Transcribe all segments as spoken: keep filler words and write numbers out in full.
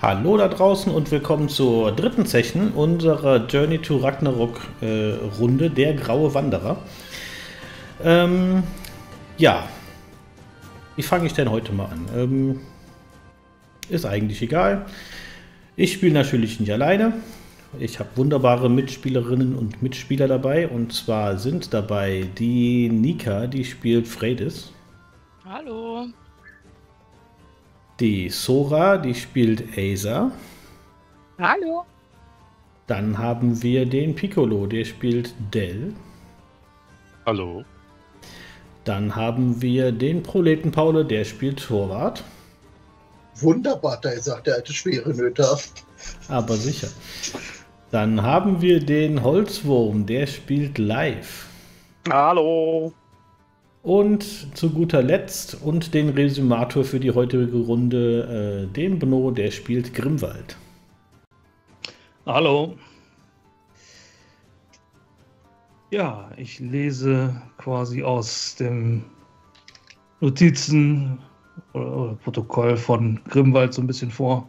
Hallo da draußen und willkommen zur dritten Session unserer Journey to Ragnarok äh, Runde, der graue Wanderer. Ähm, ja, wie fange ich denn heute mal an? Ähm, ist eigentlich egal. Ich spiele natürlich nicht alleine. Ich habe wunderbare Mitspielerinnen und Mitspieler dabei. Und zwar sind dabei die Nika, die spielt Freydis. Hallo. Die Sora, die spielt Aza. Hallo. Dann haben wir den Piccolo, der spielt Dell. Hallo. Dann haben wir den Proleten Paule, der spielt Torwart. Wunderbar, da sagt der alte schwere Nöter. Aber sicher. Dann haben wir den Holzwurm, der spielt live. Hallo. Und zu guter Letzt und den Resümator für die heutige Runde, äh, den Bno, der spielt Grimwald. Hallo. Ja, ich lese quasi aus dem Notizen oder, oder Protokoll von Grimwald so ein bisschen vor.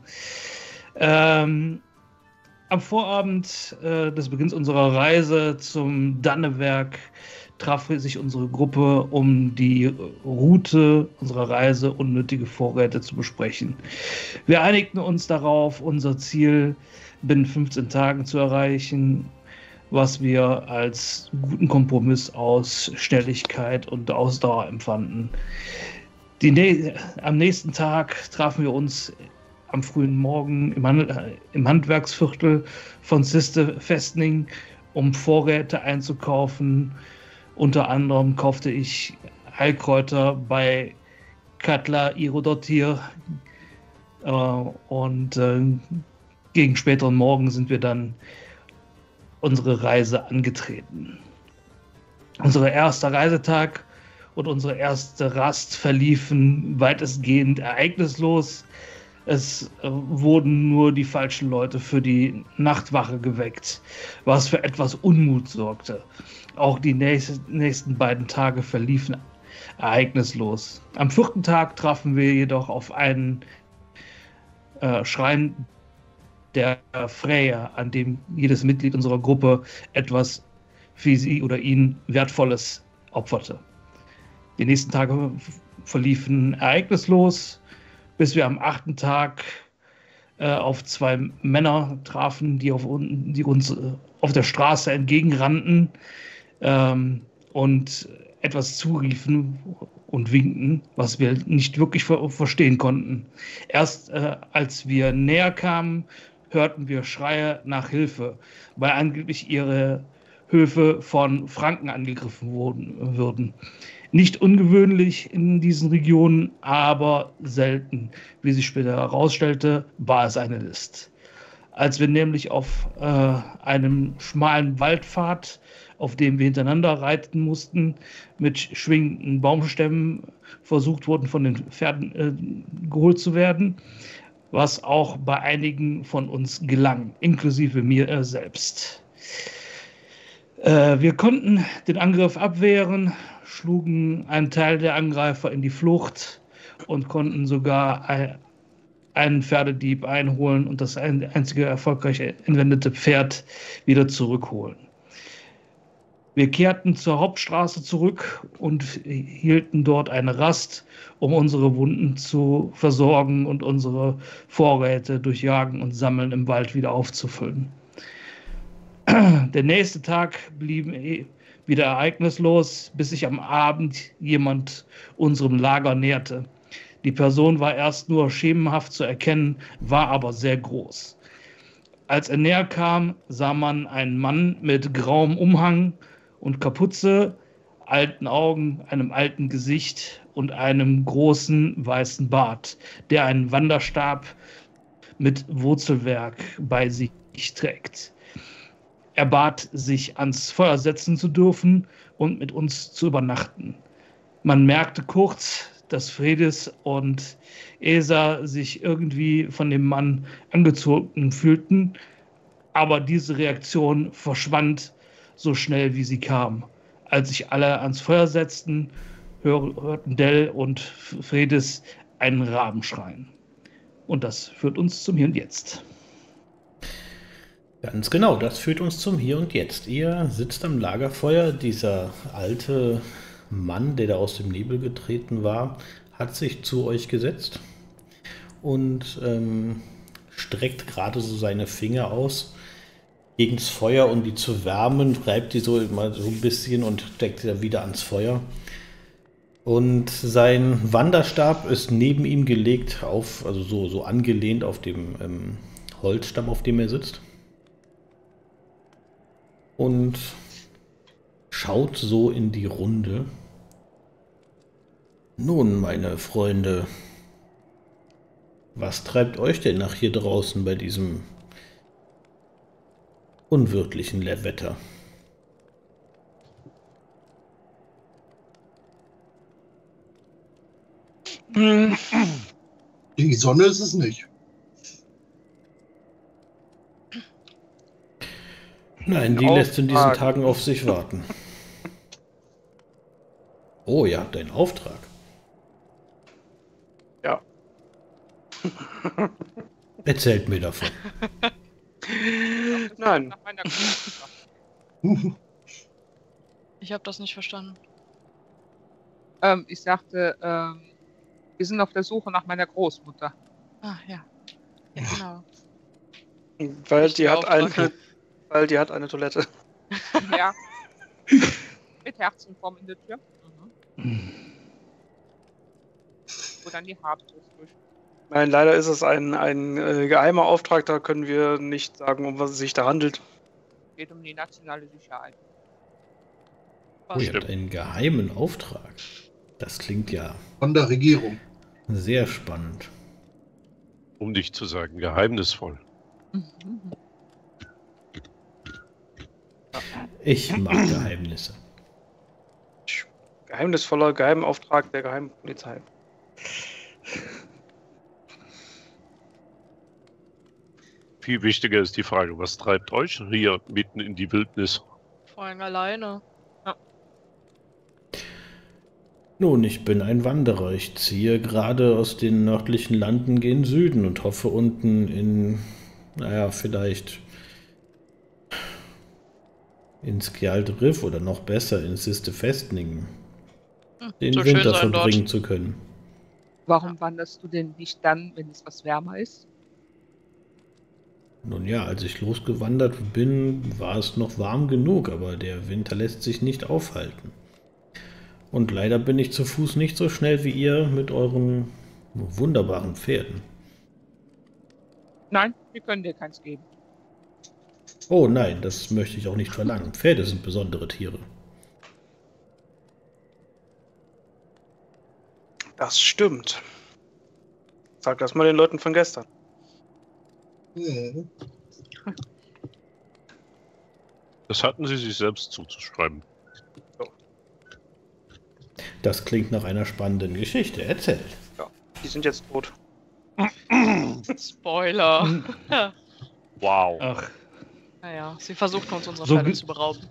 Ähm, am Vorabend äh, des Beginns unserer Reise zum Dannewerk traf sich unsere Gruppe, um die Route unserer Reise, unnötige Vorräte zu besprechen. Wir einigten uns darauf, unser Ziel binnen fünfzehn Tagen zu erreichen, was wir als guten Kompromiss aus Schnelligkeit und Ausdauer empfanden. Die nä- am nächsten Tag trafen wir uns am frühen Morgen im, Hand- im Handwerksviertel von Siste Festning, um Vorräte einzukaufen. Unter anderem kaufte ich Heilkräuter bei Katla Irodottir äh, und äh, gegen späteren Morgen sind wir dann unsere Reise angetreten. Unser erster Reisetag und unsere erste Rast verliefen weitestgehend ereignislos. Es äh, wurden nur die falschen Leute für die Nachtwache geweckt, was für etwas Unmut sorgte. Auch die nächsten, nächsten beiden Tage verliefen ereignislos. Am vierten Tag trafen wir jedoch auf einen äh, Schrein der Freya, an dem jedes Mitglied unserer Gruppe etwas für sie oder ihn Wertvolles opferte. Die nächsten Tage verliefen ereignislos, bis wir am achten Tag äh, auf zwei Männer trafen, die, auf, die uns äh, auf der Straße entgegenrannten ähm, und etwas zuriefen und winkten, was wir nicht wirklich ver- verstehen konnten. Erst äh, als wir näher kamen, hörten wir Schreie nach Hilfe, weil angeblich ihre Höfe von Franken angegriffen wurden, würden. Nicht ungewöhnlich in diesen Regionen, aber selten. Wie sich später herausstellte, war es eine List. Als wir nämlich auf äh, einem schmalen Waldpfad, auf dem wir hintereinander reiten mussten, mit schwingenden Baumstämmen versucht wurden, von den Pferden äh, geholt zu werden, was auch bei einigen von uns gelang, inklusive mir äh, selbst. Äh, wir konnten den Angriff abwehren, schlugen einen Teil der Angreifer in die Flucht und konnten sogar ein, einen Pferdedieb einholen und das ein, einzige erfolgreich entwendete Pferd wieder zurückholen. Wir kehrten zur Hauptstraße zurück und hielten dort eine Rast, um unsere Wunden zu versorgen und unsere Vorräte durch Jagen und Sammeln im Wald wieder aufzufüllen. Der nächste Tag blieb wieder ereignislos, bis sich am Abend jemand unserem Lager näherte. Die Person war erst nur schemenhaft zu erkennen, war aber sehr groß. Als er näher kam, sah man einen Mann mit grauem Umhang und Kapuze, alten Augen, einem alten Gesicht und einem großen weißen Bart, der einen Wanderstab mit Wurzelwerk bei sich trägt. Er bat, sich ans Feuer setzen zu dürfen und mit uns zu übernachten. Man merkte kurz, dass Freydis und Esa sich irgendwie von dem Mann angezogen fühlten, aber diese Reaktion verschwand so schnell, wie sie kam. Als sich alle ans Feuer setzten, hör, hörten Dell und Freydis einen Raben schreien. Und das führt uns zum Hier und Jetzt. Ganz genau, das führt uns zum Hier und Jetzt. Ihr sitzt am Lagerfeuer. Dieser alte Mann, der da aus dem Nebel getreten war, hat sich zu euch gesetzt und ähm, streckt gerade so seine Finger aus gegen das Feuer, um die zu wärmen, reibt die so mal so ein bisschen und steckt sie dann wieder ans Feuer. Und sein Wanderstab ist neben ihm gelegt, auf, also so, so angelehnt auf dem ähm, Holzstamm, auf dem er sitzt. Und schaut so in die Runde. Nun, meine Freunde, was treibt euch denn nach hier draußen bei diesem unwirtlichen Wetter? Die Sonne ist es nicht. Nein, die lässt in diesen Tagen auf sich warten. Oh, ihr habt einen Auftrag. Ja. Erzählt mir davon. Nein. Ich habe das nicht verstanden. Ähm, ich sagte, ähm, wir sind auf der Suche nach meiner Großmutter. Ah, ja. Ja, genau. Weil Nicht die der hat eine, Auftrag. weil die hat eine Toilette. Ja. Mit Herzenform in der Tür. Wo dann die Haarbrust durch. Nein, leider ist es ein, ein äh, geheimer Auftrag, da können wir nicht sagen, um was es sich da handelt. Geht um die nationale Sicherheit. Oh, ihr habt einen geheimen Auftrag. Das klingt ja Von der Regierung. sehr spannend. Um nicht zu sagen, geheimnisvoll. Ich mag Geheimnisse. Geheimnisvoller Geheimauftrag der Geheimpolizei. Viel wichtiger ist die Frage, was treibt euch hier mitten in die Wildnis? Vor allem alleine. Nun, ich bin ein Wanderer. Ich ziehe gerade aus den nördlichen Landen gen Süden und hoffe unten in, naja, vielleicht in Skjald Riff oder noch besser in Siste Festningen Hm, den soll schön Winter sein verbringen dort. zu können. Warum wanderst du denn nicht dann, wenn es was wärmer ist? Nun ja, als ich losgewandert bin, war es noch warm genug, aber der Winter lässt sich nicht aufhalten. Und leider bin ich zu Fuß nicht so schnell wie ihr mit euren wunderbaren Pferden. Nein, wir können dir keins geben. Oh nein, das möchte ich auch nicht verlangen. Pferde sind besondere Tiere. Das stimmt. Sag das mal den Leuten von gestern. Mhm. Das hatten sie sich selbst zuzuschreiben. Das klingt nach einer spannenden Geschichte. Erzählt. Ja, die sind jetzt tot. Spoiler. Wow. Ach, Naja, sie versuchten uns unsere So Pferde ge- zu berauben.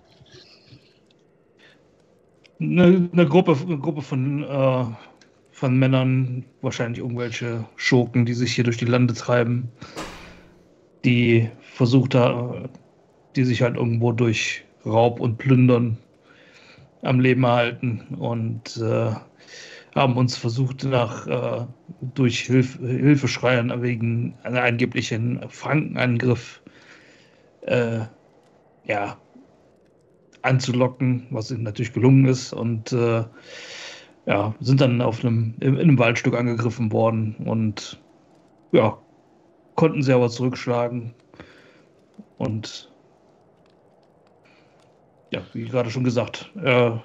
eine, eine, Gruppe, eine Gruppe von, äh, von Männern, wahrscheinlich irgendwelche Schurken, die sich hier durch die Lande treiben, die versucht haben, die sich halt irgendwo durch Raub und Plündern am Leben erhalten und äh, haben uns versucht, nach äh, durch Hilf Hilfeschreien wegen einer angeblichen Frankenangriff äh, ja, anzulocken, was ihnen natürlich gelungen ist, und äh, ja, sind dann auf einem, in einem Waldstück angegriffen worden und ja, konnten sie aber zurückschlagen und ja, wie gerade schon gesagt, äh, äh,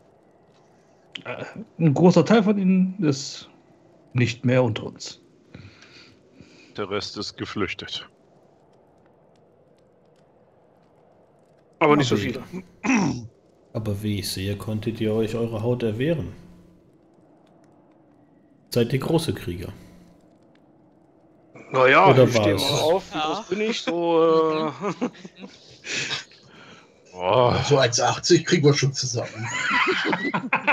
ein großer Teil von ihnen ist nicht mehr unter uns. Der Rest ist geflüchtet. Aber nicht so wie- viele. Aber wie ich sehe, konntet ihr euch eure Haut erwehren. Seid ihr große Krieger? Naja, Oder ich stehe war's? mal auf. Wie Ja. groß bin ich? So, äh, Oh, So eins achtzig kriegen wir schon zusammen.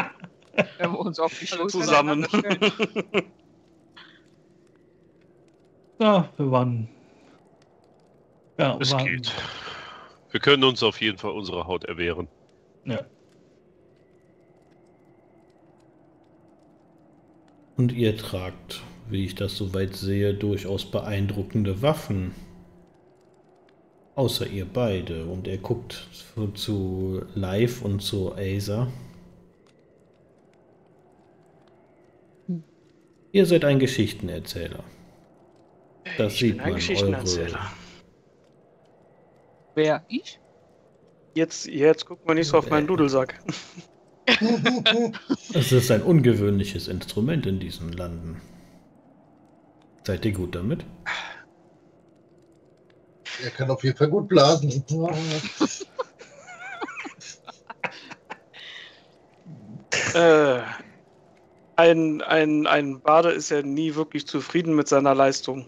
Wenn wir uns auf die Schulter zusammen. stellen. Ja, wir waren. Ja, Es waren, geht. Wir können uns auf jeden Fall unsere Haut erwehren. Ja. Und ihr tragt, wie ich das soweit sehe, durchaus beeindruckende Waffen. Außer ihr beide. Und er guckt zu, zu Live und zu Acer. Hm. Ihr seid ein Geschichtenerzähler. Das ich sieht bin ein man, Geschichtenerzähler. eure- Wer? Ich? Jetzt, jetzt guckt man nicht so auf meinen Dudelsack. Es ist ein ungewöhnliches Instrument in diesen Landen. Seid ihr gut damit? Er kann auf jeden Fall gut blasen. äh, ein, ein, ein Bade ist ja nie wirklich zufrieden mit seiner Leistung.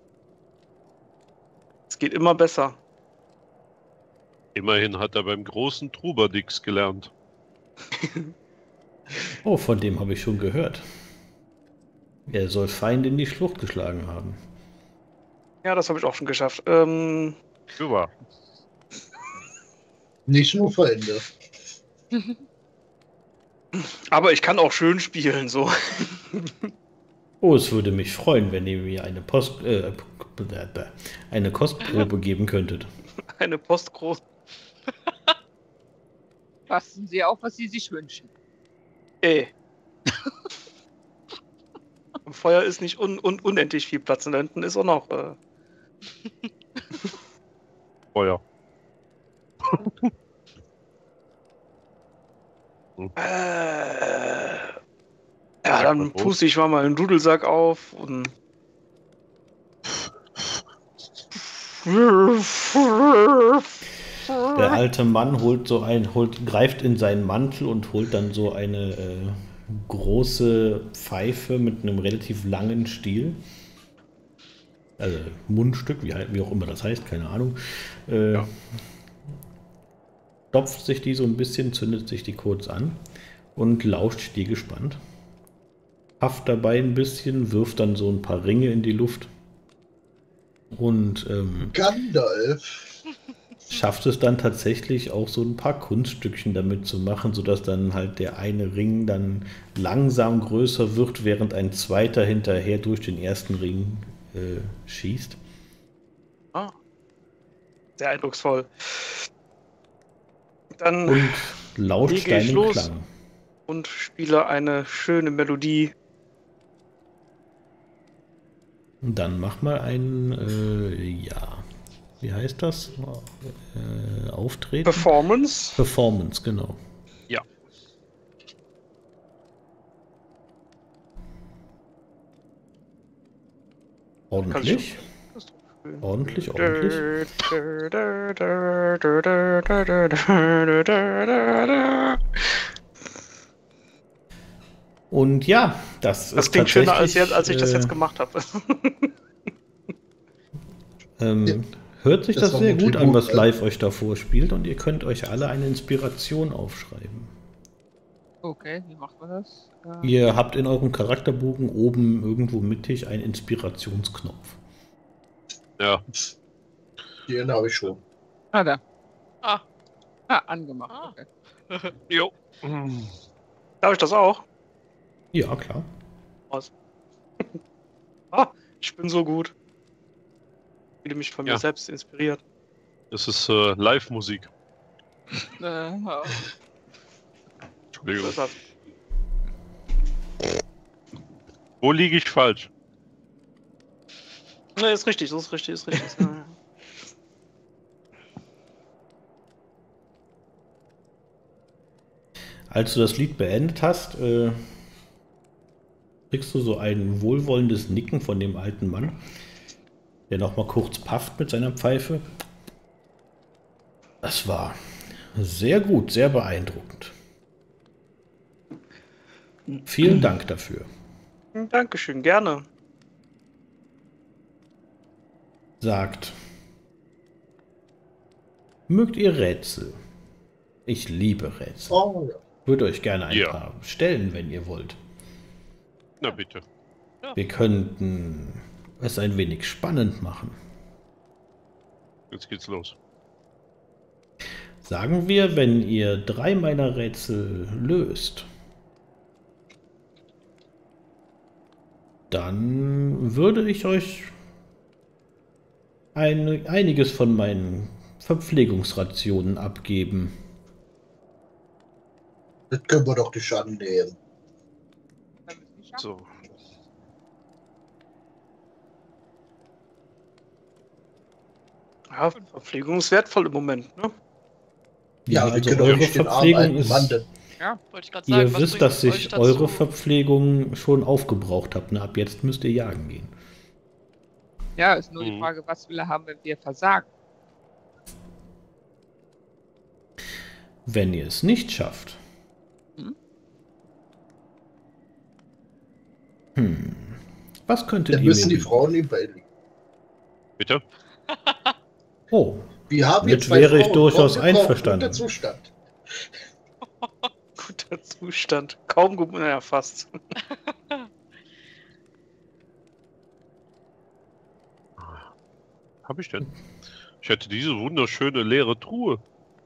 Es geht immer besser. Immerhin hat er beim großen Trubadix gelernt. Oh, von dem habe ich schon gehört. Er soll Feinde in die Schlucht geschlagen haben. Ja, das habe ich auch schon geschafft. Ähm, Super. Nicht nur Feinde. aber ich kann auch schön spielen, so. Oh, es würde mich freuen, wenn ihr mir eine Post, äh, eine Kostprobe geben könntet. Eine Postgroß. Passen Sie auf, was Sie sich wünschen. Ey. Im Feuer ist nicht un un unendlich viel Platz und da hinten ist auch noch. Äh, Feuer. äh, ja, dann puste ich mal meinen Dudelsack auf und. Der alte Mann holt so ein, holt, greift in seinen Mantel und holt dann so eine äh, große Pfeife mit einem relativ langen Stiel. Also Mundstück, wie, wie auch immer das heißt, keine Ahnung. Äh, Ja. Stopft sich die so ein bisschen, zündet sich die kurz an und lauscht die gespannt. Pafft dabei ein bisschen, wirft dann so ein paar Ringe in die Luft. Und ähm, Gandalf. schafft es dann tatsächlich auch so ein paar Kunststückchen damit zu machen, sodass dann halt der eine Ring dann langsam größer wird, während ein zweiter hinterher durch den ersten Ring äh, schießt. Ah. Sehr eindrucksvoll. Dann Und lauscht Wie geht's deinen los? Klang. und spiele eine schöne Melodie. Und dann mach mal ein, äh, ja, wie heißt das? Äh, Auftreten? Performance. Performance, genau. Ja. Ordentlich? Ordentlich, ordentlich. Und ja, das, Das ist klingt schöner als, tatsächlich, jetzt, als ich das äh, jetzt gemacht habe. Ähm, Ja. Hört sich Das das, war sehr ein gut an, Tribut, was äh. Live euch da vorspielt, und ihr könnt euch alle eine Inspiration aufschreiben. Okay, wie macht man das? Äh, Ihr habt in eurem Charakterbogen oben irgendwo mittig einen Inspirationsknopf. Ja. Den habe ich schon. Ah, da. Ah. Ah, angemacht. Ah. Okay. Jo. Darf ich das auch? Ja, klar. Ah, ich bin so gut. Ich fühle mich von Ja. mir selbst inspiriert. Das ist äh, Live-Musik. Äh, ja. Entschuldigung. Deshalb. Wo liege ich falsch? Ne, ist richtig, das ist richtig, ist richtig. Ja, ja. Als du das Lied beendet hast, äh, kriegst du so ein wohlwollendes Nicken von dem alten Mann, der noch mal kurz pafft mit seiner Pfeife. Das war sehr gut, sehr beeindruckend. Vielen Dank dafür. Dankeschön, gerne. Sagt: Mögt ihr Rätsel? Ich liebe Rätsel. Oh, ja. Würde euch gerne ein Ja. paar stellen, wenn ihr wollt. Na bitte. Wir könnten es ein wenig spannend machen. Jetzt geht's los. Sagen wir, wenn ihr drei meiner Rätsel löst, dann würde ich euch ein, einiges von meinen Verpflegungsrationen abgeben. Das können wir doch nicht annehmen. Wenn wir es nicht schaffen. So. Ja, Verpflegung ist wertvoll im Moment, ne? Ja, Ja, wir also können doch eure nicht den armen Verpflegung alten ist... Mann denn- Ja, Wollte ich gerade sagen, Ihr was wisst, bringt dass euch ich dazu? eure Verpflegung schon aufgebraucht habe. Ne? Ab jetzt müsst ihr jagen gehen. ja, ist nur die Mhm. Frage, was will er haben, wenn wir versagen? Wenn ihr es nicht schafft. Hm? Hm. Was könntet Dann ihr müssen mir die bieten? Frauen ihm beiliegen. Bitte? Oh, Wir haben Mit jetzt zwei wäre ich Frauen. durchaus Kaum gebraucht, einverstanden. guter Zustand. Guter Zustand. Kaum gut, naja, fast. Hab ich denn? Ich hätte diese wunderschöne leere Truhe.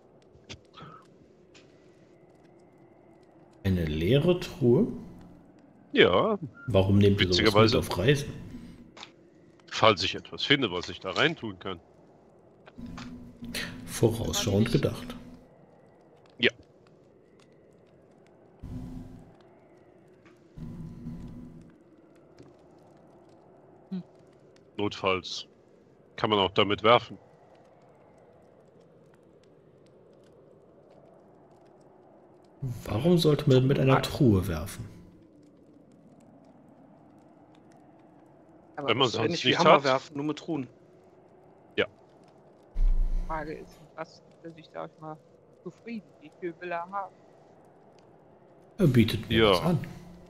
eine leere Truhe? Ja, Warum nehmt ihr sowas mit Witzigerweise- auf Reisen? falls ich etwas finde, was ich da reintun kann. Vorausschauend gedacht. Notfalls kann man auch damit werfen. Warum sollte man mit einer Truhe werfen? Aber Wenn man Das ist sonst ähnlich wie nichts Hammer hat. werfen, nur mit Ruhen. die Frage ist, was ist er sich, sag ich mal, zufrieden? Wie viel will er haben? Er bietet mir Ja. was an.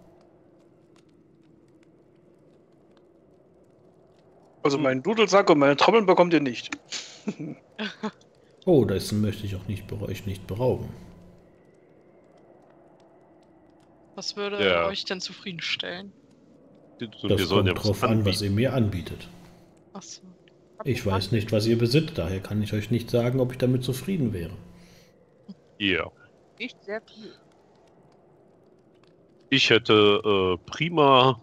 Also meinen Dudelsack und meine Trommeln bekommt ihr nicht. Oh, dessen möchte ich auch nicht, bera- euch nicht berauben. Was würde Ja. euch denn zufriedenstellen? Und Das wir sollen ja kommt was drauf an, was anbieten. ihr mir anbietet. Achso. Ich weiß nicht, was ihr besitzt, daher kann ich euch nicht sagen, ob ich damit zufrieden wäre. Ja. Nicht sehr viel. Ich hätte äh, prima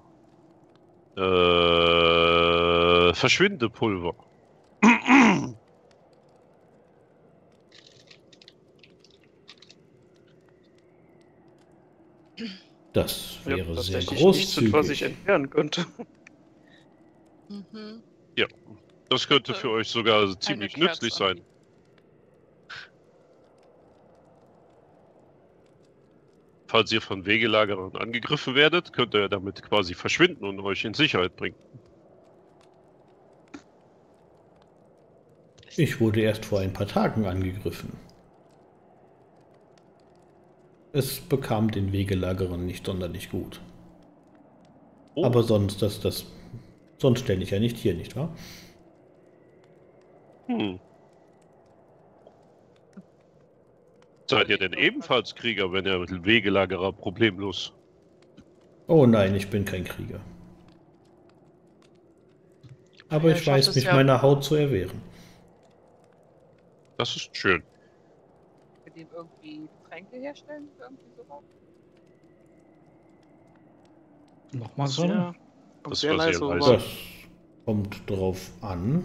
äh, Verschwindepulver. Das Ich wäre habe sehr tatsächlich nichts, mit was ich großzügig. entfernen könnte. Mhm. Das könnte für euch sogar Eine ziemlich Kerze nützlich sein. anbieten. Falls ihr von Wegelagerern angegriffen werdet, könnt ihr damit quasi verschwinden und euch in Sicherheit bringen. Ich wurde erst vor ein paar Tagen angegriffen. Es bekam den Wegelagerern nicht sonderlich gut. Oh, Aber sonst, das, das, sonst stelle ich ja nicht hier, nicht wahr? hm. Seid ihr denn ebenfalls Krieger, wenn ihr Wegelagerer problemlos? Oh nein, ich bin kein Krieger. Aber Ja, ich schafft weiß es mich ja- meiner Haut zu erwehren. Das ist schön. Mit dem irgendwie Getränke herstellen? Irgendwie sowas? Nochmal so. Ja, kommt Das sehr war sehr leise leise. rüber. Das kommt drauf an,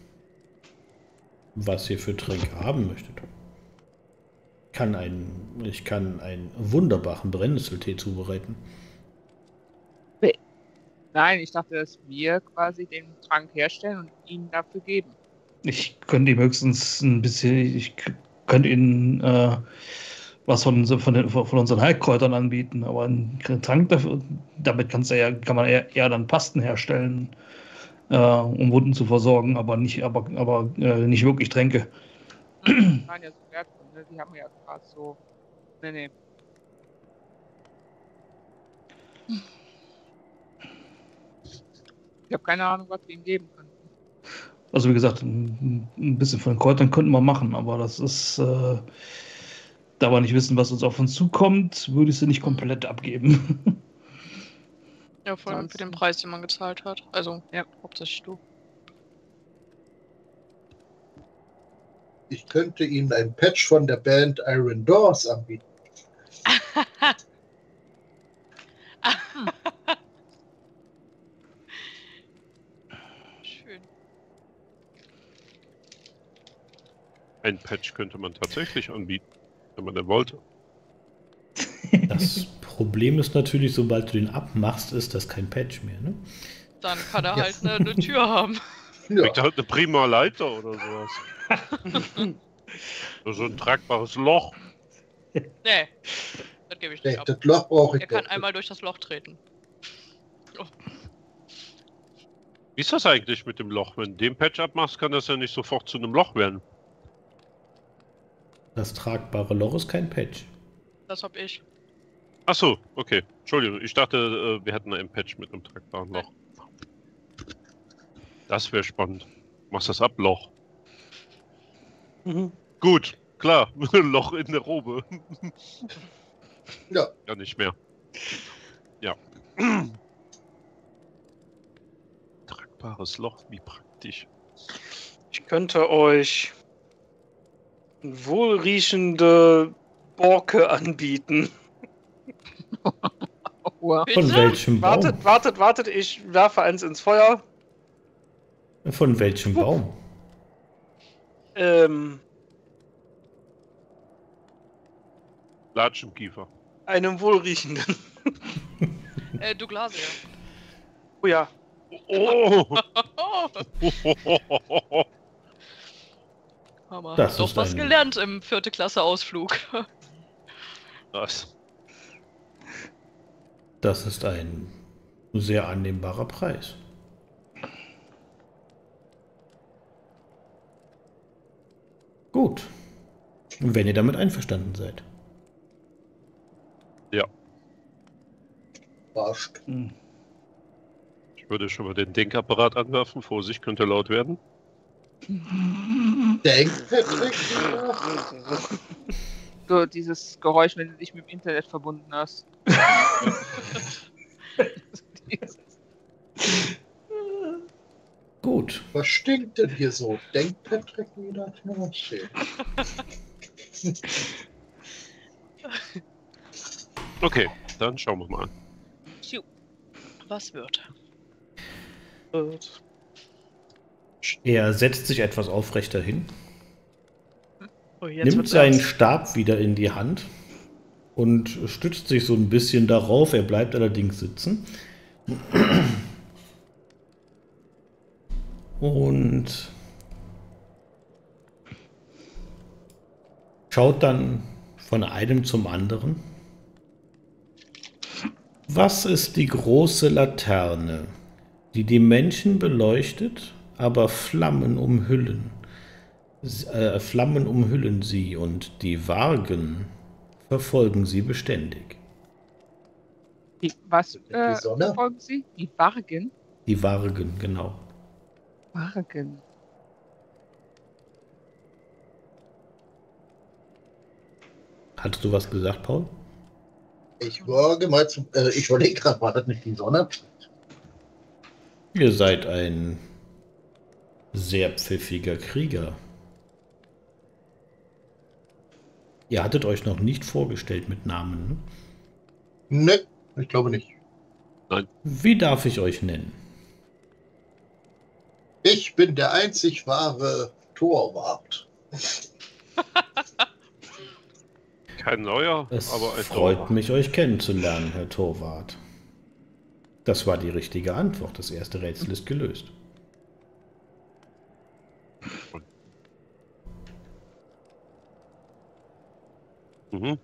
was ihr für Tränke haben möchtet. Kann ein, ich kann einen wunderbaren Brennnesseltee zubereiten. Nein, ich dachte, dass wir quasi den Trank herstellen und ihn dafür geben. Ich könnte ihm höchstens ein bisschen, ich k- könnte ihm äh, was von, so- von, den, von unseren Heilkräutern anbieten, aber einen Trank dafür, damit kannst du ja, kann man eher, eher dann Pasten herstellen, äh, um Wunden zu versorgen, aber nicht, aber, aber äh, nicht wirklich Tränke. Die waren ja so wertvoll, ne? Die haben wir ja gerade so. Nee, nee. Ich habe keine Ahnung, was wir ihm geben können. Also wie gesagt, ein, ein bisschen von den Kräutern könnten wir machen, aber das ist, äh, da wir nicht wissen, was uns auf uns zukommt, würde ich sie nicht komplett abgeben. Ja, vor allem für Ansonsten- den Preis, den man gezahlt hat. Also, Ja. hauptsächlich du. Ich könnte Ihnen ein Patch von der Band Iron Doors anbieten. Schön. Ein Patch könnte man tatsächlich anbieten, wenn man denn wollte. Das Problem ist natürlich, sobald du den abmachst, ist das kein Patch mehr, ne? Dann kann er Ja. halt eine, eine Tür haben. Ja, Kriegt er halt eine prima Leiter oder sowas. Oder so ein tragbares Loch. Nee, das gebe ich nicht nee, ab. das Loch brauche ich Er kann doch. einmal durch das Loch treten. Wie ist das eigentlich mit dem Loch? Wenn du den Patch abmachst, kann das ja nicht sofort zu einem Loch werden. Das tragbare Loch ist kein Patch. Das hab ich. Ach so, okay. Entschuldigung, ich dachte, äh, wir hätten ein Patch mit einem tragbaren Loch. Das wäre spannend. Machst das ab, Loch. Mhm. Gut, klar. Loch in der Robe. Ja, Ja, nicht mehr. Ja. Tragbares Loch, wie praktisch. Ich könnte euch wohlriechende Borke anbieten. Aua. Von Bitte? welchem Baum? Wartet, wartet, wartet, ich werfe eins ins Feuer. Von welchem Baum? Ähm, Latschenkiefer. einem wohlriechenden. Äh, Douglasia. Oh ja. Oh! Oh, Hammer. Das Doch ist was ein- gelernt im vierte Klasse Ausflug. Das. Das ist ein sehr annehmbarer Preis. Gut. Wenn ihr damit einverstanden seid. Arsch. Hm. Ich würde schon mal den Denkapparat anwerfen. Vorsicht, könnte laut werden. Denkt Patrick wieder? So dieses Geräusch, wenn du dich mit dem Internet verbunden hast. Dieses- Gut. Was stinkt denn hier so? Denkt Patrick wieder? Ja, schön. Okay, dann schauen wir mal. Tschiu. Was wird? Er setzt sich etwas aufrechter hin, Oh, jetzt nimmt wird's seinen ernst. Stab wieder in die Hand und stützt sich so ein bisschen darauf. Er bleibt allerdings sitzen. Und schaut dann von einem zum anderen. Was ist die große Laterne, die die Menschen beleuchtet, aber Flammen umhüllen? S- Äh, Flammen umhüllen sie und die Wagen verfolgen sie beständig. Die, was Die äh, Sonne? folgen Sie? Die Wagen? Die Wagen, genau. Wagen. Hattest du was gesagt, Paul? Ich wage mal zum. Äh, ich überlege gerade, war das nicht die Sonne? Ihr seid ein sehr pfiffiger Krieger. Ihr hattet euch noch nicht vorgestellt mit Namen, ne? Ne, ich glaube nicht. Wie darf ich euch nennen? Ich bin der einzig wahre Torwart. Kein neuer, Es aber ein freut Torwart. mich, euch kennenzulernen, Herr Torwart. Das war die richtige Antwort. Das erste Rätsel ist gelöst. Mhm.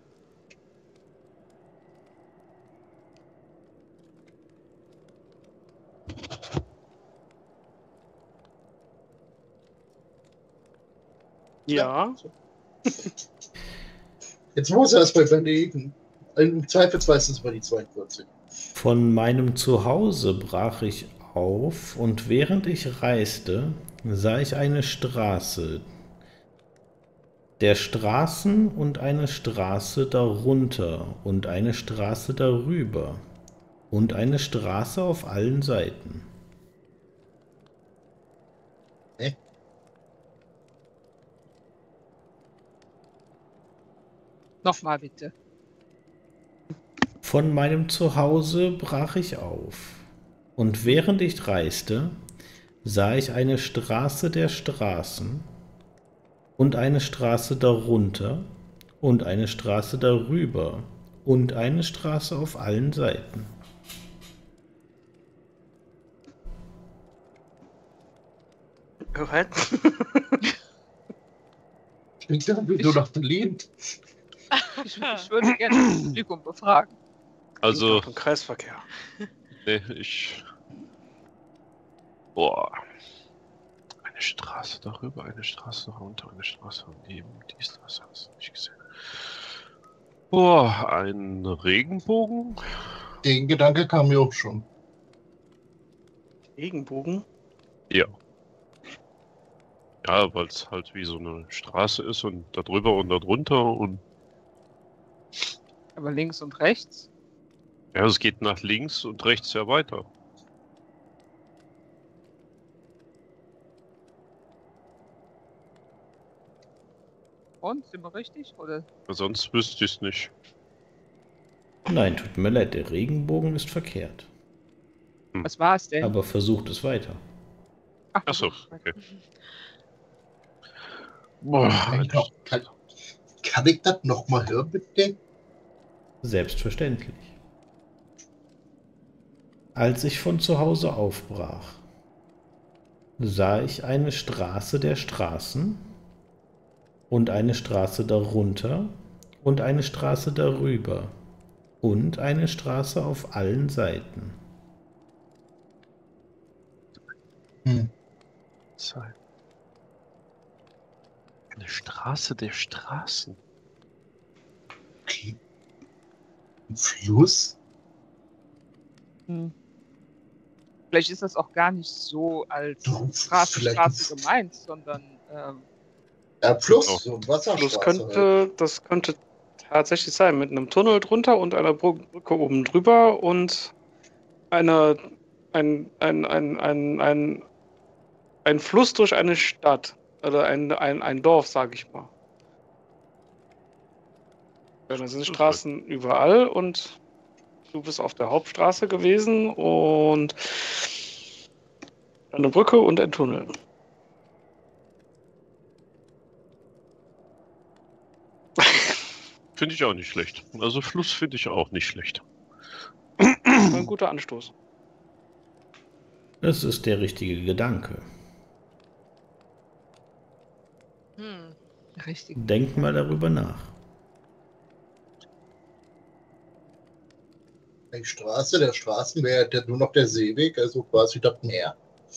Ja. Jetzt muss er erst mal überlegen. Im Zweifelsfall ist es über die zweiundvierzig. Von meinem Zuhause brach ich auf und während ich reiste, sah ich eine Straße. Der Straßen und eine Straße darunter und eine Straße darüber. und eine Straße auf allen Seiten. Nochmal bitte. Von meinem Zuhause brach ich auf, und während ich reiste, sah ich eine Straße der Straßen und eine Straße darunter und eine Straße darüber und eine Straße auf allen Seiten. Was? Klingt irgendwie nur nach Berlin. Ich, ich würde gerne das Publikum befragen. Also, Im Kreisverkehr. nee, ich. Boah. Eine Straße darüber, eine Straße darunter, eine Straße daneben. Dies, das hast du nicht gesehen. Boah, ein Regenbogen? Den Gedanke kam mir auch schon. Regenbogen? Ja. Ja, weil es halt wie so eine Straße ist und da drüber und da drunter und. Aber links und rechts? Ja, es geht nach links und rechts ja weiter. Und, sind wir richtig? Oder? Sonst wüsste ich es nicht. Nein, tut mir leid, der Regenbogen ist verkehrt. Was war es denn? Aber versucht es weiter. Ach, Achso, das ist- okay. Boah, Kann, ich noch- kann, kann ich das nochmal hören, bitte? Selbstverständlich. Als ich von zu Hause aufbrach, sah ich eine Straße der Straßen und eine Straße darunter und eine Straße darüber und eine Straße auf allen Seiten. Hm. Zeit. Eine Straße der Straßen. Okay. Ein Fluss? Hm. Vielleicht ist das auch gar nicht so als Doch, Straße, vielleicht Straße ein- gemeint, sondern ähm, Ja, Fluss, Oh. so ein Wasserstraße. Das halt. könnte, das könnte tatsächlich sein, mit einem Tunnel drunter und einer Bru- Brücke oben drüber und einer, ein, ein, ein, ein, ein, ein Fluss durch eine Stadt. Oder ein, ein, ein Dorf, sag ich mal. Ja, da sind Straßen überall und du bist auf der Hauptstraße gewesen und eine Brücke und ein Tunnel. Finde ich auch nicht schlecht. Also Fluss finde ich auch nicht schlecht. Ein guter Anstoß. Das ist der richtige Gedanke. Hm. richtig. Denk mal darüber nach. Die Straße der Straßen wäre der, nur noch der Seeweg, also quasi das Meer.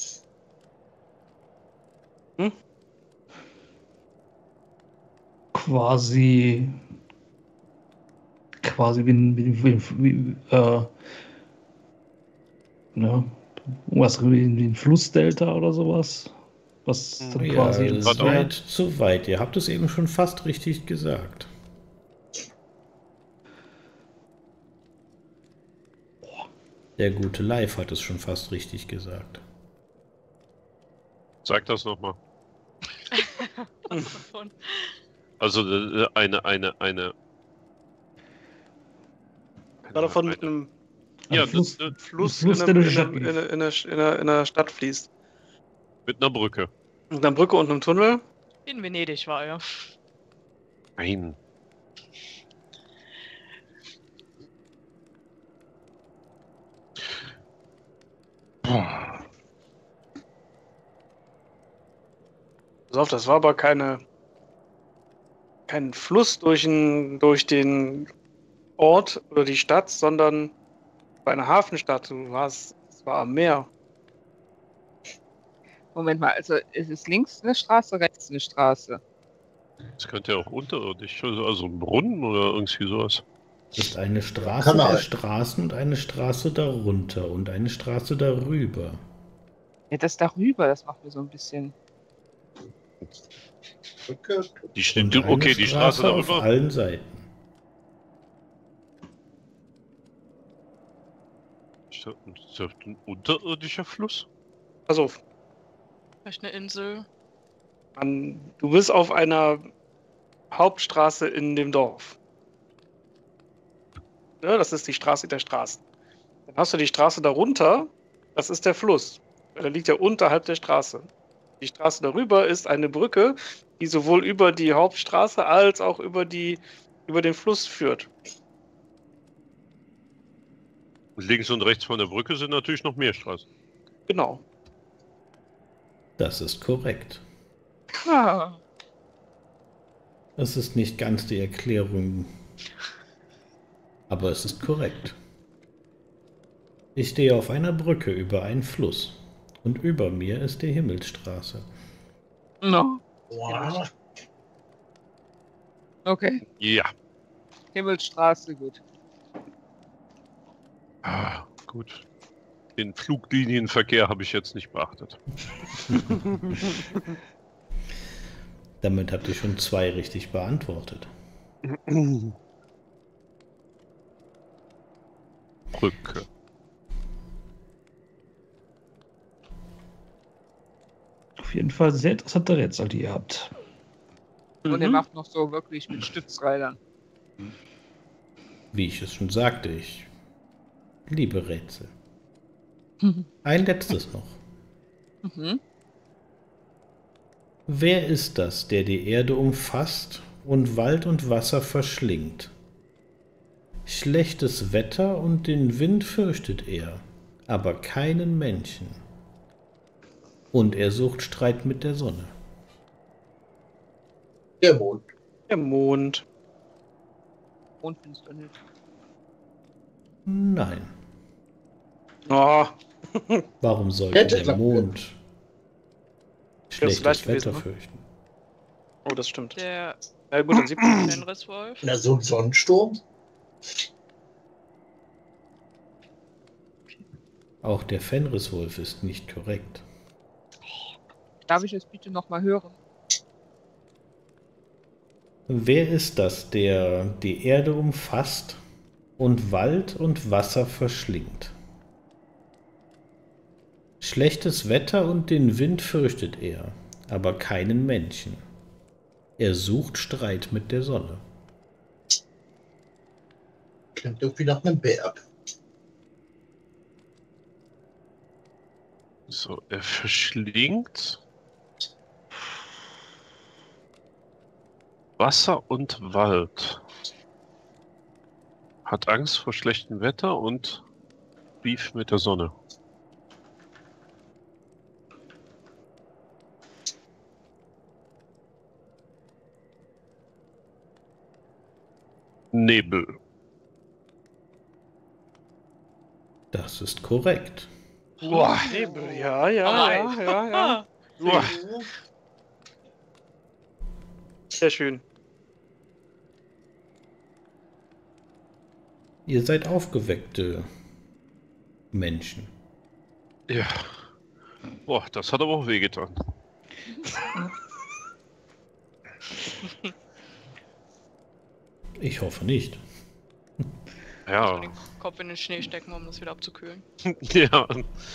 Quasi. Quasi wie, wie, wie, wie äh, ja, was wie, wie ein Flussdelta oder sowas. Was dann Ja, quasi das ins ist Warte. Meer. weit zu weit. Ihr habt es eben schon fast richtig gesagt. Der gute Live hat es schon fast richtig gesagt. Sag das nochmal. Was davon? Also äh, eine, eine, eine. War davon mit eine- einem Ein Ja, Fluss, das- Fluss, Fluss, in, der einer, durch in, die einer, Stadt in, einer, in, einer, in einer Stadt fließt. mit einer Brücke. Mit einer Brücke und einem Tunnel. In Venedig war er. Nein. Pass auf, das war aber keine, kein Fluss durch, den, durch den Ort oder die Stadt, sondern bei einer Hafenstadt. Du warst, es war am Meer. Moment mal, also ist es links eine Straße, rechts eine Straße? Das könnte ja auch unterirdisch, also also ein Brunnen oder irgendwie sowas. Es ist eine Straße Kanal. der Straßen und eine Straße darunter und eine Straße darüber. Ja, das darüber, das macht mir so ein bisschen. Brücke, Die steht, Und eine okay, die Straße auf darüber. allen Seiten. Ist das ist das ein unterirdischer Fluss? Pass auf, Vielleicht eine Insel. an, du bist auf einer Hauptstraße in dem Dorf. Ja, das ist die Straße der Straßen. Dann hast du die Straße darunter, das ist der Fluss. Der liegt ja unterhalb der Straße. Die Straße darüber ist eine Brücke, die sowohl über die Hauptstraße als auch über, die, über den Fluss führt. Links und rechts von der Brücke sind natürlich noch mehr Straßen. Genau. Das ist korrekt. Ah, Das ist nicht ganz die Erklärung, aber es ist korrekt. Ich stehe auf einer Brücke über einen Fluss und über mir ist die Himmelsstraße. no. Boah. Okay. Ja. Himmelsstraße, gut. Ah, gut. Den Fluglinienverkehr habe ich jetzt nicht beachtet. Damit habt ihr schon zwei richtig beantwortet. Brücke. Auf jeden Fall sehr interessante Rätsel, die ihr habt. Und er Mhm. macht noch so wirklich mit Stützrädern. Wie ich es schon sagte, ich liebe Rätsel. Ein letztes noch. Mhm. Wer ist das, der die Erde umfasst und Wald und Wasser verschlingt? Schlechtes Wetter und den Wind fürchtet er, aber keinen Menschen. Und er sucht Streit mit der Sonne. Der Mond. Der Mond. Mondfinsternis. Nein. Oh, Warum sollte Hätte der klappen Mond schlechtes leicht gewesen, Wetter ne? fürchten? oh, das stimmt. Der Na gut, dann sieht man. Fenriswolf. Na, so ein Sonnensturm? Auch der Fenriswolf ist nicht korrekt. Darf ich es bitte nochmal hören? Wer ist das, der die Erde umfasst und Wald und Wasser verschlingt? Schlechtes Wetter und den Wind fürchtet er, aber keinen Menschen. Er sucht Streit mit der Sonne. Klingt irgendwie nach einem Berg. So, er verschlingt Wasser und Wald. Hat Angst vor schlechtem Wetter und Beef mit der Sonne. Nebel. Das ist korrekt. Boah, Nebel, ja, ja, ja, ja, ja. Uah. Sehr schön. Ihr seid aufgeweckte Menschen. Ja. Boah, das hat aber auch wehgetan. Ich hoffe nicht. Ja. Den Kopf in den Schnee stecken, um das wieder abzukühlen. Ja.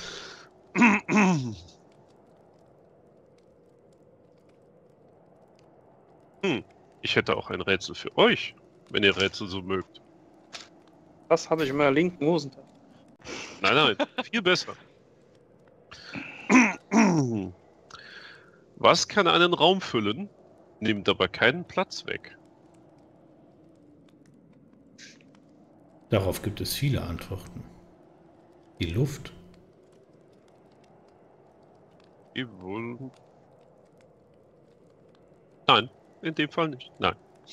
Hm, ich hätte auch ein Rätsel für euch, wenn ihr Rätsel so mögt. Das habe ich in meiner linken Hosentasche. Nein, nein, viel besser. Was kann einen Raum füllen, nimmt aber keinen Platz weg? Darauf gibt es viele Antworten. Die Luft. Die wohl... Nein, in dem Fall nicht. Nein.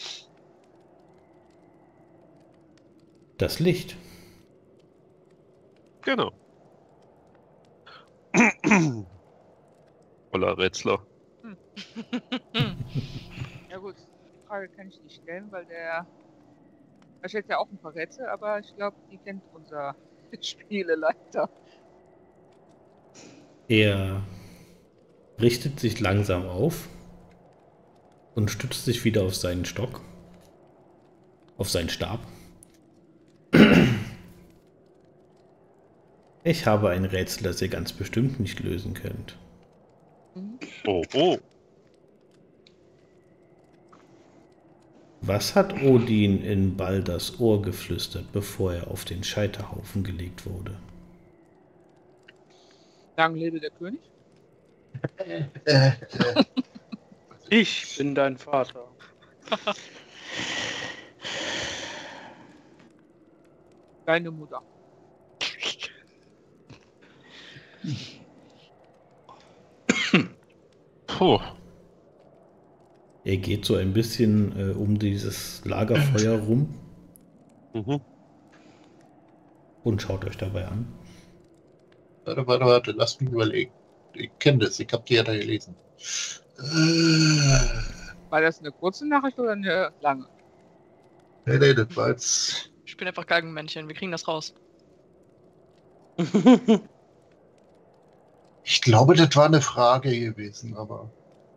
Das Licht. Genau. Voller Rätsler. Ja gut, die Frage kann ich nicht stellen, weil der... Da steht ja auch ein paar Rätsel, aber ich glaube, die kennt unser Spieleleiter. Er richtet sich langsam auf und stützt sich wieder auf seinen Stock, auf seinen Stab. Ich habe ein Rätsel, das ihr ganz bestimmt nicht lösen könnt. Oh, oh. Was hat Odin in Balders Ohr geflüstert, bevor er auf den Scheiterhaufen gelegt wurde? Lang lebe der König. Äh, äh, Ich bin dein Vater. Deine Mutter. Puh. Er geht so ein bisschen äh, um dieses Lagerfeuer rum Mhm. und schaut euch dabei an. warte, warte, warte, lass mich überlegen. Ich kenne das, ich habe die ja da gelesen. Äh, War das eine kurze Nachricht oder eine lange? nee, nee, das war jetzt. Ich bin einfach Galgenmännchen, wir kriegen das raus. Ich glaube, das war eine Frage gewesen, aber.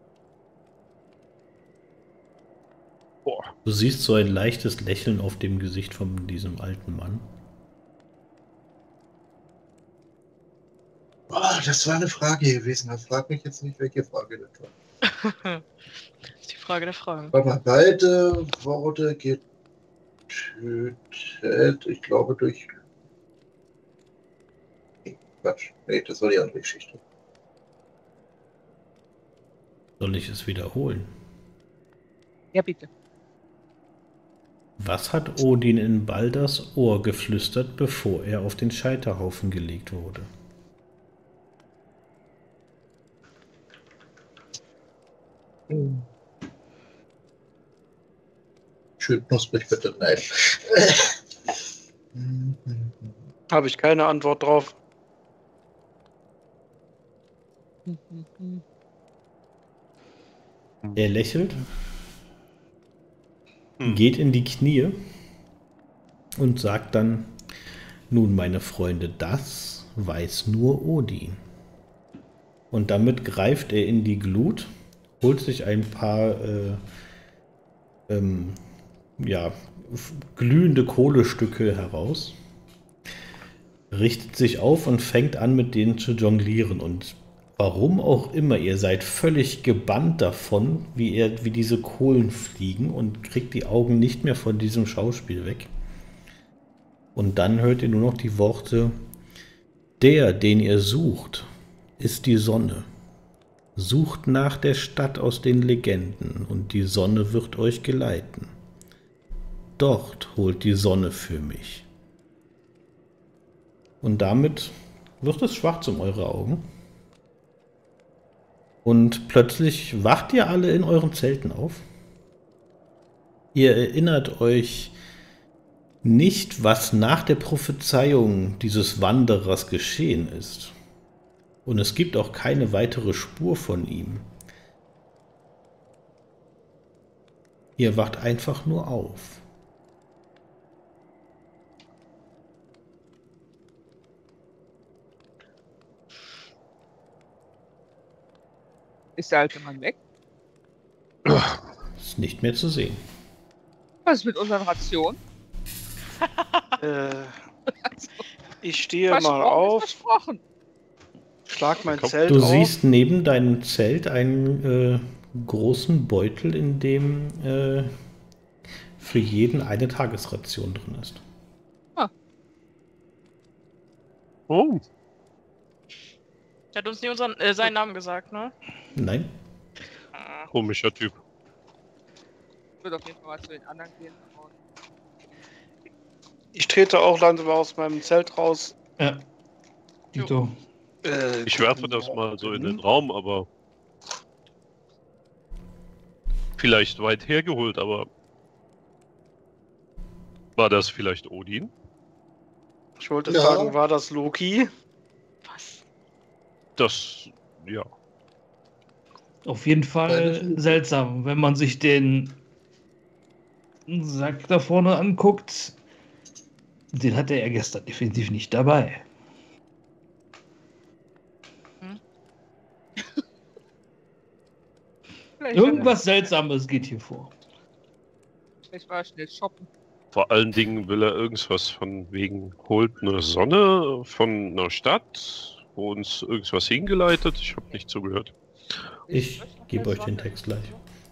Boah. Du siehst so ein leichtes Lächeln auf dem Gesicht von diesem alten Mann. Boah, das war eine Frage gewesen. Frag mich jetzt nicht, welche Frage das war. Das ist die Frage der Fragen. Warte mal, beide wurde getötet, ich glaube, durch. Nee, Quatsch. Nee, das war die andere Geschichte. Soll ich es wiederholen? Ja, bitte. Was hat Odin in Balders Ohr geflüstert, bevor er auf den Scheiterhaufen gelegt wurde? Hm. Schön knusprig bitte, nein. Habe ich keine Antwort drauf. Er lächelt, Hm. geht in die Knie und sagt dann: Nun, meine Freunde, das weiß nur Odin. Und damit greift er in die Glut, holt sich ein paar äh, ähm, ja, f- glühende Kohlestücke heraus, richtet sich auf und fängt an, mit denen zu jonglieren. Und warum auch immer, ihr seid völlig gebannt davon, wie, er, wie diese Kohlen fliegen, und kriegt die Augen nicht mehr von diesem Schauspiel weg. Und dann hört ihr nur noch die Worte: Der, den ihr sucht, ist die Sonne. Sucht nach der Stadt aus den Legenden, und die Sonne wird euch geleiten. Dort holt die Sonne für mich. Und damit wird es schwarz um eure Augen. Und plötzlich wacht ihr alle in euren Zelten auf. Ihr erinnert euch nicht, was nach der Prophezeiung dieses Wanderers geschehen ist. Und es gibt auch keine weitere Spur von ihm. Ihr wacht einfach nur auf. Ist der alte Mann weg? Ist nicht mehr zu sehen. Was ist mit unseren Rationen? Äh, ich stehe Versprochen mal ist auf, Versprochen. schlag mein Komm. Zelt Du auf. siehst neben deinem Zelt einen äh, großen Beutel, in dem äh, für jeden eine Tagesration drin ist. Oh. Er hat uns nie unseren, äh, seinen Namen gesagt, ne? Nein? Ah. Komischer Typ. Ich würde auf jeden Fall mal zu den anderen gehen. Und Ich trete auch langsam aus meinem Zelt raus. Ja. Dito. Äh, Ich werfe das mal so in den Raum, aber vielleicht weit hergeholt, aber war das vielleicht Odin? Ich wollte Ja. fragen, war das Loki? Was? Das, ja. Auf jeden Fall seltsam, wenn man sich den Sack da vorne anguckt. Den hatte er gestern definitiv nicht dabei. vielleicht Irgendwas Seltsames geht hier vor. War er, vielleicht war er schnell shoppen. Vor allen Dingen will er irgendwas von wegen, holt eine Sonne von einer Stadt, wo uns irgendwas hingeleitet. Ich habe nicht zugehört. Ich gebe euch den Text gleich.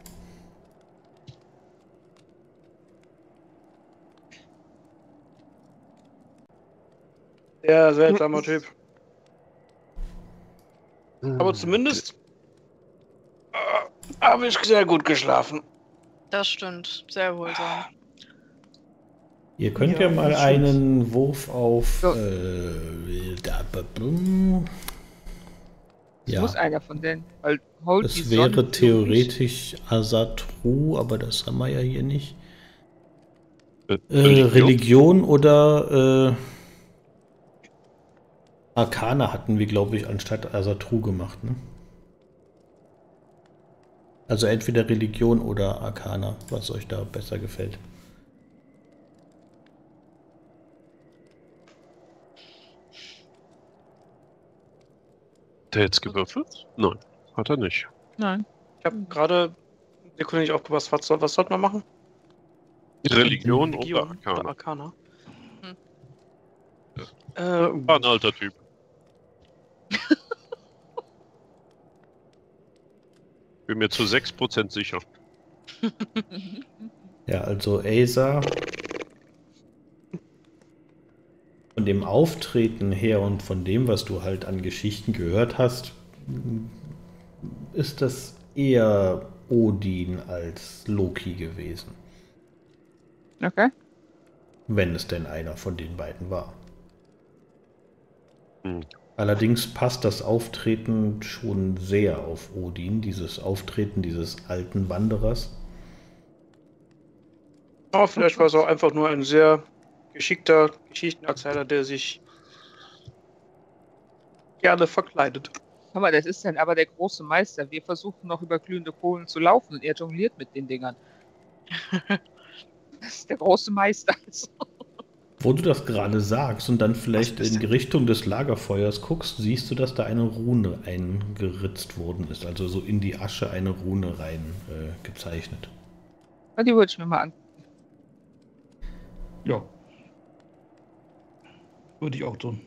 Sehr seltsamer Typ. Aber zumindest äh, habe ich sehr gut geschlafen. Das stimmt. Sehr wohlsam. Ihr könnt ja, Ja, mal das einen Wurf auf. So. Äh, da, ba, bum. Es Ja, muss einer von denen. Weil holt die es Sonne wäre für theoretisch Asatru, aber das haben wir ja hier nicht. Äh, Äh, Religion oder äh, Arcana hatten wir, glaube ich, anstatt Asatru gemacht. Ne? Also entweder Religion oder Arcana, was euch da besser gefällt. Hat er jetzt gewürfelt? Nein, hat er nicht. Nein. Ich habe gerade Nico nicht aufgepasst. Was, soll, was sollte man machen? Religion oder Religion Arcana? oder Arcana? Hm. Äh, War ein alter Typ. Bin mir zu sechs Prozent sicher. Ja, also Acer, von dem Auftreten her und von dem, was du halt an Geschichten gehört hast, ist das eher Odin als Loki gewesen. Okay. Wenn es denn einer von den beiden war. Hm. Allerdings passt das Auftreten schon sehr auf Odin, dieses Auftreten dieses alten Wanderers. aber vielleicht war es auch einfach nur ein sehr geschickter Geschichtenerzähler, der sich gerne verkleidet. Hör mal, das ist dann aber der große Meister. Wir versuchen noch über glühende Kohlen zu laufen und er jongliert mit den Dingern. Das ist der große Meister. Wo du das gerade sagst und dann vielleicht in die Richtung des Lagerfeuers guckst, siehst du, dass da eine Rune eingeritzt worden ist. Also so in die Asche eine Rune rein äh, gezeichnet. Na, die würde ich mir mal an. Ja. Würde ich auch tun.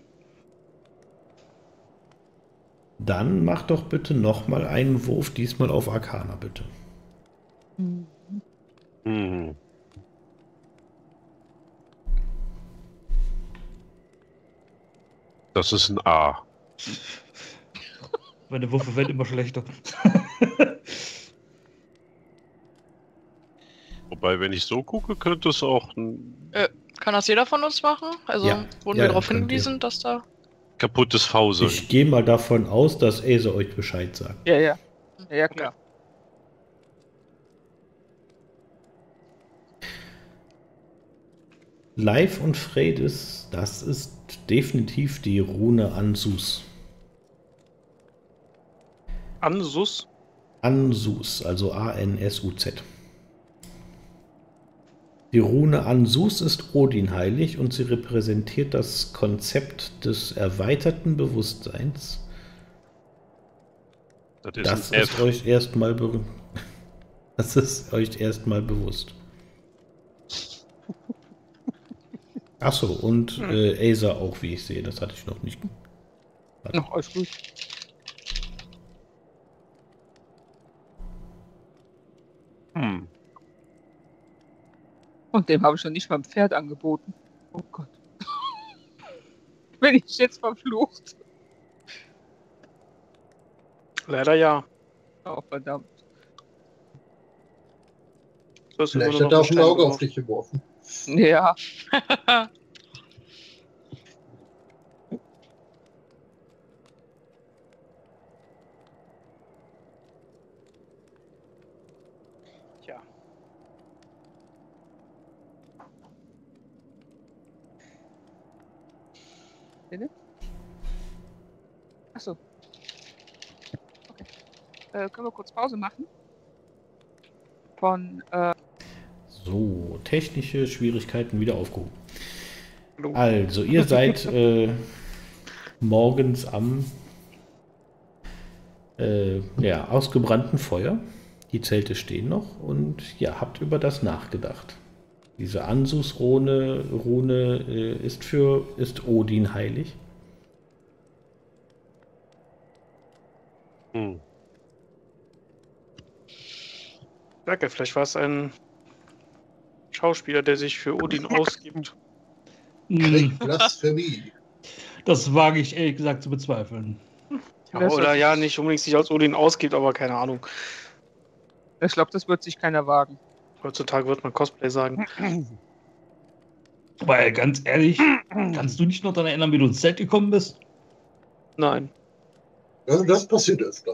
Dann mach doch bitte nochmal einen Wurf, diesmal auf Arcana, bitte. Hm. Das ist ein A. Meine Würfe werden immer schlechter. Wobei, wenn ich so gucke, könnte es auch ein Kann das jeder von uns machen? Also Ja. wurden Ja, wir darauf könnt ihr. hingewiesen, dass da. kaputtes V sein. Ich gehe mal davon aus, dass Acer euch Bescheid sagt. Ja, ja. Ja, ja, klar. Leif und Freydis, das ist definitiv die Rune Ansus. Ansus? Ansus, also A N S U Z. Die Rune Ansus ist Odin heilig und sie repräsentiert das Konzept des erweiterten Bewusstseins. Das ist Das ein ist F. euch erstmal be das ist euch erstmal bewusst. Achso, und äh, Acer auch, wie ich sehe, das hatte ich noch nicht. Noch alles gut. Hm. Und dem habe ich schon nicht mal ein Pferd angeboten. Oh Gott. Bin ich jetzt verflucht? Leider ja. Oh, verdammt. So ist Vielleicht nur hat noch er ein auch ein Stein Auge auf geworfen. dich geworfen. Ja. Tja. Bitte? Achso. Okay. Äh, können wir kurz Pause machen? Von, äh, So, technische Schwierigkeiten wieder aufgehoben. Hallo. Also, ihr seid äh, morgens am äh, ja, ausgebrannten Feuer. Die Zelte stehen noch und ja, habt über das nachgedacht. Diese Ansus-Rune Rune, äh, ist für ist Odin heilig. Hm. Danke, vielleicht war es ein Schauspieler, der sich für Odin ausgibt. Hm, Blasphemie. das wage ich ehrlich gesagt zu bezweifeln. Ja, Das oder hört ja, sich- nicht unbedingt sich als Odin ausgibt, aber keine Ahnung. Ich glaube, das wird sich keiner wagen. Heutzutage wird man Cosplay sagen. Weil ganz ehrlich, kannst du dich noch daran erinnern, wie du ins Zelt gekommen bist? Nein. Also das passiert öfter.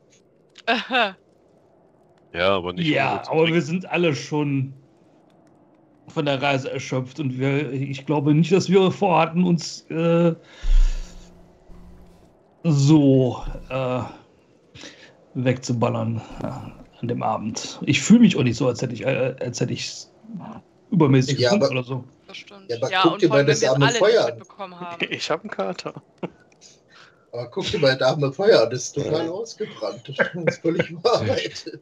Ja, aber nicht. Ja, ohne zu aber wir trinken. sind alle schon von der Reise erschöpft und wir, ich glaube nicht, dass wir vorhatten, uns äh, so äh, wegzuballern äh, an dem Abend. Ich fühle mich auch nicht so, als hätte ich äh, als hätte ich übermäßig Ja, getrunken aber- oder so. Das stimmt. Ja, aber Ja, guck und dir vor mal allem, wenn das wir es arme alle Feuer nicht an. mitbekommen haben. Ich habe einen Kater. Aber guck dir mal, da haben wir Feuer, das ist total ausgebrannt. Das ist völlig Wahrheit.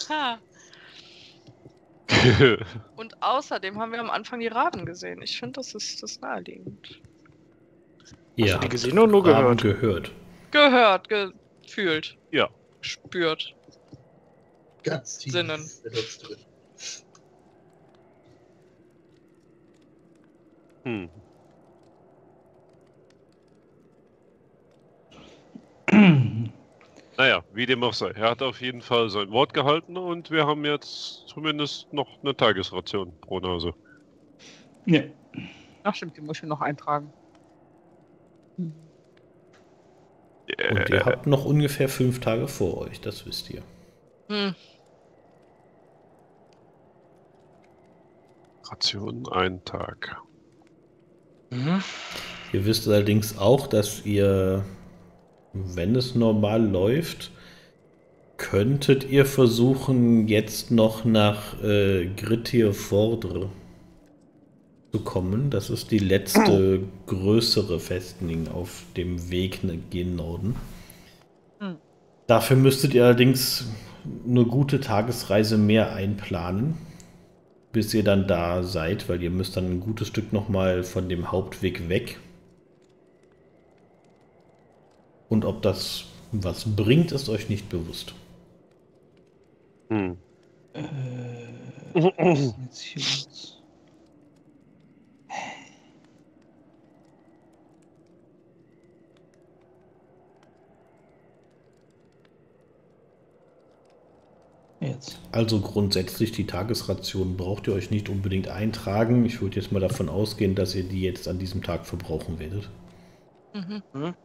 Und außerdem haben wir am Anfang die Raben gesehen. Ich finde, das ist das naheliegend. Ihr du die habt gesehen oder nur Raben gehört? gehört. Gehört, gefühlt, Ja. spürt. Ganz tief Sinnen. benutzt drin. Hm. Naja, wie dem auch sei. Er hat auf jeden Fall sein Wort gehalten und wir haben jetzt zumindest noch eine Tagesration pro Nase. Ja. Ach stimmt, die muss ich noch eintragen. Und Äh, ihr habt noch ungefähr fünf Tage vor euch, das wisst ihr. Hm. Ration ein Tag. Mhm. Ihr wisst allerdings auch, dass ihr, wenn es normal läuft, könntet ihr versuchen, jetzt noch nach äh, Grittir Vordre zu kommen. Das ist die letzte größere Festning auf dem Weg gen Norden. Hm. Dafür müsstet ihr allerdings eine gute Tagesreise mehr einplanen, bis ihr dann da seid, weil ihr müsst dann ein gutes Stück nochmal von dem Hauptweg weg. Und ob das was bringt, ist euch nicht bewusst. Hm. Äh, was ist denn jetzt hier los? Jetzt. Also grundsätzlich die Tagesration braucht ihr euch nicht unbedingt eintragen. Ich würde jetzt mal davon ausgehen, dass ihr die jetzt an diesem Tag verbrauchen werdet. Mhm.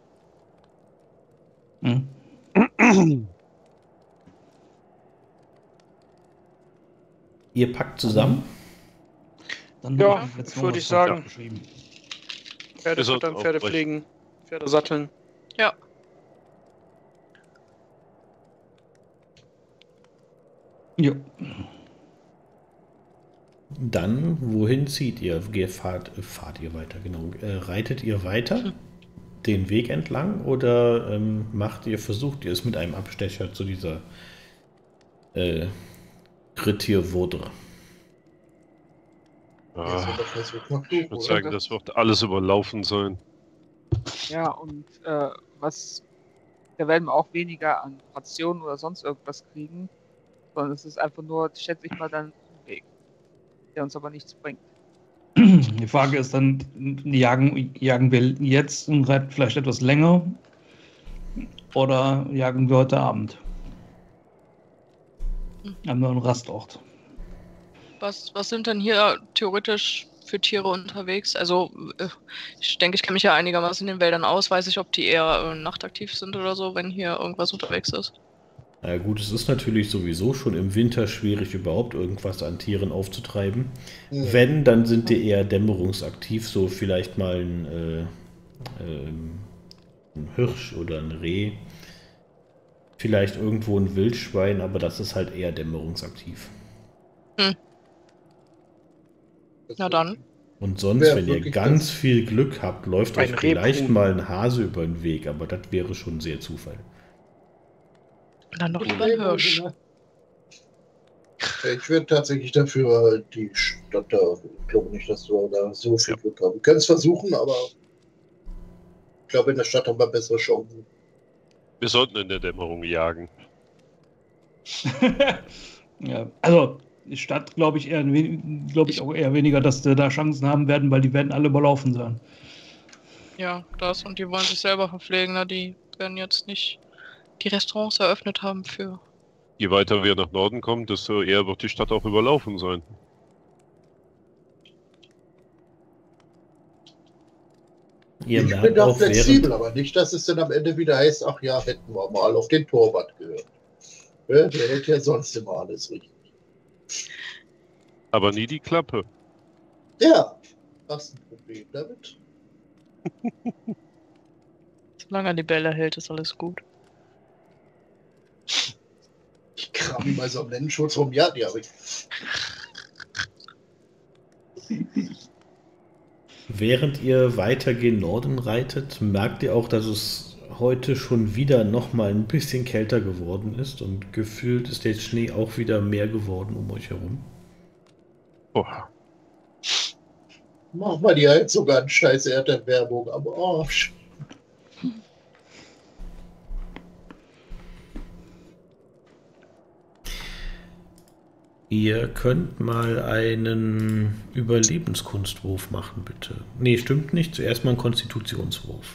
Hm. Ihr packt zusammen. Dann Ja, hab jetzt noch würde was ich sagen. aufgeschrieben. Pferde Wir sollten füttern, Pferde aufbrechen. pflegen, Pferde satteln. Ja. Ja. Dann, wohin zieht ihr? Ge- Fahrt, fahrt ihr weiter, genau. Äh, reitet ihr weiter Hm. den Weg entlang oder ähm, macht ihr, versucht ihr es mit einem Abstecher zu dieser äh, Grittir Vordre? Ah, Jetzt wird der Versuch nach ich Fluch, würde oder? sagen, das wird alles überlaufen sein. Ja, und äh, was, da werden wir auch weniger an Rationen oder sonst irgendwas kriegen, sondern es ist einfach nur, schätze ich mal, dann ein Weg, der uns aber nichts bringt. Die Frage ist dann, jagen, jagen wir jetzt und reiten vielleicht etwas länger oder jagen wir heute Abend? Haben wir einen Rastort? Was, was sind denn hier theoretisch für Tiere unterwegs? Also, äh, ich denke, ich kenne mich ja einigermaßen in den Wäldern aus. Weiß ich, ob die eher äh, nachtaktiv sind oder so, wenn hier irgendwas unterwegs ist. Na ja, gut, es ist natürlich sowieso schon im Winter schwierig, überhaupt irgendwas an Tieren aufzutreiben. Hm. Wenn, dann sind die eher dämmerungsaktiv, so vielleicht mal ein, äh, ähm, ein Hirsch oder ein Reh. Vielleicht irgendwo ein Wildschwein, aber das ist halt eher dämmerungsaktiv. Na dann. Und sonst, Wäre wenn ihr wirklich ganz das- viel Glück habt, läuft Ein euch vielleicht Rebhuhn. mal ein Hase über den Weg, aber das wäre schon sehr Zufall. Dann doch lieber ein Hirsch. Ich würde tatsächlich dafür die Stadt da. Ich glaube nicht, dass du da so viel Glück haben. Wir können es versuchen, aber ich glaube, in der Stadt haben wir bessere Chancen. Wir sollten in der Dämmerung jagen. Ja, also die Stadt glaube ich eher, glaube ich auch eher weniger, dass wir da Chancen haben werden, weil die werden alle überlaufen sein. Ja, das und die wollen sich selber verpflegen, na, die werden jetzt nicht die Restaurants eröffnet haben für. Je weiter wir nach Norden kommen, desto eher wird die Stadt auch überlaufen sein. Ihr ich merkt bin da auch flexibel, während, aber nicht, dass es dann am Ende wieder heißt, ach ja, hätten wir mal auf den Torwart gehört. Ja, der hält ja sonst immer alles richtig. Aber nie die Klappe. Ja, hast ein Problem damit? Solange er die Bälle hält, ist alles gut. Ich kram ihm also am Nennenschutz rum. Ja, die habe ich. während ihr weiter gen Norden reitet, merkt ihr auch, dass es heute schon wieder noch mal ein bisschen kälter geworden ist und gefühlt ist der Schnee auch wieder mehr geworden um euch herum. Boah. Mach mal die Heizung an, scheiß Erderwärmung am Arsch. Ihr könnt mal einen Überlebenskunstwurf machen, bitte. Nee, stimmt nicht. Zuerst mal einen Konstitutionswurf.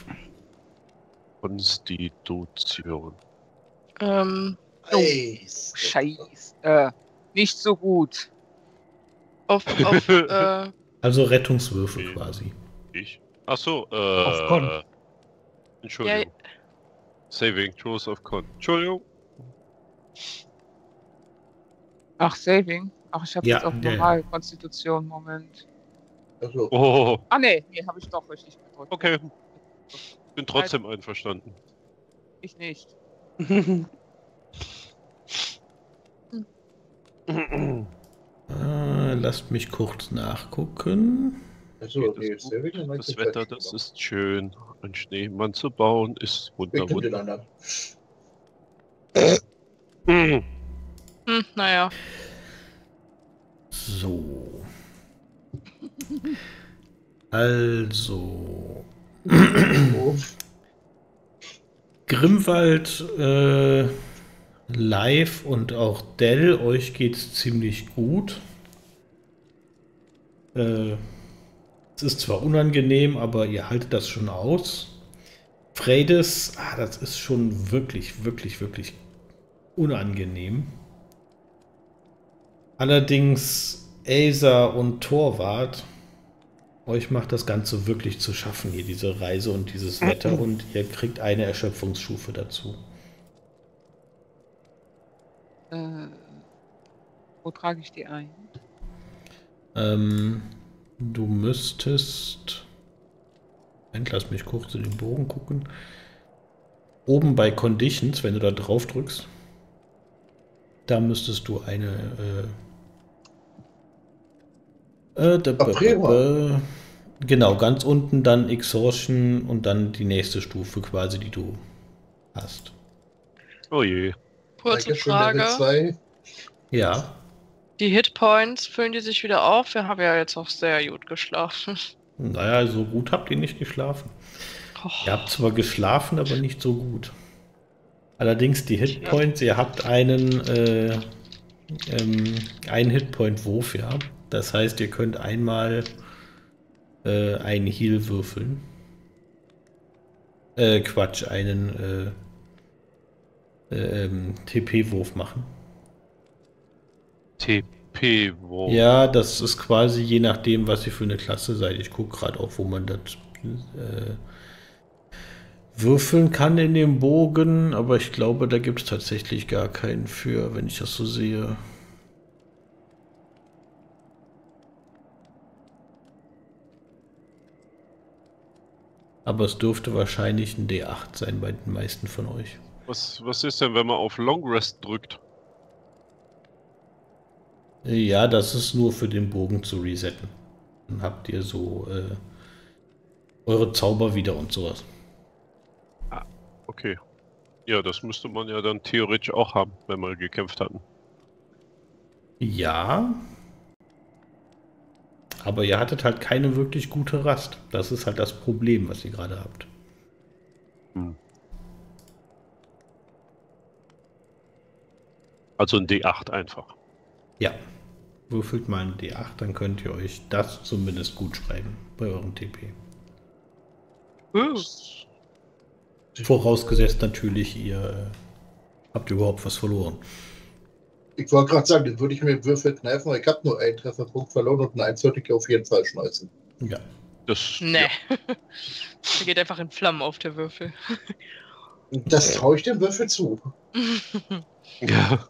Konstitution. Ähm, Hey, Scheiß. Äh, nicht so gut. auf, auf, äh, Also Rettungswürfe Okay. quasi. Ich? Achso, äh. Auf Con. Entschuldigung. Saving Throws of Con. Entschuldigung. Ach, Saving. Ach, ich habe Ja, jetzt auf ja, normal Konstitution. Moment. Also, Oh, Ah, nee, nee, habe ich doch richtig gedrückt. okay. Bin trotzdem einverstanden. Ich nicht. Äh, lasst mich kurz nachgucken. also Geht nee, es ist ja wieder gut? mein Das Wetter, das ist schön. Ein Schneemann zu bauen ist wunder, Weg mit den wunder. anderen. Mhm. hm, naja. So. Also. Oh, Grimwald, äh, Live und auch Dell, euch geht's ziemlich gut. Äh, es ist zwar unangenehm, aber ihr haltet das schon aus. Freydis, ah, das ist schon wirklich, wirklich, wirklich unangenehm. Allerdings Elsa und Torwart, euch macht das Ganze wirklich zu schaffen hier, diese Reise und dieses Wetter, und ihr kriegt eine Erschöpfungsstufe dazu. Äh, wo trage ich die ein? Ähm, du müsstest. Moment, lass mich kurz in den Bogen gucken. Oben bei Conditions, wenn du da drauf drückst, da müsstest du eine. Äh, äh, da, Ah, prima. genau, ganz unten dann Exhaustion und dann die nächste Stufe quasi, die du hast. Oh je. Kurze Dankeschön, Level Frage. zwei. Ja, Die Hitpoints, füllen die sich wieder auf? Wir haben ja jetzt auch sehr gut geschlafen. naja, so gut habt ihr nicht geschlafen. Oh, Ihr habt zwar geschlafen, aber nicht so gut. Allerdings die Hitpoints, ihr habt einen, äh, ähm, einen Hitpoint-Wurf, ja. Das heißt, ihr könnt einmal äh, einen Heal würfeln. Äh, Quatsch, einen äh, äh, ähm, T P-Wurf machen. T P, wo? Ja, das ist quasi je nachdem, was ihr für eine Klasse seid. Ich gucke gerade auch, wo man das äh, würfeln kann in dem Bogen, aber ich glaube, da gibt es tatsächlich gar keinen für, wenn ich das so sehe. Aber es dürfte wahrscheinlich ein D acht sein bei den meisten von euch. Was, was ist denn, wenn man auf Long Rest drückt? Ja, das ist nur für den Bogen zu resetten. Dann habt ihr so äh, eure Zauber wieder und sowas. Okay. Ja, das müsste man ja dann theoretisch auch haben, wenn wir gekämpft hatten. Ja. Aber ihr hattet halt keine wirklich gute Rast. Das ist halt das Problem, was ihr gerade habt. Hm. Also ein D acht einfach. Ja. Würfelt mal ein D acht, dann könnt ihr euch das zumindest gut schreiben bei eurem T P. Uh. Vorausgesetzt natürlich, ihr äh, habt überhaupt was verloren. Ich wollte gerade sagen, den würde ich mir im Würfel kneifen, aber ich habe nur einen Trefferpunkt verloren und einen eins sollte ich auf jeden Fall schmeißen. Ja. Das, Nee. ja. Der geht einfach in Flammen auf der Würfel. Und das traue ich dem Würfel zu. Ja.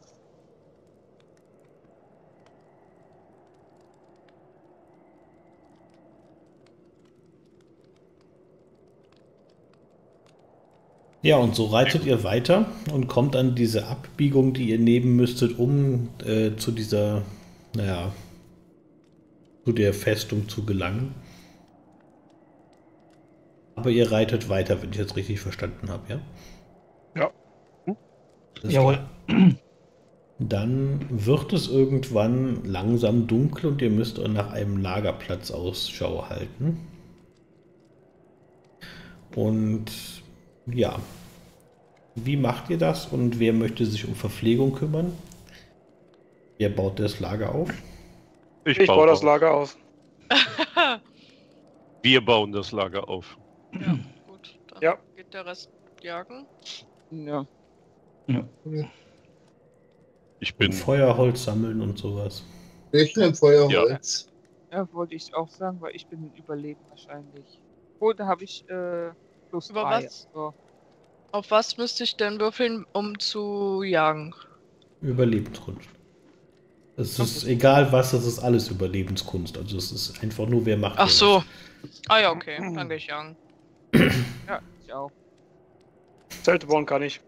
Ja, und so reitet ihr weiter und kommt an diese Abbiegung, die ihr nehmen müsstet, um äh, zu dieser, naja, zu der Festung zu gelangen. Aber ihr reitet weiter, wenn ich das richtig verstanden habe, ja? Ja. Alles Jawohl. klar. Dann wird es irgendwann langsam dunkel und ihr müsst nach einem Lagerplatz Ausschau halten. Und ja, wie macht ihr das und wer möchte sich um Verpflegung kümmern? Wer baut das Lager auf? Ich baue das Lager auf. Wir bauen das Lager auf. Ja, gut. Dann Ja. geht der Rest jagen. Ja. Ich Und bin Feuerholz sammeln und sowas. Ich nehme Feuerholz. Ja, wollte ich auch sagen, weil ich bin ein Überleben wahrscheinlich. Oh, da habe ich äh, plus Über drei. was? So. Auf was müsste ich denn würfeln, um zu jagen? Überlebenskunst. Es ist egal was, das ist alles Überlebenskunst. Also es ist einfach nur, wer macht. Ach wer so. was. Ah ja, okay. Dann gehe ich jagen. Ja, ich auch. Zelte bauen kann ich.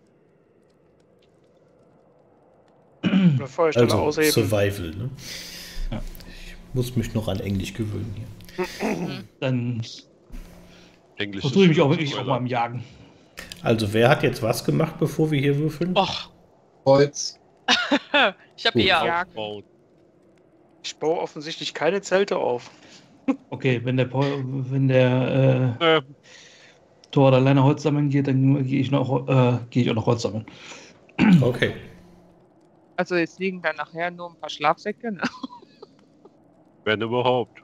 Eine Feuerstelle Also ausheben. Survival, ne? Ja. Ich muss mich noch an Englisch gewöhnen hier. Dann Englisch. versuche ich mich ist auch wirklich auch Spoiler. mal im Jagen. Also wer hat jetzt was gemacht, bevor wir hier würfeln? Och, Holz. ich habe Gut. gejagt. Aufbauen. Ich baue offensichtlich keine Zelte auf. Okay, wenn der, Paul, wenn der äh, Äh, Thor alleine Holz sammeln geht, dann gehe ich, noch, äh, gehe ich auch noch Holz sammeln. Okay. Also jetzt liegen dann nachher nur ein paar Schlafsäcke. Ne? wenn überhaupt.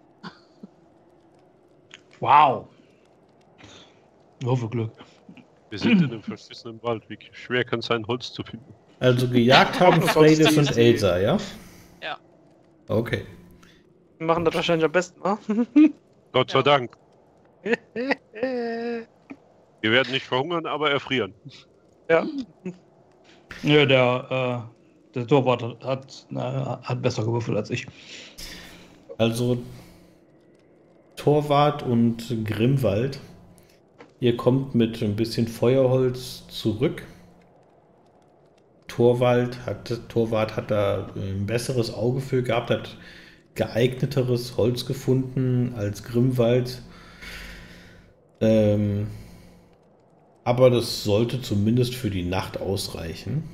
Wow. Würfelglück. Wir sind in einem verschissenen Wald. Wie schwer kann es sein, Holz zu finden? Also gejagt haben Sonst Freydis die- und Elsa, ja? Ja. Okay. Wir machen das wahrscheinlich am besten, ne? Gott sei Ja. Dank. Wir werden nicht verhungern, aber erfrieren. Ja. Ja, der, äh, der Torwart hat, na, hat besser gewürfelt als ich. Also Torwart und Grimwald. Ihr kommt mit ein bisschen Feuerholz zurück. Torwald hat, Torwart hat da ein besseres Auge für gehabt, hat geeigneteres Holz gefunden als Grimwald. Ähm, aber das sollte zumindest für die Nacht ausreichen.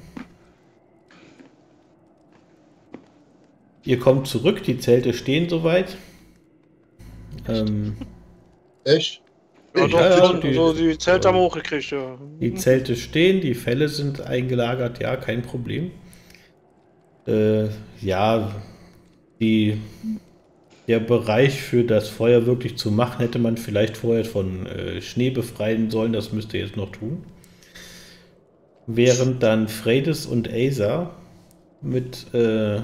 Ihr kommt zurück, die Zelte stehen soweit. Ähm, Echt? Ja, Ich- doch, ja, die, ja, die- so, die Zelte haben wir hochgekriegt, ja. Die Zelte stehen, die Felle sind eingelagert, ja, kein Problem. Äh, ja, die, der Bereich für das Feuer wirklich zu machen, hätte man vielleicht vorher von äh, Schnee befreien sollen, das müsst ihr jetzt noch tun. Während dann Freydis und Aza mit äh,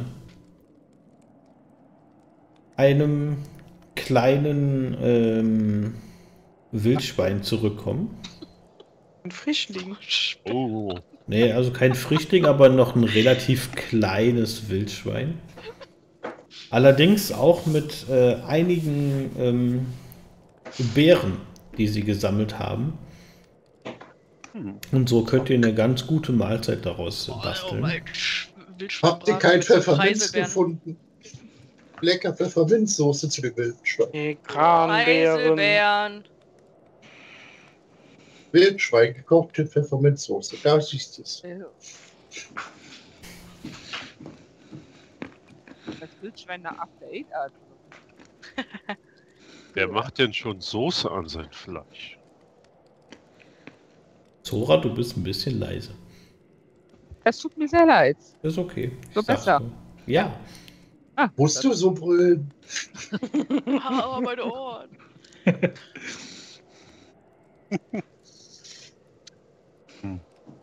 einem kleinen ähm, Wildschwein zurückkommen. Ein Frischling. Oh. Nee, also kein Frischling, aber noch ein relativ kleines Wildschwein. Allerdings auch mit äh, einigen ähm, Beeren, die sie gesammelt haben. Hm. Und so könnt ihr eine ganz gute Mahlzeit daraus basteln. Habt ihr kein Pfefferminz Preiselbeeren. gefunden? Lecker Pfefferminzsoße zu dem Wildschwein. Die Kranbeeren. Preiselbeeren. Wildschwein gekochte Pfefferminzsoße. Da siehst du es. das Wildschwein nach After Eight atmen. Wer macht denn schon Soße an sein Fleisch? Zora, du bist ein bisschen leise. Es tut mir sehr leid. Ist okay. So Ich sag's besser. nur. Ja. Ah, Musst du so brüllen? Ah, meine Ohren. Hm.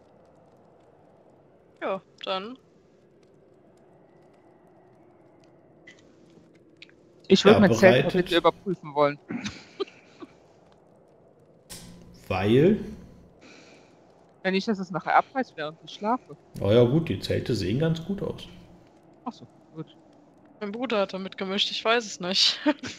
Ja, dann. Ich würde Ja, mein Zelt mal bereitet. bitte überprüfen wollen. Weil, Wenn nicht, dass es nachher abreißt, während ich schlafe. oh ja gut, die Zelte sehen ganz gut aus. Achso, gut. Mein Bruder hat damit gemischt, ich weiß es nicht.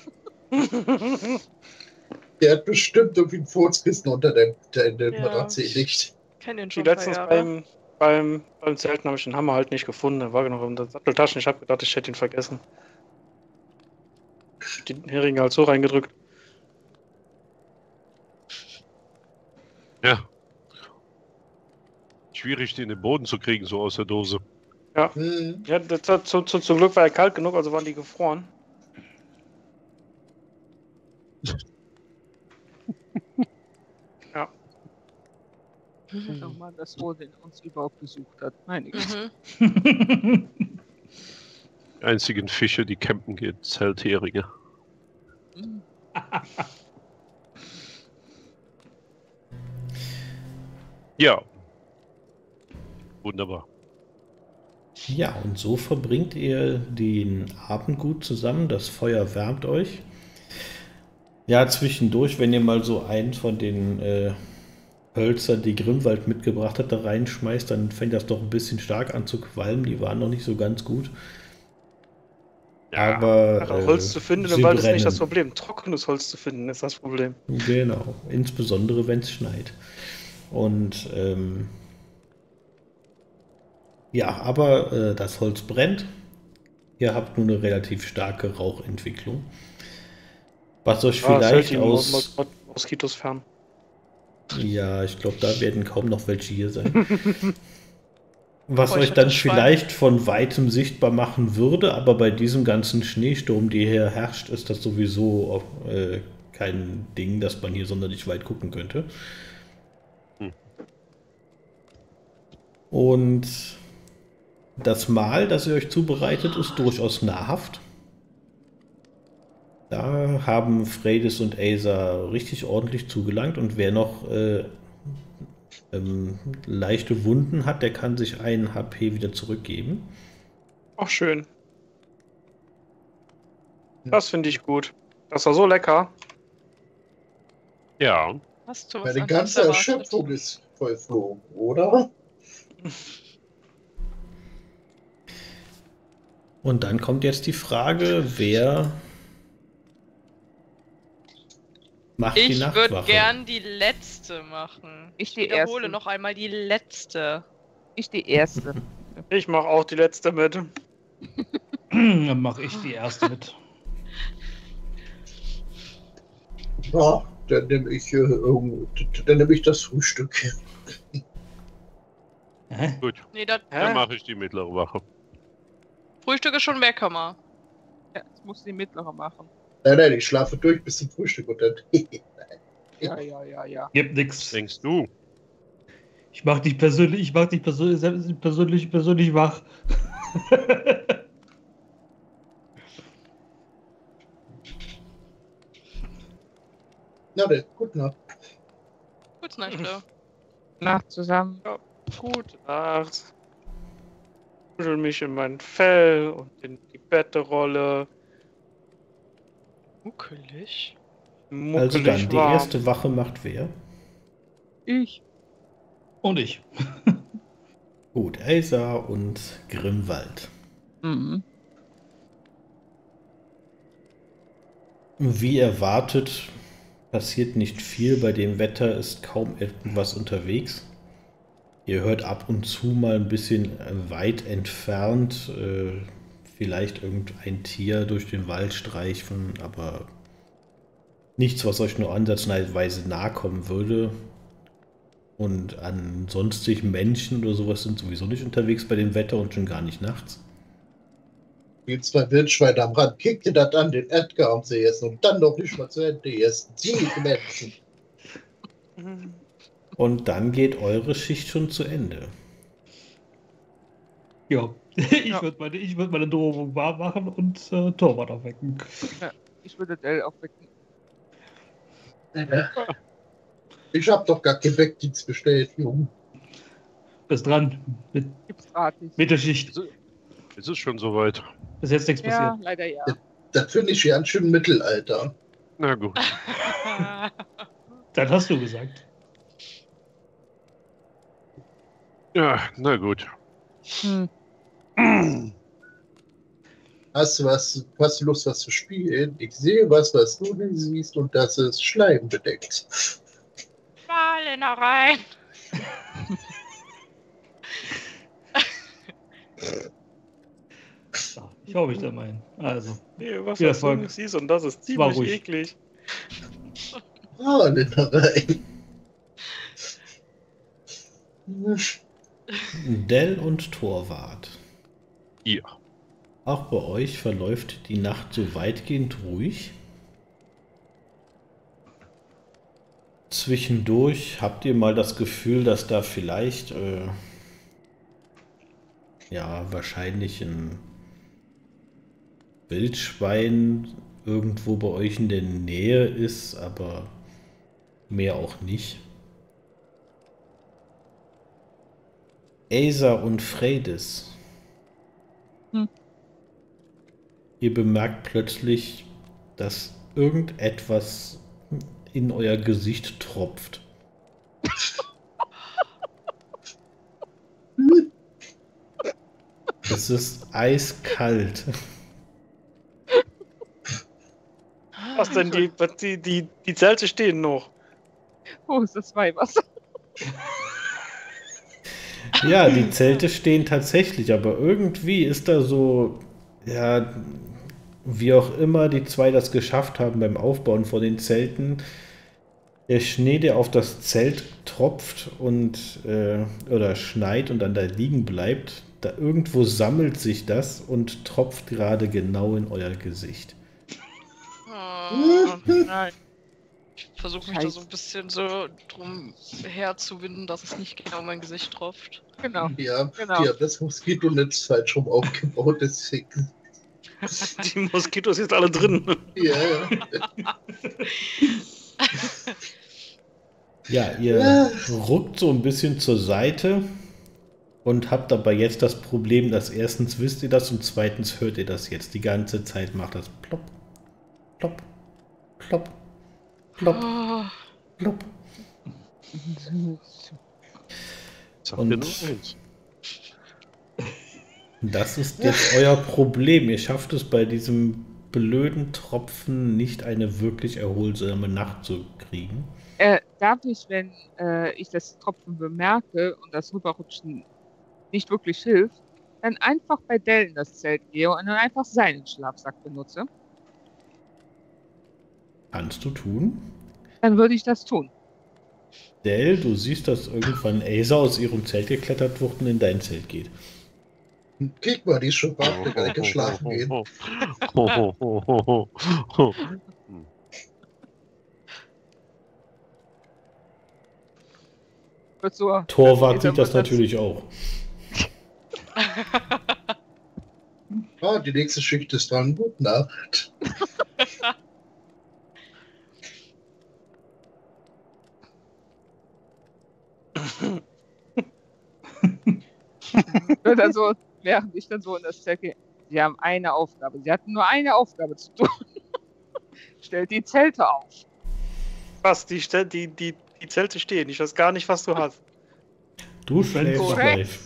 Der hat bestimmt irgendwie ein Furzkissen unter der, der, der Ja. Matratze gelegt. Kenn den Die schon ein paar letztens Jahre. beim, beim, beim Zelten habe ich den Hammer halt nicht gefunden. Der war noch in der Satteltasche. Ich habe gedacht, ich hätte ihn vergessen. Den Hering halt so reingedrückt. Ja. Schwierig, den in den Boden zu kriegen, so aus der Dose. Hm. Ja, das, hat- zu, zu, zum Glück war er kalt genug, also waren die gefroren. Mhm. Nochmal, dass Odin uns überhaupt besucht hat. Meine Güte. Mhm. Die einzigen Fische, die campen gehen, Zeltheringe. Mhm. Ja. Wunderbar. Ja, und so verbringt ihr den Abend gut zusammen. Das Feuer wärmt euch. Ja, zwischendurch, wenn ihr mal so einen von den äh, Hölzern, die Grimwald mitgebracht hat, da reinschmeißt, dann fängt das doch ein bisschen stark an zu qualmen. Die waren noch nicht so ganz gut. Ja, Aber Ach, äh, Holz zu finden sie im Wald ist nicht das brennen. Problem. Trockenes Holz zu finden ist das Problem. Genau, insbesondere wenn es schneit. Und ähm, ja, aber äh, das Holz brennt. Ihr habt nur eine relativ starke Rauchentwicklung. Was euch Ah, vielleicht Zeltin, aus... Mos- Mos- Moskitos fern. Ja, ich glaube, da werden kaum noch welche hier sein. Was Boah, ich euch hab dann das Schwein. vielleicht von weitem sichtbar machen würde, aber bei diesem ganzen Schneesturm, der hier herrscht, ist das sowieso äh, kein Ding, dass man hier sonderlich weit gucken könnte. Hm. Und das Mahl, das ihr euch zubereitet, ist durchaus nahrhaft. Da haben Freydis und Acer richtig ordentlich zugelangt, und wer noch äh, ähm, leichte Wunden hat, der kann sich einen H P wieder zurückgeben. Auch schön. Das finde ich gut. Das war so lecker. Ja. Hast du was Meine anderes ganze erwartet? Erschöpfung ist verflogen, oder? Und dann kommt jetzt die Frage, wer macht die Ich würde Nachtwache? gern die letzte machen. Ich Ich die wiederhole erste. noch einmal die letzte. Ich die erste. Ich mache auch die letzte mit. Dann mache ich die erste mit. Ja, dann nehme ich, äh, irgendwo- dann nehme ich das Frühstück. Hä? Gut, Nee, das dann Hä? mache ich die mittlere Wache. Frühstück ist schon weg, Hammer. Ja, das muss die mittlere machen. Nein, nein, ich schlafe durch bis zum Frühstück und dann. Ja, ja, ja, ja. Gibt nix. Denkst du? Ich mach dich persönlich, ich mach dich persönlich, selbst persönlich, persönlich wach. Na dann, gute Nacht. Gute Nacht. Nacht zusammen. Gute Nacht. Kuschel mich in mein Fell und in die Betterolle. Muckelig. Also Muckelig dann, die warm. erste Wache macht wer? Ich. Und ich. Gut, Acer und Grimwald. Mhm. Wie erwartet, passiert nicht viel. Bei dem Wetter ist kaum etwas unterwegs. Ihr hört ab und zu mal ein bisschen weit entfernt äh, vielleicht irgendein Tier durch den Wald streichen, aber nichts, was euch nur ansatzweise nahe kommen würde. Und ansonsten Menschen oder sowas sind sowieso nicht unterwegs bei dem Wetter und schon gar nicht nachts. Die zwei Wildschweine am Rand, kick dir das an, den Edgar um sie essen und dann noch nicht mal zu Ende essen. Sie Menschen. Und dann geht eure Schicht schon zu Ende. Ja, ich Ja. würde meine, ich würd meine Drohung wahr machen und äh, Torwart aufwecken. Ich würde Dell aufwecken. Ich hab doch gar keinen Wegdienst bestellt, Junge. Bis dran. Mit, Gibt's gratis. mit der Schicht. Es ist schon soweit. Bis jetzt nichts Ja, passiert. leider ja. Das finde ich ganz schön Mittelalter. Na gut. Das hast du gesagt. Ja, na gut. Hm. Hast du was, hast du Lust, was zu spielen? Ich sehe was, was du nicht siehst, und das ist Schleim bedeckt. Mal in da rein. So, ich hau mich da mal hin. Also, Nee, was Viel was du Erfolg. nicht siehst, und das ist War ziemlich ruhig. eklig. Ah, Linderei. Dell und Torwart. Ja. Auch bei euch verläuft die Nacht so weitgehend ruhig. Zwischendurch habt ihr mal das Gefühl, dass da vielleicht, äh, ja, wahrscheinlich ein Wildschwein irgendwo bei euch in der Nähe ist, aber mehr auch nicht. Asa und Freydis. Hm. Ihr bemerkt plötzlich, dass irgendetwas in euer Gesicht tropft. Es ist eiskalt. Was denn, die, was die, die, die Zelte stehen noch. Wo ist das Weihwasser? Ja, die Zelte stehen tatsächlich, aber irgendwie ist da so, ja, wie auch immer die zwei das geschafft haben beim Aufbauen von den Zelten, der Schnee, der auf das Zelt tropft und äh, oder schneit und dann da liegen bleibt, da irgendwo sammelt sich das und tropft gerade genau in euer Gesicht. Oh, Nein. ich versuche mich da so ein bisschen so drum herzuwinden, dass es nicht genau in mein Gesicht tropft. Genau. Ja, Genau. die haben das Moskitonetz falsch rum aufgebaut, deswegen. Die Moskitos sind alle drin. Ja, ja. Ja, ihr ruckt so ein bisschen zur Seite und habt aber jetzt das Problem, dass erstens wisst ihr das und zweitens hört ihr das jetzt. Die ganze Zeit macht das plopp, plopp, plopp, plopp, Oh, plopp. Sag Und- dir nur eins. Das ist jetzt euer Problem. Ihr schafft es bei diesem blöden Tropfen nicht eine wirklich erholsame Nacht zu kriegen. Äh, darf ich, wenn äh, ich das Tropfen bemerke und das Rüberrutschen nicht wirklich hilft, dann einfach bei Dell in das Zelt gehe und dann einfach seinen Schlafsack benutze? Kannst du tun? Dann würde ich das tun. Dell, du siehst, dass irgendwann Asa aus ihrem Zelt geklettert wird und in dein Zelt geht. Krieg mal, die ist schon wach, wir gleich geschlafen gehen. Wird so, Torwart Asa sieht das wird natürlich auch. Ah, die nächste Schicht ist dran. Gute Nacht. wird dann so, während ich dann so in das Zelt gehe. Sie haben eine Aufgabe. Sie hatten nur eine Aufgabe zu tun. Stellt die Zelte auf. Was? Die, Stel- die, die, die Zelte stehen. Ich weiß gar nicht, was du hast. Du schläfst Korrekt. live.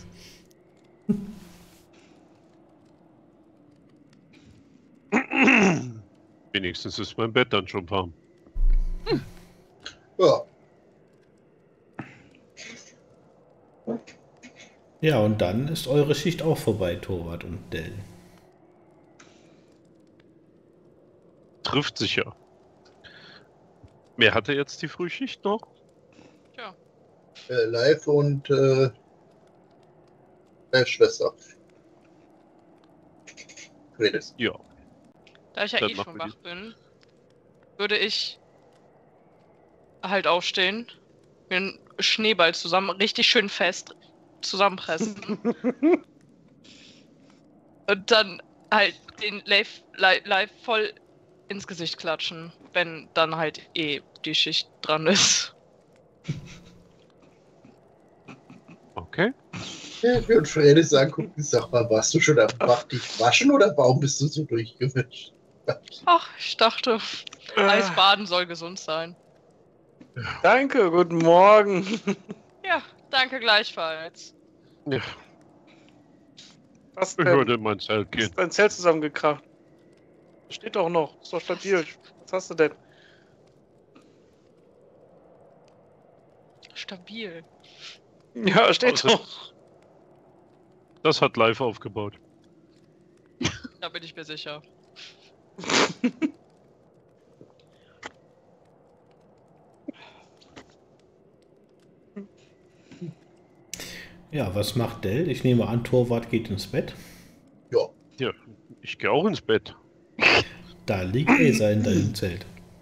Wenigstens ist mein Bett dann schon warm. Ja, Ja, und dann ist eure Schicht auch vorbei, Torwart und Dell. Trifft sich ja. Wer hatte jetzt die Frühschicht noch? tja. äh, live und äh, äh, Schwester. Fredes. Ja. Da ich ja Dann eh machen schon wir wach bin, würde ich halt aufstehen, mir einen Schneeball zusammen, richtig schön fest zusammenpressen und dann halt den live, live, live voll ins Gesicht klatschen, wenn dann halt eh die Schicht dran ist. Okay. Ja, wir und Fredes angucken, sag mal, warst du schon am Bach dich waschen oder warum bist du so durchgewischt? Ach, ich dachte, Eisbaden soll gesund sein. Danke, guten Morgen. Ja, danke gleichfalls. Ja, Was ich denn? würde in mein Zelt gehen. Ist dein Zelt zusammengekracht? Steht doch noch. Ist doch stabil. Was hast du denn? Stabil. Ja, steht Also- doch. Das hat live aufgebaut. Da bin ich mir sicher. Ja, was macht Dell? Ich nehme an, Torwart geht ins Bett. Ja, Ja, ich gehe auch ins Bett. Da liegt Asa in deinem Zelt.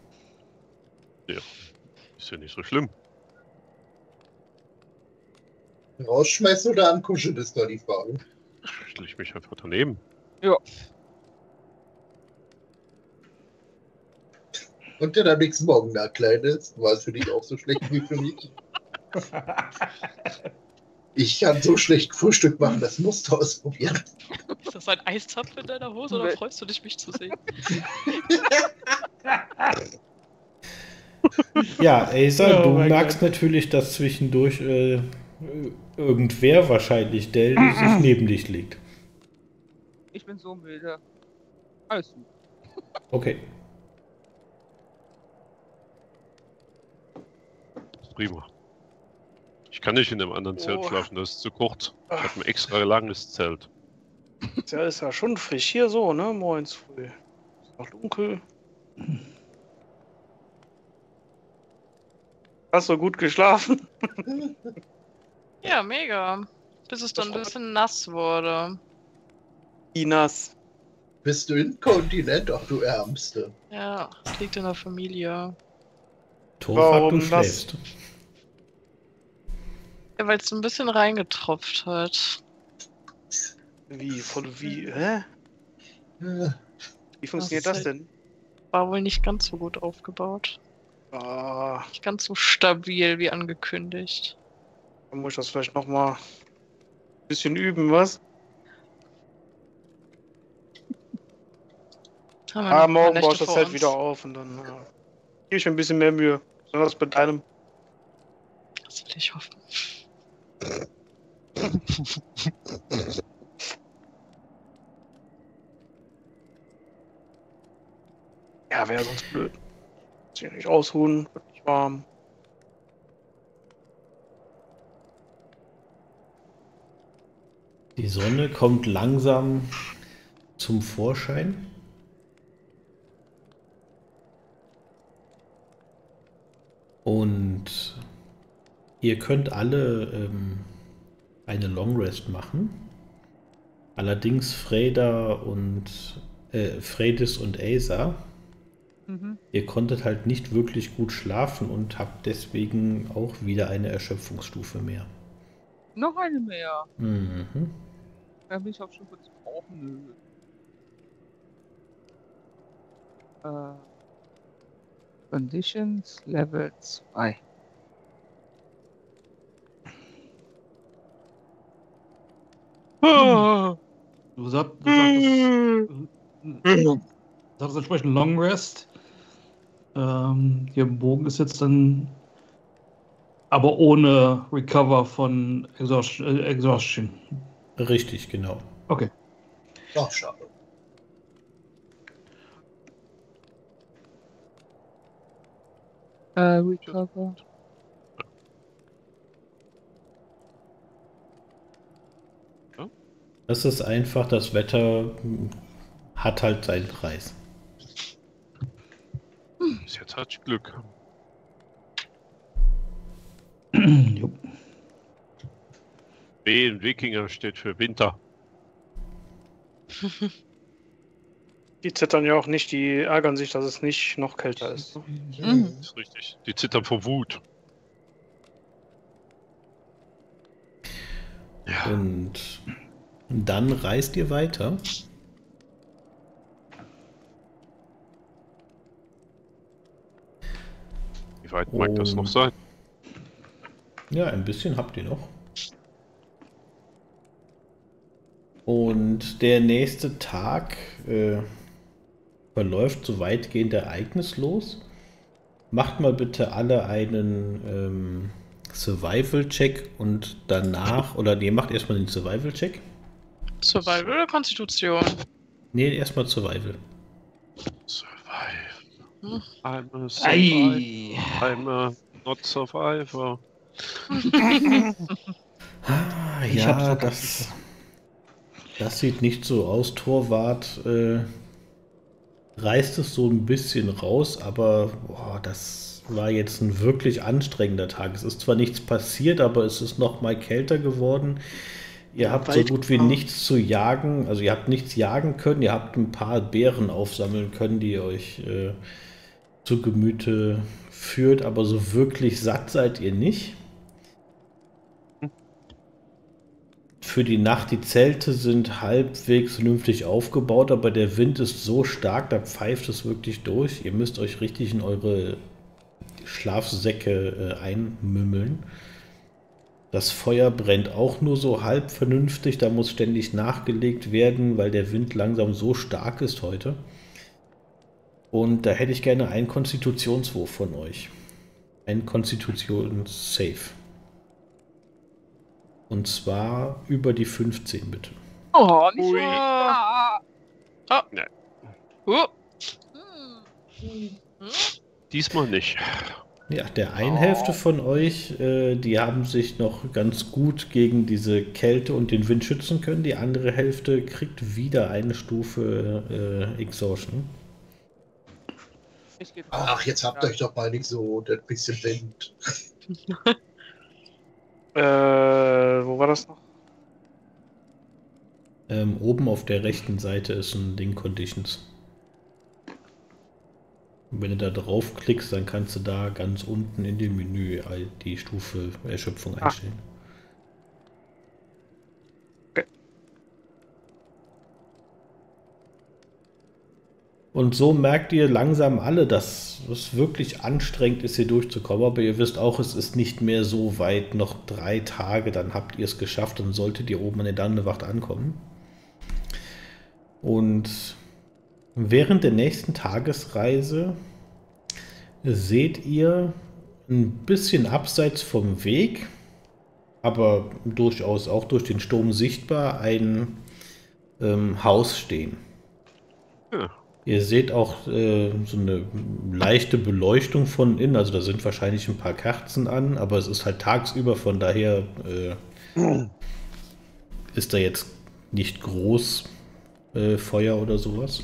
Ist ja nicht so schlimm. rausschmeißen oder ankuscheln, ist da die Frage. Stelle ich mich einfach daneben. Und dann am nächsten Morgen, na, Kleines, war es für dich auch so schlecht wie für mich? Ich kann so schlecht Frühstück machen, das musst du ausprobieren. Ist das ein Eiszapf in deiner Hose oder freust du dich, mich zu sehen? Ja, Asa, Oh du mein merkst Gott. natürlich, dass zwischendurch äh, irgendwer, wahrscheinlich Dell, sich neben dich liegt. Ich bin so müde. Alles gut. Okay. Prima. Ich kann nicht in einem anderen Zelt Oh. schlafen, das ist zu kurz. Ich habe ein extra langes Zelt. Ja, ist ja schon frisch hier so, ne? Moins früh. Ist noch dunkel. Hast du gut geschlafen? Ja, mega. Bis es dann ein bisschen nass wurde. Inas. Bist du inkontinent? Ach, du Ärmste. Ja, es liegt in der Familie. Torwart, Warum du das? schläfst. Ja, weil es so ein bisschen reingetropft hat. Wie? Von wie? Hä? Äh, Wie funktioniert das, Das ist denn? War wohl nicht ganz so gut aufgebaut. Ah, Nicht ganz so stabil wie angekündigt. dann muss ich das vielleicht noch mal ein bisschen üben, was? Haben wir Ah, noch ein paar morgen Nächte baue ich das vor Zelt uns. wieder auf und dann ja, gebe ich mir ein bisschen mehr Mühe. Besonders bei deinem. Das will ich hoffen. Ja, wäre sonst blöd. Muss ich nicht ausruhen, wird nicht warm. Die Sonne kommt langsam zum Vorschein. Und ihr könnt alle ähm, eine Long Rest machen. Allerdings Freda und äh, Fredis und Asa, Mhm. ihr konntet halt nicht wirklich gut schlafen und habt deswegen auch wieder eine Erschöpfungsstufe mehr. Noch eine mehr. Mhm. Da bin ich auch schon kurz brauchen. Nö. Äh, Conditions Level zwei. Ah, Du, sag, du sagtest, du sagtest entsprechend Long Rest. Ähm, hier im Bogen ist jetzt dann aber ohne Recover von Exhaust äh, Exhaustion. Richtig, genau. Okay. Ach, schade. Äh, Recover. Das ist einfach, das Wetter hm, hat halt seinen Preis. Bis jetzt hatte ich Glück. Jo. W in Wikinger steht für Winter. Die zittern ja auch nicht, die ärgern sich, dass es nicht noch kälter ist. Mhm. Das ist richtig. Die zittern vor Wut. Ja. Und dann reist ihr weiter. Wie weit mag das noch Und- sein? Ja, ein bisschen habt ihr noch. Und der nächste Tag äh, verläuft so weitgehend ereignislos. Macht mal bitte alle einen ähm, Survival-Check und danach, oder nee, macht erstmal den Survival-Check. Survival oder Konstitution? Nee, erstmal Survival. Survive. Hm. I'm a survivor. Ei. I'm a not survivor. Ah, Ich ja, hab's doch das, das sieht nicht so aus. Torwart äh, reißt es so ein bisschen raus, aber boah, das war jetzt ein wirklich anstrengender Tag. Es ist zwar nichts passiert, aber es ist noch mal kälter geworden. Ihr habt so Wald- gut wie nichts zu jagen, also ihr habt nichts jagen können, ihr habt ein paar Beeren aufsammeln können, die ihr euch äh, zu Gemüte führt, aber so wirklich satt seid ihr nicht. Für die Nacht, die Zelte sind halbwegs vernünftig aufgebaut, aber der Wind ist so stark, da pfeift es wirklich durch. Ihr müsst euch richtig in eure Schlafsäcke äh, einmümmeln. Das Feuer brennt auch nur so halb vernünftig, da muss ständig nachgelegt werden, weil der Wind langsam so stark ist heute. Und da hätte ich gerne einen Konstitutionswurf von euch. Ein Konstitutions-Save. Und zwar über die fünfzehn, bitte. Oh, nicht Ui. so. Ah. Uh, Hm. Diesmal nicht. Ja, der einen Hälfte von euch, äh, die haben sich noch ganz gut gegen diese Kälte und den Wind schützen können. Die andere Hälfte kriegt wieder eine Stufe äh, Exhaustion. Ich geb Ach, jetzt habt Ja. euch doch mal nicht so ein bisschen Wind. Äh, wo war das noch? Ähm, oben auf der rechten Seite ist ein Ding Conditions. Und wenn du da draufklickst, dann kannst du da ganz unten in dem Menü all die Stufe Erschöpfung Ah. einstellen. Okay. Und so merkt ihr langsam alle, dass es wirklich anstrengend ist, hier durchzukommen. Aber ihr wisst auch, es ist nicht mehr so weit, noch drei Tage, dann habt ihr es geschafft und solltet ihr oben an der Dannewacht ankommen. Und während der nächsten Tagesreise seht ihr ein bisschen abseits vom Weg, aber durchaus auch durch den Sturm sichtbar, ein ähm, Haus stehen. Ja. Ihr seht auch äh, so eine leichte Beleuchtung von innen, also da sind wahrscheinlich ein paar Kerzen an, aber es ist halt tagsüber, von daher äh, ist da jetzt nicht groß äh, Feuer oder sowas.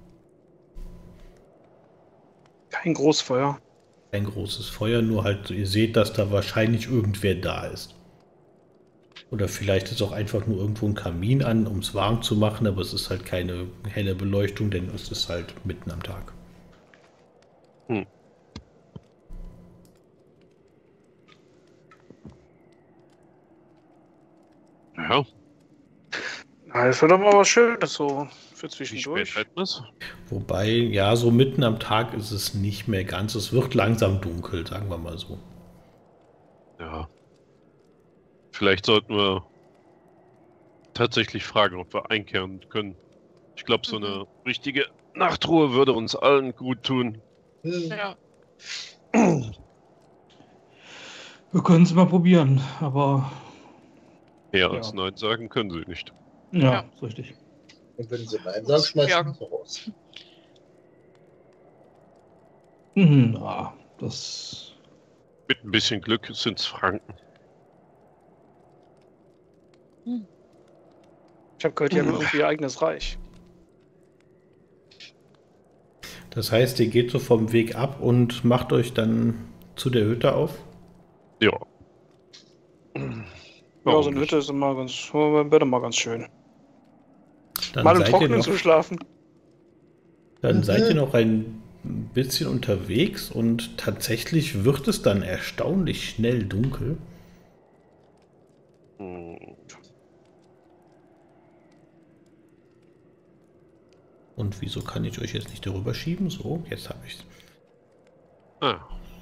Kein Großfeuer. Ein großes Feuer, nur halt, ihr seht, dass da wahrscheinlich irgendwer da ist. Oder vielleicht ist auch einfach nur irgendwo ein Kamin an, um es warm zu machen, aber es ist halt keine helle Beleuchtung, denn es ist halt mitten am Tag. Ja, Na, das wird doch mal was Schönes so für wie spät zwischendurch. hätten wir es? Wobei, ja, so mitten am Tag ist es nicht mehr ganz. Es wird langsam dunkel, sagen wir mal so. Ja. Vielleicht sollten wir tatsächlich fragen, ob wir einkehren können. Ich glaube, so eine richtige Nachtruhe würde uns allen gut tun. Hm. ja. Wir können es mal probieren, aber Mehr Ja. als Nein sagen können sie nicht. ja, Ja. ist richtig. Und wenn sie Nein sagen, schmeißen Jagen. sie raus. Mhm, ja, das. Mit ein bisschen Glück sind es Franken. Ich habe gehört, die haben irgendwie ihr eigenes Reich. Das heißt, ihr geht so vom Weg ab und macht euch dann zu der Hütte auf. Ja. Ja, Warum so eine nicht? Hütte ist immer ganz, im Bett immer ganz schön. Dann Mal im seid ihr Trockenen noch, zu schlafen. Dann Mhm. seid ihr noch ein bisschen unterwegs und tatsächlich wird es dann erstaunlich schnell dunkel. Hm. Und wieso kann ich euch jetzt nicht darüber schieben? So, jetzt habe ich es. Ah.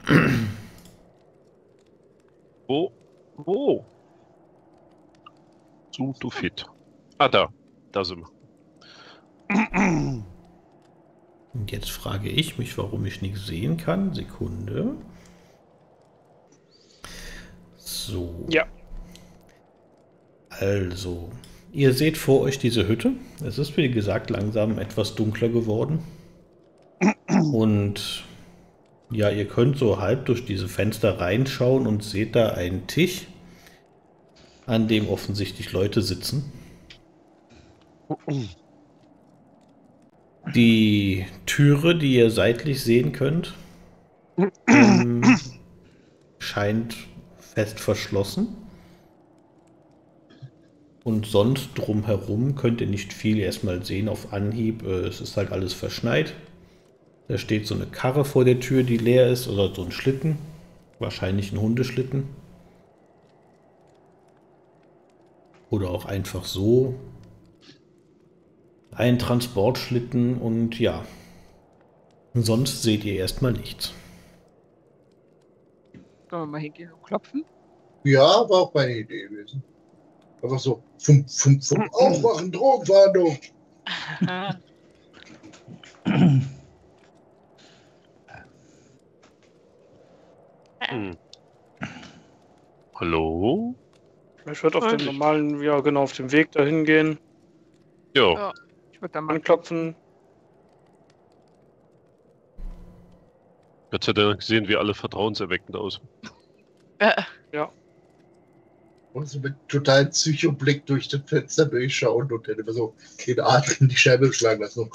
Wo? Wo? Zoom to fit. Ah, da. Da sind wir. Und jetzt frage ich mich, warum ich nichts sehen kann. Sekunde. So. Ja. Also, ihr seht vor euch diese Hütte. Es ist, wie gesagt, langsam etwas dunkler geworden. Und ja, ihr könnt so halb durch diese Fenster reinschauen und seht da einen Tisch, an dem offensichtlich Leute sitzen. Die Türe, die ihr seitlich sehen könnt, ähm, scheint fest verschlossen. Und sonst drumherum könnt ihr nicht viel erstmal sehen auf Anhieb. Äh, Es ist halt alles verschneit. Da steht so eine Karre vor der Tür, die leer ist, oder so ein Schlitten. Wahrscheinlich ein Hundeschlitten. Oder auch einfach so ein Transportschlitten und ja. Sonst seht ihr erstmal nichts. Sollen wir mal hingehen und klopfen? Ja, war auch meine Idee gewesen. Einfach so, fum, fum, fum, aufwachen, Drogenfahndung. Hm. Hallo? Ich würde auf dem Eigentlich. normalen, ja genau, auf dem Weg dahin gehen, Ja. Ja. Ich würde da mal anklopfen. Gott sei Dank sehen wir alle vertrauenserweckend aus. Äh, Und so mit totalem Psychoblick durch das Fenster durchschauen und dann immer so den Atem in die Scheibe schlagen lassen.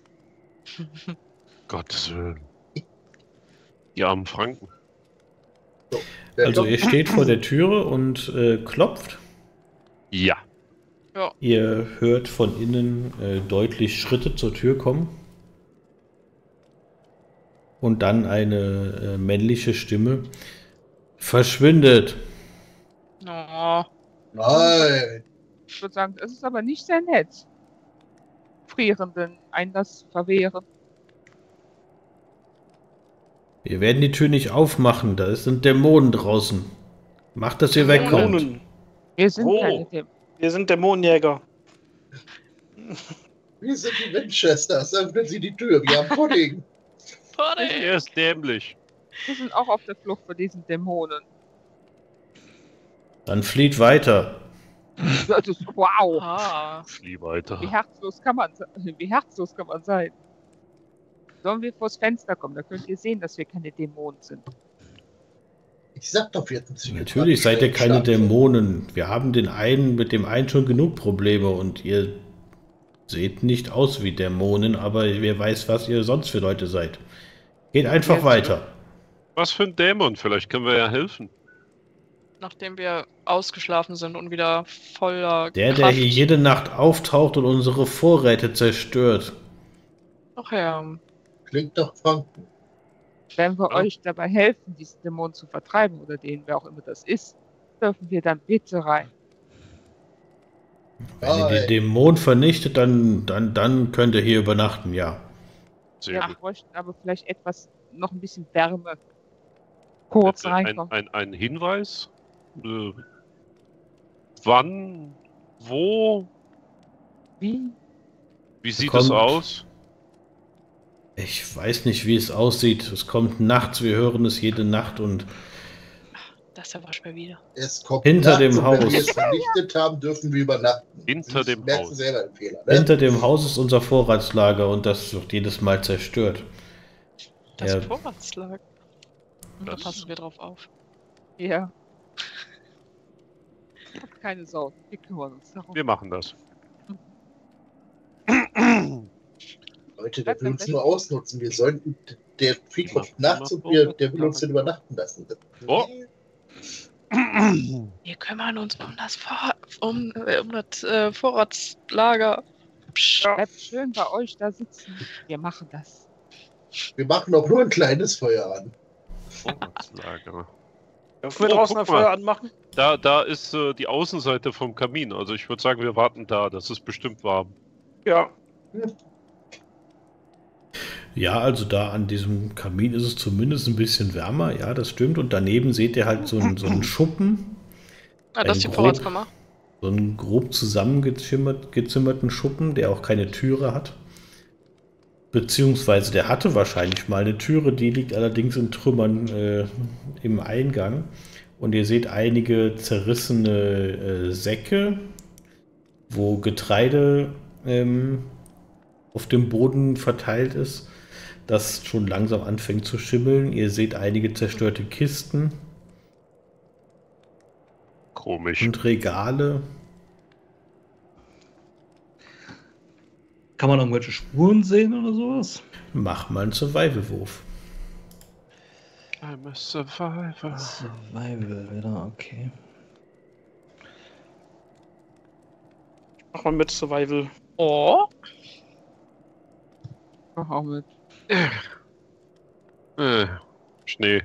Gottes Willen. Die armen Franken. Der Also Doc- ihr steht vor der Türe und äh, klopft. Ja. Ihr hört von innen äh, deutlich Schritte zur Tür kommen. Und dann eine äh, männliche Stimme. Verschwindet! oh. Nein. Ich würde sagen, es ist aber nicht sehr nett, Frierenden Einlass zu verwehren. Wir werden die Tür nicht aufmachen, da sind Dämonen draußen. Macht, dass ihr wegkommt. Dämonen. Wir sind Oh. keine Dämonen. Wir sind Dämonenjäger. Wir sind die Winchesters. Öffnen Sie die Tür. Wir haben Pudding. Er ist dämlich. Wir sind auch auf der Flucht vor diesen Dämonen. Dann flieht weiter. Das ist, wow! Ah. Flieh weiter. Wie herzlos kann man se- wie herzlos kann man sein? Sollen wir vors Fenster kommen? Da könnt ihr sehen, dass wir keine Dämonen sind. Ich sag doch, wir hätten Psychopathen. Natürlich seid ihr keine Stark. Dämonen. Wir haben den einen mit dem einen schon genug Probleme und ihr seht nicht aus wie Dämonen, aber wer weiß, was ihr sonst für Leute seid. Geht einfach Jetzt, weiter. Was für ein Dämon? Vielleicht können wir ja helfen. Nachdem wir ausgeschlafen sind und wieder voller Der, der Kraft. hier jede Nacht auftaucht und unsere Vorräte zerstört. Ach ja. Klingt doch Franken. Wenn wir Ja. euch dabei helfen, diesen Dämonen zu vertreiben oder den, wer auch immer das ist, dürfen wir dann bitte rein. Wenn ihr Nein. den Dämon vernichtet, dann, dann, dann könnt ihr hier übernachten, ja. Sehr Ja, gut. wir bräuchten aber vielleicht etwas, noch ein bisschen Wärme. Kurz Ein, ein, reinkommen. ein, ein Hinweis? Äh, wann? Wo? Wie? Wie sieht Kommt. es aus? Ich weiß nicht, wie es aussieht. Es kommt nachts, wir hören es jede Nacht und Das erwascht mir wieder. Es kommt Hinter nachts dem und Wenn Haus. wir es vernichtet haben, dürfen wir übernachten. Hinter Sie dem merken Haus. selber den Fehler. Ne? hinter dem Haus ist unser Vorratslager und das wird jedes Mal zerstört. Das Ja. Vorratslager. Da Das- passen wir drauf auf. Ja. Habt keine Sorgen, wir kümmern uns darum. Wir machen das. Leute, der will uns nur ausnutzen. Wir sollten, der fliegt Mach- oft nachts mach und wir, doch. der will uns dann übernachten lassen. Oh. Wir kümmern uns um das, Vor um, äh, um das äh, Vorratslager. Psst. Bleibt schön bei euch da sitzen. Wir machen das. Wir machen auch nur ein kleines Feuer an. Vorratslager. Dürfen wir Oh, draußen guck ein Feuer mal. anmachen? Da, da ist äh, die Außenseite vom Kamin. Also ich würde sagen, wir warten da. Das ist bestimmt warm. Ja. Ja, also da an diesem Kamin ist es zumindest ein bisschen wärmer, ja, das stimmt. Und daneben seht ihr halt so einen, so einen Schuppen, Ah, das ist die Ein Vorratskammer. so einen grob zusammengezimmerten gezimmerten Schuppen, der auch keine Türe hat. Beziehungsweise der hatte wahrscheinlich mal eine Türe, die liegt allerdings in Trümmern äh, im Eingang. Und ihr seht einige zerrissene äh, Säcke, wo Getreide ähm, auf dem Boden verteilt ist, das schon langsam anfängt zu schimmeln. Ihr seht einige zerstörte Kisten Komisch. und Regale. Kann man irgendwelche Spuren sehen oder sowas? Mach mal einen Survival-Wurf. I'm a survivor. Survival wieder, okay. Mach mal mit Survival. Oh. Mach auch mit. Äh, Schnee.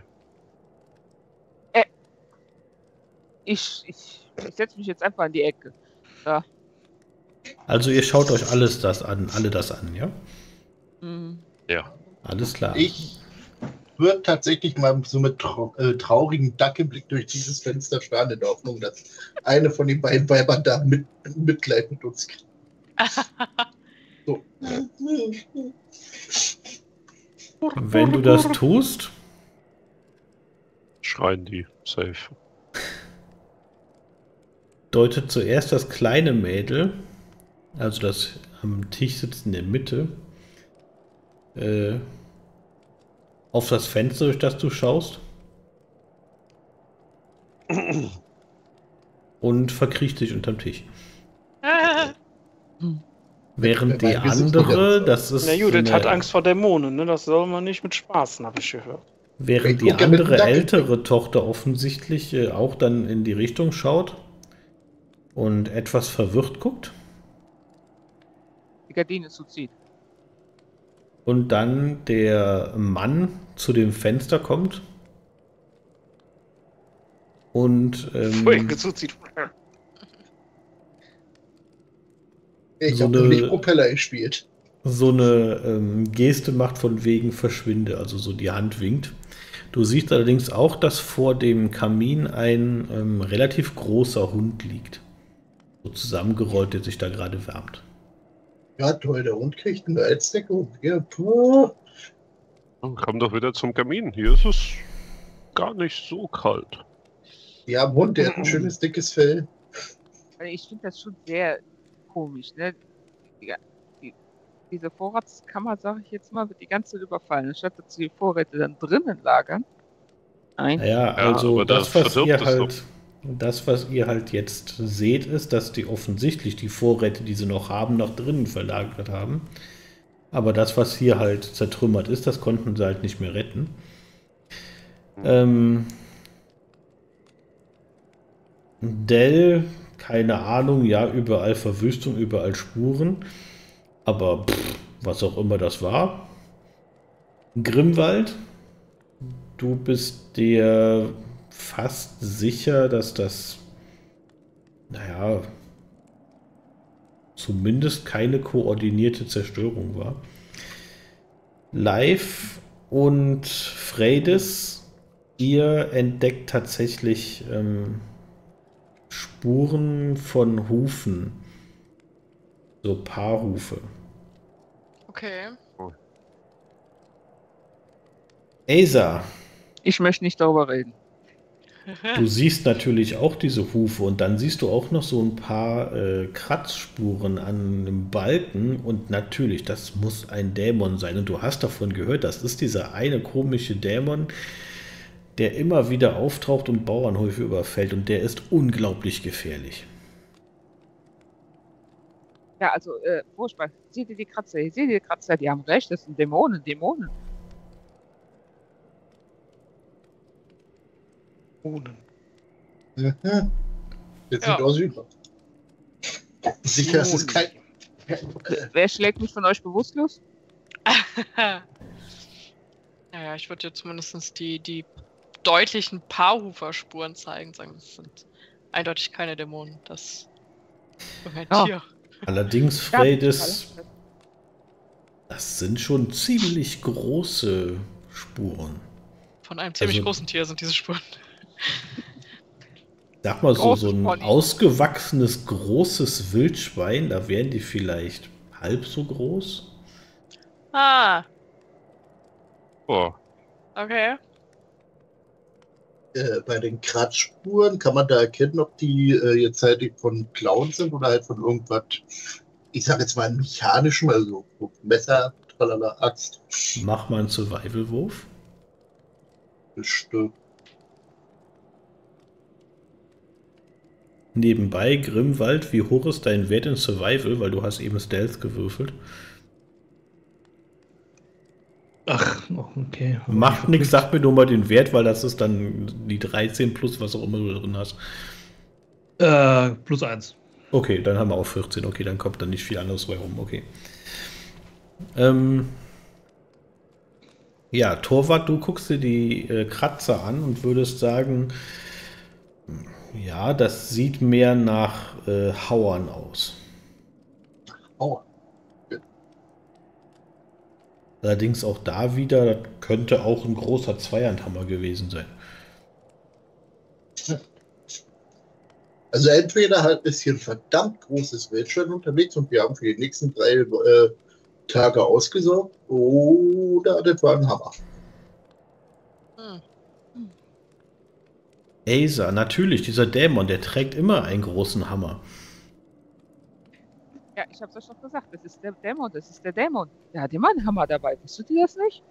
Ich, ich, ich setze mich jetzt einfach in die Ecke. Da. Also ihr schaut euch alles das an, alle das an, ja? Mhm. Ja. Alles klar. Ich würde tatsächlich mal so mit trau äh, traurigem Dackelblick durch dieses Fenster starren, in der Hoffnung, dass eine von den beiden Weibern da mit, Mitleid mit uns kriegt. So. Wenn du das tust, Schreien die. Safe. deutet zuerst das kleine Mädel, also das am Tisch sitzt in der Mitte, äh, auf das Fenster, durch das du schaust, und verkriecht sich unterm Tisch. Während die Weil wir sind andere, wieder- das ist Na Judith eine- hat Angst vor Dämonen, ne? Das soll man nicht mit Spaßen, habe ich gehört. während Ich die guck ja mit dem andere Dackel. ältere Tochter offensichtlich äh, auch dann in die Richtung schaut und etwas verwirrt guckt. Die Gardine zuzieht. Und dann der Mann zu dem Fenster kommt und Vorhin ähm, gezuzieht. Ich So habe eine- noch nicht Propeller gespielt. so eine ähm, Geste macht von wegen verschwinde, also so die Hand winkt. Du siehst allerdings auch, dass vor dem Kamin ein ähm, relativ großer Hund liegt. So zusammengerollt, der sich da gerade wärmt. Ja, toll, der Hund kriegt eine Heizdeckung. Ja, puh. Komm doch wieder zum Kamin. Hier ist es gar nicht so kalt. Die haben einen Hund, der hat ein schönes, dickes Fell. Also ich finde das schon sehr komisch, ne? Die, die, diese Vorratskammer, sage ich jetzt mal, wird die ganze Zeit überfallen. Anstatt dass die Vorräte dann drinnen lagern. Nein. Naja, also aber da das, was verdirbt ihr es halt, das, was ihr halt jetzt seht, ist, dass die offensichtlich die Vorräte, die sie noch haben, nach drinnen verlagert haben. Aber das, was hier halt zertrümmert ist, das konnten sie halt nicht mehr retten. Ähm, Dell, keine Ahnung, ja, überall Verwüstung, überall Spuren. Aber pff, was auch immer das war. Grimwald, du bist dir fast sicher, dass das, naja, zumindest keine koordinierte Zerstörung war. Live und Freydis, ihr entdeckt tatsächlich ähm, Spuren von Hufen. So Paarhufe. Okay. Asa, Ich möchte nicht darüber reden. du siehst natürlich auch diese Hufe und dann siehst du auch noch so ein paar äh, Kratzspuren an einem Balken und natürlich, das muss ein Dämon sein und du hast davon gehört, das ist dieser eine komische Dämon, der immer wieder auftaucht und Bauernhöfe überfällt und der ist unglaublich gefährlich. Ja, also, äh, furchtbar. Seht ihr die Kratzer? Seht ihr die Kratzer? Die haben recht, das sind Dämonen, Dämonen. Dämonen. Mhm. Jetzt Ja. sind auch Süder. Sicher ist es kein. Wer schlägt mich von euch bewusstlos? Naja, ich würde dir zumindest die, die deutlichen Paarhuferspuren zeigen. Sagen, das sind eindeutig keine Dämonen. Das ist ein Ja. Tier. Allerdings, Ja, Freydis, das sind schon ziemlich große Spuren. Von einem ziemlich Also- großen Tier sind diese Spuren. Sag mal so, Großes so ein Pony. ausgewachsenes, großes Wildschwein, da wären die vielleicht halb so groß. Ah, Oh, okay. Äh, bei den Kratzspuren kann man da erkennen, ob die äh, jetzt halt von Klauen sind oder halt von irgendwas, ich sag jetzt mal mechanischem, also Messer, tralala, Axt. Mach mal einen Survival-Wurf. Bestimmt. Nebenbei, Grimwald, wie hoch ist dein Wert in Survival, weil du hast eben Stealth gewürfelt. Ach, oh, okay. Macht nichts, sag mir nur mal den Wert, weil das ist dann die dreizehn plus, was auch immer du drin hast. Äh, plus eins. Okay, dann haben wir auch vierzehn. Okay, dann kommt dann nicht viel anderes bei rum. Okay. Ähm, ja, Torwart, du guckst dir die äh, Kratzer an und würdest sagen, ja, das sieht mehr nach äh, Hauern aus. Oh, Allerdings auch da wieder, das könnte auch ein großer Zweihandhammer gewesen sein. also entweder halt ist hier ein verdammt großes Wildschwein unterwegs und wir haben für die nächsten drei äh, Tage ausgesorgt, oder das war ein Hammer. Hm. Acer, natürlich, dieser Dämon, der trägt immer einen großen Hammer. Ja, ich hab's euch doch gesagt, das ist der Dämon, das ist der Dämon. Der hat immer einen Hammer dabei. Wusstet ihr das nicht?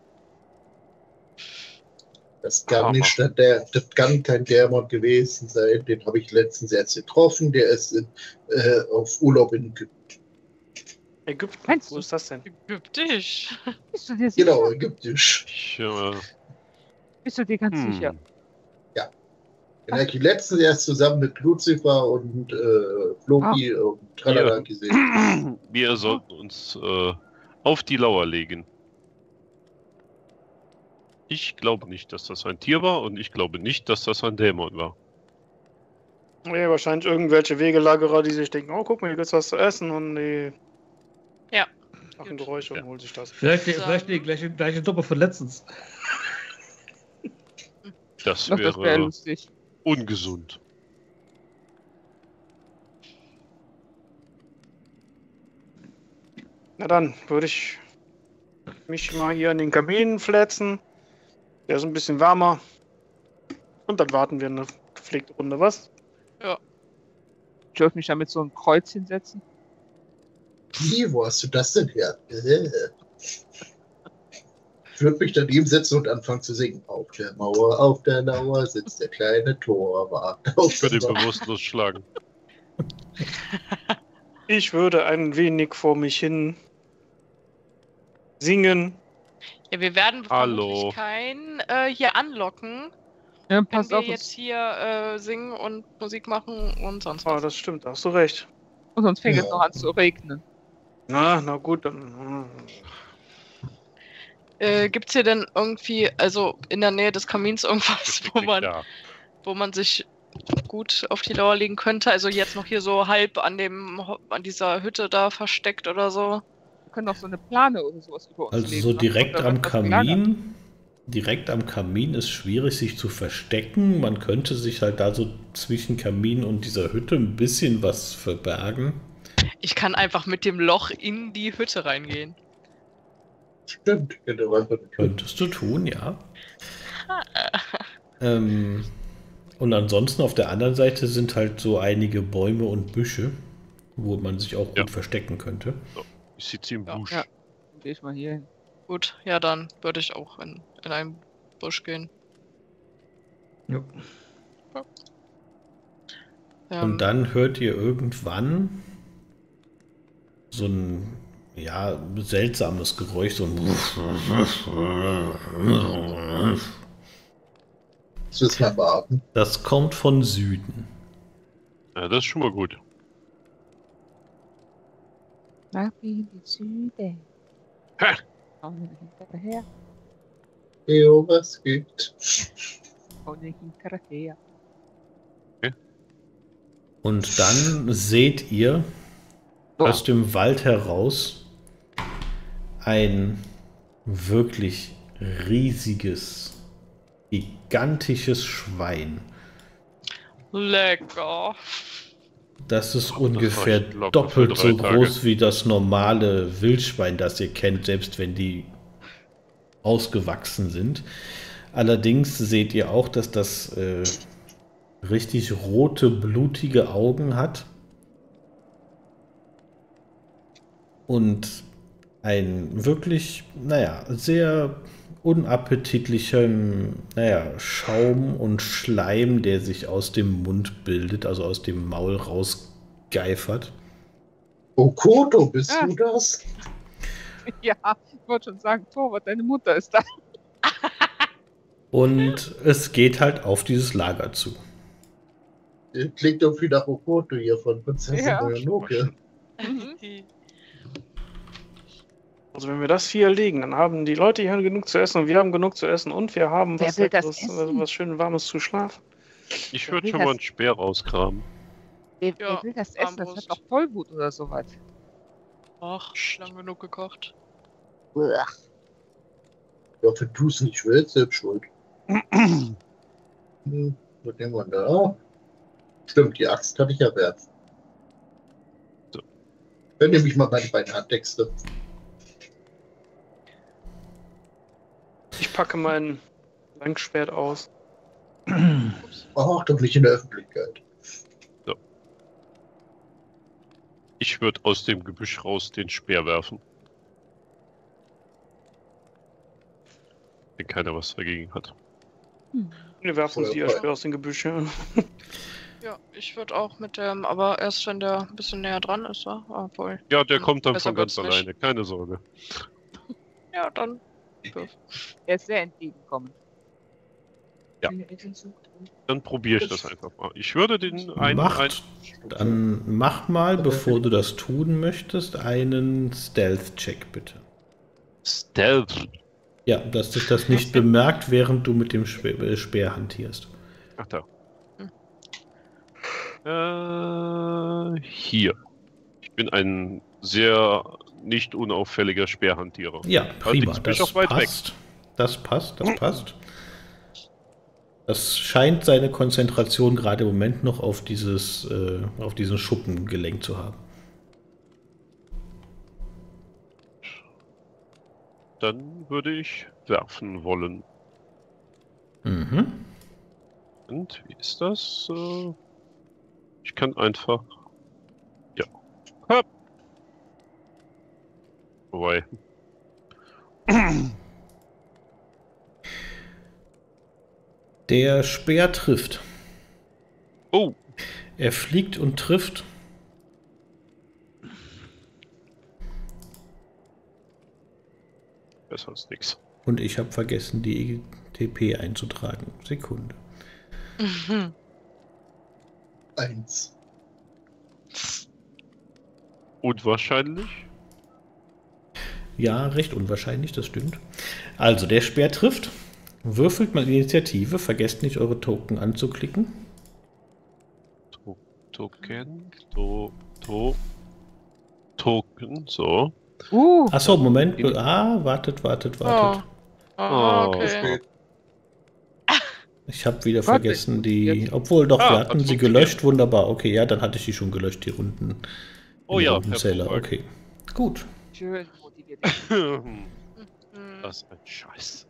Das kann Hammer. nicht der, das kann kein Dämon gewesen sein. Den habe ich letztens erst getroffen. Der ist in, äh, auf Urlaub in Ägypten. Ägypten, Meinst wo du? ist das denn? Ägyptisch. Bist du dir sicher? Genau, ägyptisch. ich, äh, Bist du dir ganz hm. sicher? Den habe ich letztens erst zusammen mit Lucifer und äh, Floki und Tralala Ja. gesehen. Wir sollten uns äh, auf die Lauer legen. Ich glaube nicht, dass das ein Tier war und ich glaube nicht, dass das ein Dämon war. Ja, wahrscheinlich irgendwelche Wegelagerer, die sich denken, oh, guck mal, hier gibt's was zu essen und die Ja. machen Gut. Geräusche und Ja. holen sich das. Vielleicht, Sagen- vielleicht die gleiche, gleiche Doppel von letztens. Das Doch, das wäre wäre lustig. ungesund. Na dann würde ich mich mal hier an den Kamin flätzen. Der ist ein bisschen wärmer. Und dann warten wir eine gepflegte Runde, was? Ich würde mich da mit so einem Kreuz hinsetzen. Wie, wo hast du das denn her? Äh. Ich würde mich daneben setzen und anfangen zu singen. Auf der Mauer, auf der Lauer sitzt der kleine Torwart. Ich würde ihn bewusstlos schlagen. Ich würde ein wenig vor mich hin singen. Ja, wir werden Hallo. vermutlich keinen äh, hier anlocken, Ja, wenn pass wir auf, jetzt uns, hier äh, singen und Musik machen und sonst Oh, was. das stimmt, da hast du recht. und sonst fängt Ja. es noch an zu regnen. Na, na gut, dann. Äh, gibt's hier denn irgendwie, also in der Nähe des Kamins irgendwas, wo man, Ja. wo man sich gut auf die Lauer legen könnte? Also jetzt noch hier so halb an dem Ho- an dieser Hütte da versteckt oder so? Wir können auch so eine Plane oder sowas über uns Also legen. so ne? direkt Oder am wird was gelagert? Kamin. Direkt am Kamin ist schwierig, sich zu verstecken. Man könnte sich halt da so zwischen Kamin und dieser Hütte ein bisschen was verbergen. Ich kann einfach mit dem Loch in die Hütte reingehen. Stimmt, genau. einfach eine Tür. Könntest du tun, ja. ähm, und ansonsten auf der anderen Seite sind halt so einige Bäume und Büsche, wo man sich auch gut Ja. verstecken könnte. Ich sitze im Ja. Busch. Ja. Dann gehe ich mal hier hin. Gut, ja, dann würde ich auch in, in einen Busch gehen. Ja. Ähm, Und dann hört ihr irgendwann so ein ja, seltsames Geräusch, so ein Das müssen wir warten. Das kommt von Süden. Ja, das ist schon mal gut. Nach wie die Süde. Ha! Ohne hinterher. Jo, was geht? Ohne hinterher. Und dann seht ihr aus dem Wald heraus ein wirklich riesiges, gigantisches Schwein. Lecker. Das ist Das ungefähr reicht locker doppelt für drei so Tage. groß wie das normale Wildschwein, das ihr kennt, selbst wenn die ausgewachsen sind. Allerdings seht ihr auch, dass das äh, richtig rote, blutige Augen hat und einen wirklich, naja, sehr unappetitlichen, naja, Schaum und Schleim, der sich aus dem Mund bildet, also aus dem Maul rausgeifert. Okoto, bist Ah. du das? Ja, ich wollte schon sagen, Torwart, deine Mutter ist da. Und es geht halt auf dieses Lager zu. Klingt doch wie nach Okoto hier von Prinzessin Ja. Mononoke. Also wenn wir das hier erlegen, dann haben die Leute hier genug zu essen und wir haben genug zu essen und wir haben Wer was, will das was, essen? was schön Warmes zu schlafen. Ich Wer würde will schon mal das? einen Speer rauskramen. Wer, Ja, wer will das essen? Das Armbrust. hat doch Tollwut oder sowas. Ach, lang genug gekocht. Uah. Ja, wenn du es nicht willst, selbst schuld. Hm, was nehmen wir da? Stimmt, die Axt kann ich ja werfen. So. Dann nehme ich mal meine beiden Handtexte. Ich packe mein Langschwert aus. Ach, doch nicht in der Öffentlichkeit. Ich würde aus dem Gebüsch raus den Speer werfen. Wenn keiner was dagegen hat. Hm. Wir werfen uns Ja, die voll. Speer aus den Gebüschen. Ja, ich würde auch mit dem, aber erst wenn der ein bisschen näher dran ist, ja? Obwohl. Ja, der Hm, kommt dann besser von ganz wird's nicht. alleine, keine Sorge. Ja, dann. Er ist sehr entgegenkommend. Ja. Dann probiere ich das einfach mal. Ich würde den einen... Macht, einen dann mach mal, bevor du das tun möchtest, einen Stealth-Check bitte. Stealth. Ja, dass dich das nicht bemerkt, während du mit dem Speer, äh, Speer hantierst. Ach da. Äh, hier. Ich bin ein sehr nicht unauffälliger Speerhantierer. Ja, prima. Allerdings bin ich Das auch weit weg. passt. Das passt, das passt. Das scheint seine Konzentration gerade im Moment noch auf dieses, äh, auf diesen Schuppen gelenkt zu haben. Dann würde ich werfen wollen. Mhm. Und wie ist das? Äh, Ich kann einfach... Ja. Hopp. Wobei... Der Speer trifft. Oh! Er fliegt und trifft. Besser als nix. Und ich habe vergessen, die E T P einzutragen. Sekunde. Mhm. Eins. Unwahrscheinlich? Ja, recht unwahrscheinlich, das stimmt. Also, der Speer trifft. Würfelt mal die Initiative. Vergesst nicht, eure Token anzuklicken. To Token, to, to, Token, so. Uh, Achso, Moment. Ah, wartet, wartet, wartet. Oh. Ah, Oh. okay. Spät. Ich habe wieder Warte, vergessen, die. jetzt- Obwohl, doch, Ah, wir hat hatten sie funktioniert. gelöscht. Wunderbar. Okay, ja, dann hatte ich die schon gelöscht, die Runden. Oh die ja, Rundenzähler. hervorragend. Okay. Gut. schön motiviert. Hm. Das ist ein Scheiß.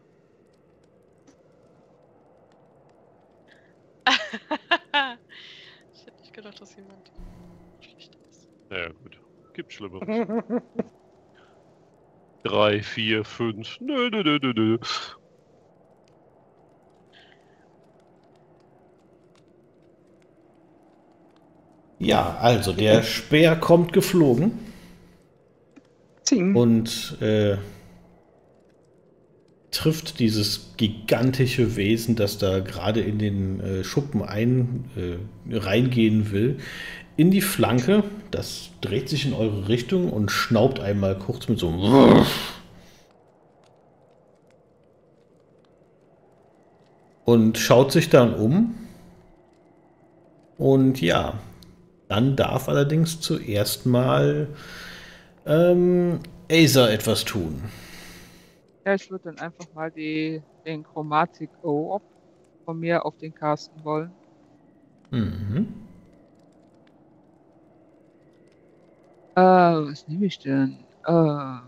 Ich hätte nicht gedacht, dass jemand schlecht ist. Naja, gut. Gibt Schlimmeres. Drei, vier, fünf. Nö, nö, nö, nö, nö. Ja, also der Speer kommt geflogen Zing. und äh, trifft dieses gigantische Wesen, das da gerade in den äh, Schuppen ein, äh, reingehen will, in die Flanke. Das dreht sich in eure Richtung und schnaubt einmal kurz mit so einem und schaut sich dann um. Und ja, dann darf allerdings zuerst mal ähm, Acer etwas tun. Ja, ich würde dann einfach mal die, den Chromatic Orb von mir auf den casten wollen. Mhm. Äh, was nehme ich denn? Äh,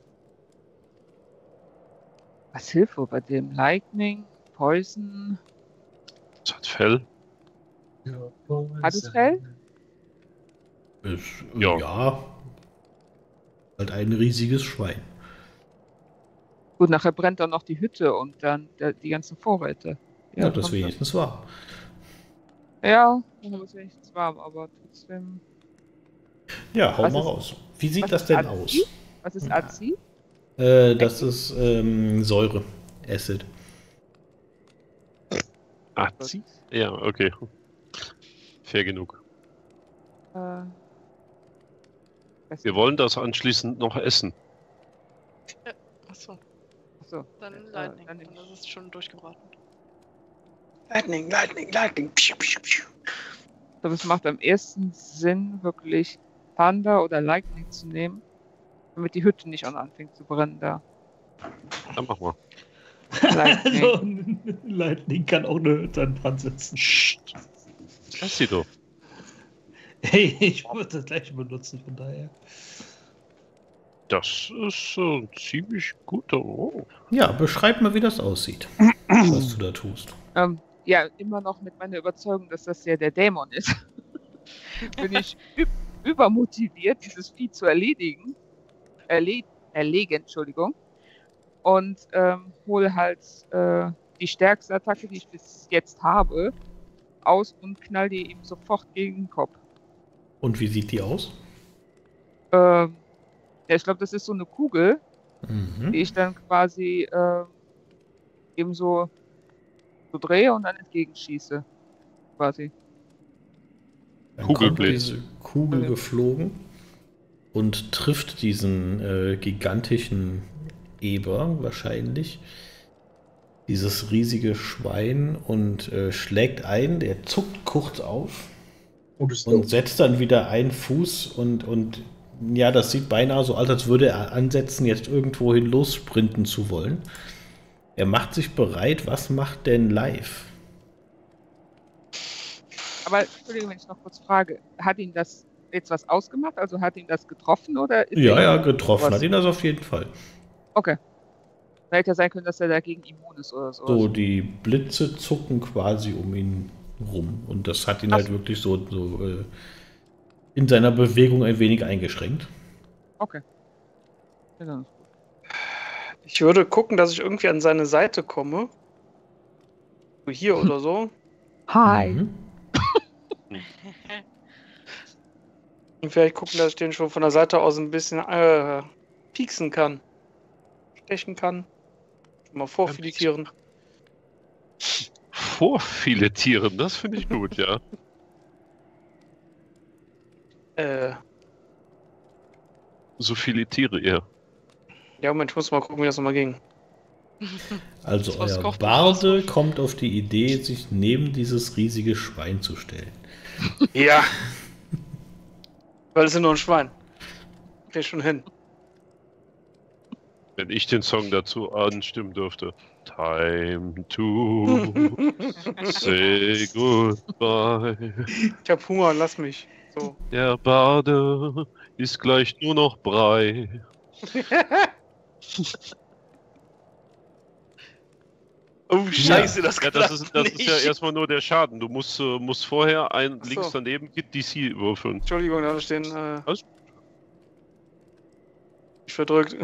was hilft wohl bei dem? Lightning, Poison. Das hat Fell. Hat es Fell? Ist, Ja. ja. Halt ein riesiges Schwein. Gut, nachher brennt dann noch die Hütte und dann der, die ganzen Vorräte. Ja, das kommt wenigstens war. dann- Ja, dann ist wenigstens warm, aber trotzdem. Ja, hau Was mal ist- raus. Wie sieht was das ist denn Azid? aus? Was ist Ja. Azid? Äh, das ist ähm, Säure. Acid. Ah, sie? Ja, okay. Fair genug. Äh, weiß Wir nicht. wollen das anschließend noch essen. Achso, Achso. dann Äh, Lightning. dann Dann nehme das ist schon durchgebraten. Lightning, Lightning, Lightning. Pschuh, pschuh, pschuh. Ich glaube, es macht am ersten Sinn, wirklich Thunder oder Lightning zu nehmen, damit die Hütte nicht auch anfängt zu brennen da. Dann mach mal. Lightning. Also, ein Lightning kann auch eine Hütte an Brand setzen. Psst. Lass sie doch. Hey, ich würde das gleich benutzen, von daher. Das ist äh, ein ziemlich guter Rohr. Ja, beschreib mal, wie das aussieht, was du da tust. Ähm, ja, immer noch mit meiner Überzeugung, dass das ja der Dämon ist. Bin ich üb übermotiviert, dieses Vieh zu erledigen. Erle erlegen, Entschuldigung. Und ähm, hole halt äh, die stärkste Attacke, die ich bis jetzt habe, aus und knall die ihm sofort gegen den Kopf. Und wie sieht die aus? Ähm, ja, ich glaube, das ist so eine Kugel, die Mhm. ich dann quasi äh, eben so, so drehe und dann entgegenschieße. Quasi. Dann kommt Kugelblitz. diese Kugel Okay. geflogen und trifft diesen äh, gigantischen Eber wahrscheinlich. Dieses riesige Schwein und äh, schlägt ein, der zuckt kurz auf Und ist und tot. setzt dann wieder einen Fuß und, und ja, das sieht beinahe so aus, als würde er ansetzen, jetzt irgendwohin lossprinten zu wollen. Er macht sich bereit. Was macht denn live? Aber Entschuldigung, wenn ich noch kurz frage, hat ihn das jetzt was ausgemacht? Also hat ihn das getroffen oder ist Ja, er ja, immun? getroffen Was? hat ihn das auf jeden Fall. Okay. Da hätte ja sein können, dass er dagegen immun ist oder so. So, die Blitze zucken quasi um ihn rum. Und das hat ihn Ach halt so. wirklich so, so äh, in seiner Bewegung ein wenig eingeschränkt. Okay. Ja, dann ist gut. Ich würde gucken, dass ich irgendwie an seine Seite komme. So hier oder so. Hi. Mhm. Und vielleicht gucken, dass ich den schon von der Seite aus ein bisschen äh, pieksen kann. Stechen kann. Schon mal vorfiletieren. Vorfiletieren, das finde ich gut, ja. Äh, So filetiere ihr. ja, Moment, ich muss mal gucken, wie das nochmal ging. Also Das war's euer Kochbuch Barde kommt auf die Idee, sich neben dieses riesige Schwein zu stellen. Ja. Weil es ist ja nur ein Schwein. Krieg schon hin. Wenn ich den Song dazu anstimmen dürfte. Time to say goodbye. Ich hab Hunger, lass mich. So. Der Bade ist gleich nur noch Brei. Oh, scheiße, das Ja, kann das ist, das ist ja nicht. erstmal nur der Schaden. Du musst, äh, musst vorher ein Ach so. links daneben D C würfeln. Entschuldigung, da stehen. Äh, Was? ich verdrückt.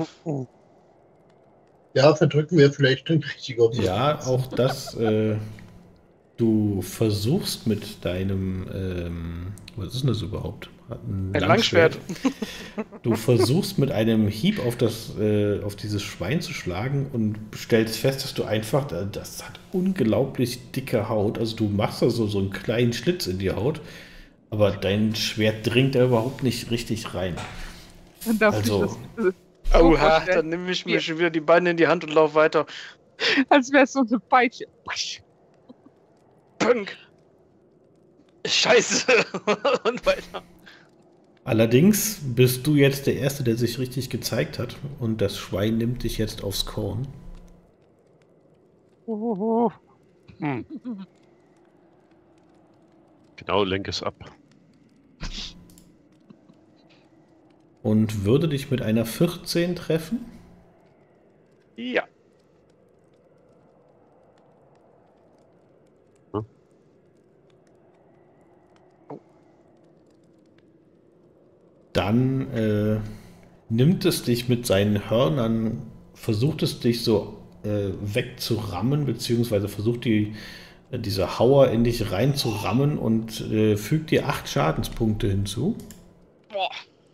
Ja, verdrücken wir vielleicht den richtigen auf. Ja, auch das. Äh, du versuchst mit deinem. Ähm, was ist denn das überhaupt? Ein Ein Langschwert. Du versuchst mit einem Hieb auf, das, äh, auf dieses Schwein zu schlagen und stellst fest, dass du einfach. äh, Das hat unglaublich dicke Haut. Also, du machst da so, so einen kleinen Schlitz in die Haut. Aber dein Schwert dringt da überhaupt nicht richtig rein. Und darf Also- ich das, das Oha, vorstellen? dann nehme ich mir schon wieder die Beine in die Hand und laufe weiter. Als wäre es so eine Peitsche. Punk! Scheiße! Und weiter. Allerdings bist du jetzt der Erste, der sich richtig gezeigt hat. Und das Schwein nimmt dich jetzt aufs Korn. Hm. Genau, lenk es ab. Und würde dich mit einer vierzehn treffen. Ja. Dann äh, nimmt es dich mit seinen Hörnern, versucht es dich so äh, wegzurammen, beziehungsweise versucht die, äh, diese Hauer in dich reinzurammen und äh, fügt dir acht Schadenspunkte hinzu. Boah.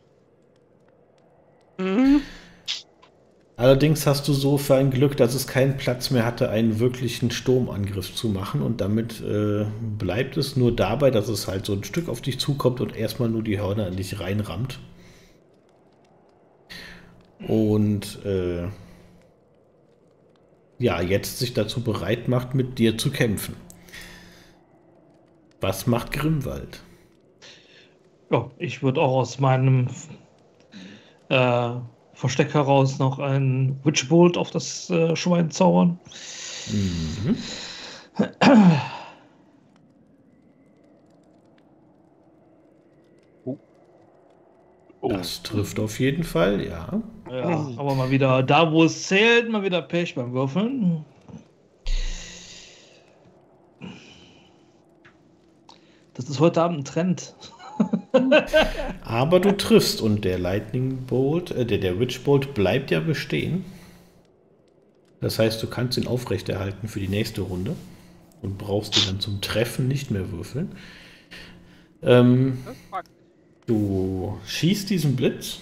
Mhm. Allerdings hast du so für ein Glück, dass es keinen Platz mehr hatte, einen wirklichen Sturmangriff zu machen. Und damit äh, bleibt es nur dabei, dass es halt so ein Stück auf dich zukommt und erstmal nur die Hörner in dich reinrammt. Und äh, ja, jetzt sich dazu bereit macht, mit dir zu kämpfen. Was macht Grimwald? Ja, ich würde auch aus meinem äh, Versteck heraus noch einen Witchbolt auf das äh, Schwein zaubern. Mhm. Oh, Das trifft auf jeden Fall, ja. Ja, aber mal wieder da, wo es zählt, mal wieder Pech beim Würfeln. Das ist heute Abend ein Trend. Aber du triffst und der Lightning Bolt, äh, der, der Witch Bolt bleibt ja bestehen. Das heißt, du kannst ihn aufrechterhalten für die nächste Runde und brauchst ihn dann zum Treffen nicht mehr würfeln. Ähm, Das ist praktisch. du schießt diesen Blitz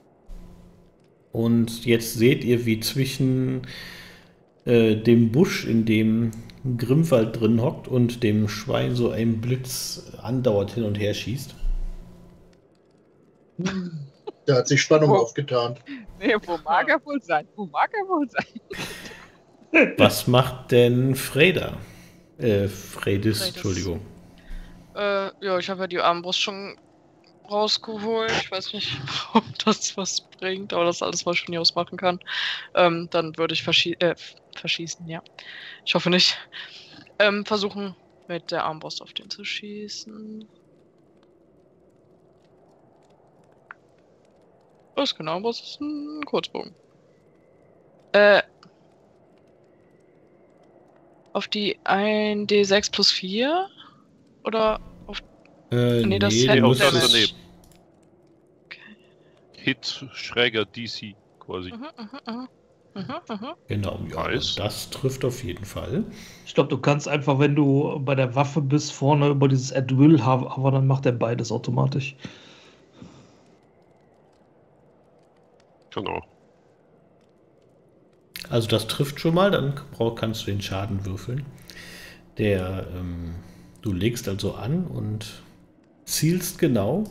und jetzt seht ihr, wie zwischen äh, dem Busch, in dem Grimwald drin hockt, und dem Schwein so ein Blitz andauernd hin und her schießt. Da hat sich Spannung Oh. aufgetan. Nee, wo mag er wohl sein? Wo mag er wohl sein? Was macht denn Freda? Äh, Fredis, Fredis. Entschuldigung. Äh, ja, ich habe ja die Armbrust schon rausgeholt. Ich weiß nicht, ob das was bringt, aber das ist alles, was ich von hier aus machen kann. Ähm, dann würde ich verschie äh, verschießen, ja. Ich hoffe nicht. Ähm, versuchen, mit der Armbrust auf den zu schießen. Was genau, was ist ein Kurzbogen? Äh, auf die ein D sechs plus vier? Oder auf... Äh, Nee, das nee, hätte du auf das müsstest, daneben. Okay. Hit, schräger D C quasi. Mhm, mhm, mhm. Mhm, mhm. genau, ja, Nice. das trifft auf jeden Fall. Ich glaube, du kannst einfach, wenn du bei der Waffe bist, vorne über dieses At Will, aber dann macht er beides automatisch. Genau. Also das trifft schon mal, dann brauch- kannst du den Schaden würfeln. Der, ähm, du legst also an und zielst genau.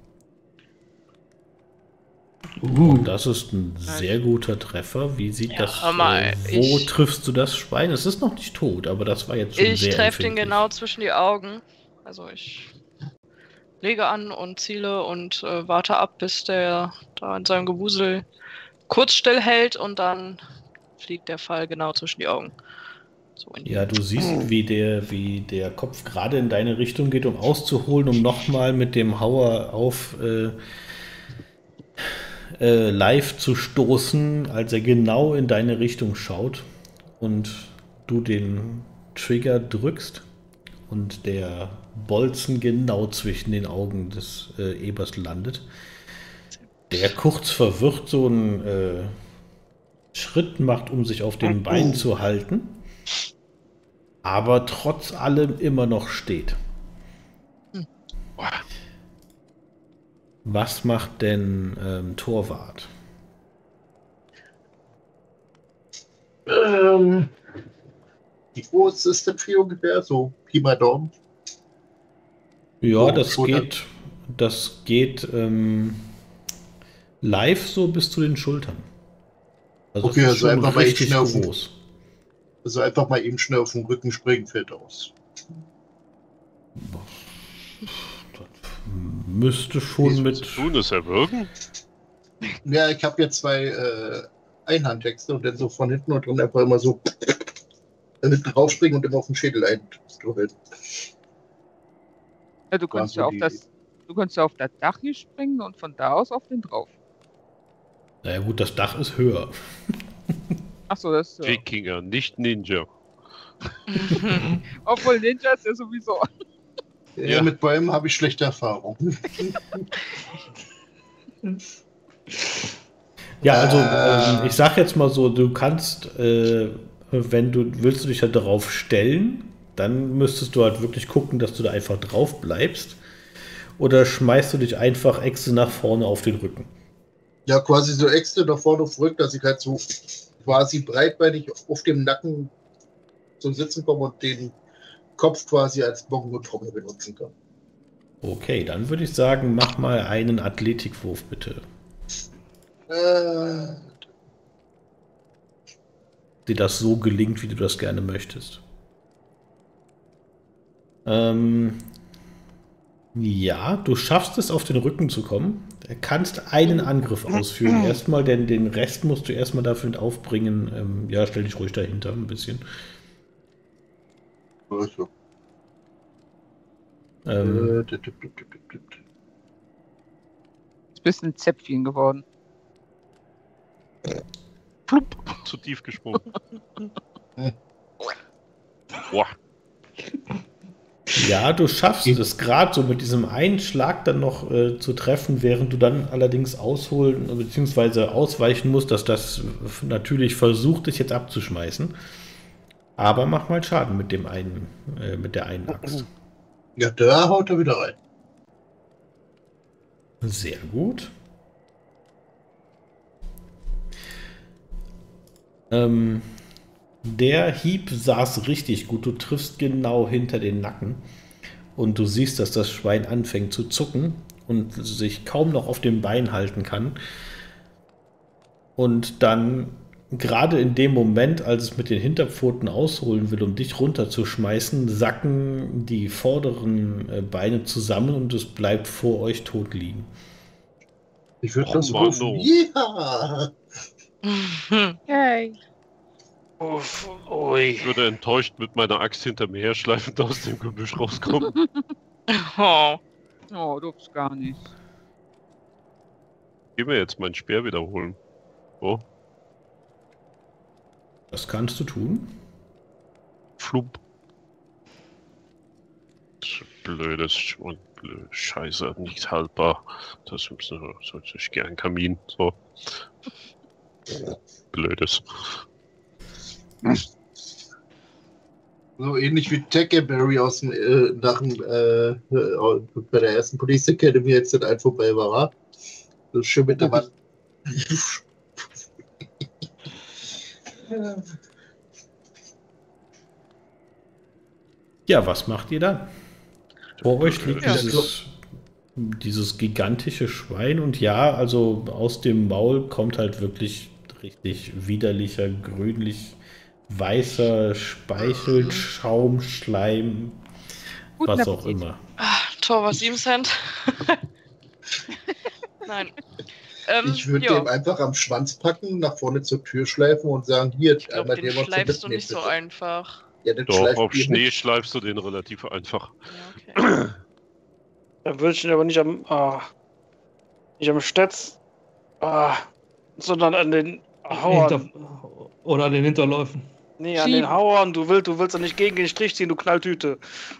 Und das ist ein sehr guter Treffer. Wie sieht Ja, das? hör mal, äh, wo ich- triffst du das Schwein? Es ist noch nicht tot, aber das war jetzt schon Ich sehr treffe den empfindlich. genau zwischen die Augen. Also ich lege an und ziele und äh, warte ab, bis der da in seinem Gewusel kurz stillhält und dann fliegt der Pfeil genau zwischen die Augen. So in die Ja, du siehst, wie der, wie der Kopf gerade in deine Richtung geht, um auszuholen, um nochmal mit dem Hauer auf äh, äh, live zu stoßen, als er genau in deine Richtung schaut und du den Trigger drückst und der Bolzen genau zwischen den Augen des äh, Ebers landet. Der kurz verwirrt so einen äh, Schritt macht, um sich auf den Beinen zu halten, aber trotz allem immer noch steht. Was macht denn ähm, Torwart? Ähm, wie groß ist das Vieh ungefähr? So Pi mal Daumen. Ja, So, das Schultern. geht, das geht ähm, live so bis zu den Schultern. Also Okay, das ist also schon einfach mal eben richtig schnell auf den- groß. Also einfach mal eben schnell auf den Rücken springen, fällt aus. Müsste schon mit. Tun es erwürgen? Ja, ich habe jetzt zwei äh, Einhandtexte und dann so von hinten und drin einfach immer so hinten draufspringen und immer auf den Schädel einstrubbeln. Ja, du kannst so ja auf die das, du kannst ja auf das Dach hier springen und von da aus auf den drauf. Naja gut, das Dach ist höher. Achso, das ist ja. Wikinger, nicht Ninja. Obwohl Ninja ist ja sowieso. Ja, Ja. mit Bäumen habe ich schlechte Erfahrungen. Ja, also Ah. ähm, ich sag jetzt mal so, du kannst, äh, wenn du willst du dich halt darauf stellen, dann müsstest du halt wirklich gucken, dass du da einfach drauf bleibst. Oder schmeißt du dich einfach Echse nach vorne auf den Rücken? Ja, quasi so extra nach vorne auf den Rücken, dass ich halt so quasi breitbeinig auf dem Nacken zum Sitzen komme und den Kopf quasi als Bongo-Trommel benutzen kann. Okay, dann würde ich sagen, mach mal einen Athletikwurf bitte. Äh, Dir das so gelingt, wie du das gerne möchtest. Ähm, ja, du schaffst es, auf den Rücken zu kommen. Du kannst einen Angriff ausführen. Erstmal, denn den Rest musst du erstmal dafür mit aufbringen. Ähm, ja, stell dich ruhig dahinter ein bisschen. also, Ähm, äh, tip, tip, tip, tip, tip, tip. Ist ein bisschen Zäpfchen geworden. Plupp, zu tief gesprungen. Boah, ja, du schaffst es gerade so mit diesem einen Schlag dann noch äh, zu treffen, während du dann allerdings ausholen bzw. ausweichen musst, dass das natürlich versucht, dich jetzt abzuschmeißen. Aber mach mal Schaden mit dem einen, äh, mit der einen Axt. Ja, da haut er wieder rein. Sehr gut. Ähm, der Hieb saß richtig gut. Du triffst genau hinter den Nacken. Und du siehst, dass das Schwein anfängt zu zucken und sich kaum noch auf dem Bein halten kann. Und dann, gerade in dem Moment, als es mit den Hinterpfoten ausholen will, um dich runterzuschmeißen, sacken die vorderen äh, Beine zusammen und es bleibt vor euch tot liegen. Ich würde Oh, das Mann, rufen. oh. Ja! Yay. Uff, ui. ich würde enttäuscht mit meiner Axt hinter mir herschleifend aus dem Gebüsch rauskommen. Oh. Oh, du bist gar nicht. Geh mir jetzt meinen Speer wiederholen. Oh, Das kannst du tun. flup. Blödes Sch- und blöde Scheiße, nicht haltbar. Das ist so, so ich gern Kamin. So. Blödes. So ähnlich wie Tackleberry aus dem äh, nach dem, äh, äh, bei der ersten Police Academy, jetzt das ein vorbei war. So schön mit der Wand. Ja, was macht ihr dann? Vor euch liegt Ja. dieses, dieses gigantische Schwein und ja, also aus dem Maul kommt halt wirklich richtig widerlicher, grünlich weißer Speichel, Schaum, Schleim, Guten was auch Appetit. immer. Ah, Torwart sieben Cent. Nein. Ähm, Ich würde ja. dem einfach am Schwanz packen, nach vorne zur Tür schleifen und sagen, hier, Ich glaube, einmal den der was zum schleifst du Mitnehmen, nicht so bitte. einfach. Ja, den Doch, schleift auf ihr Schnee mit. schleifst du den relativ einfach. Ja, okay. Dann würde ich ihn aber nicht am, ah, nicht am Stetz, ah, sondern an den Hauern. Hinter oder an den Hinterläufen. Nee, an Schieben. den Hauern. Du willst, du willst doch nicht gegen den Strich ziehen, du Knalltüte.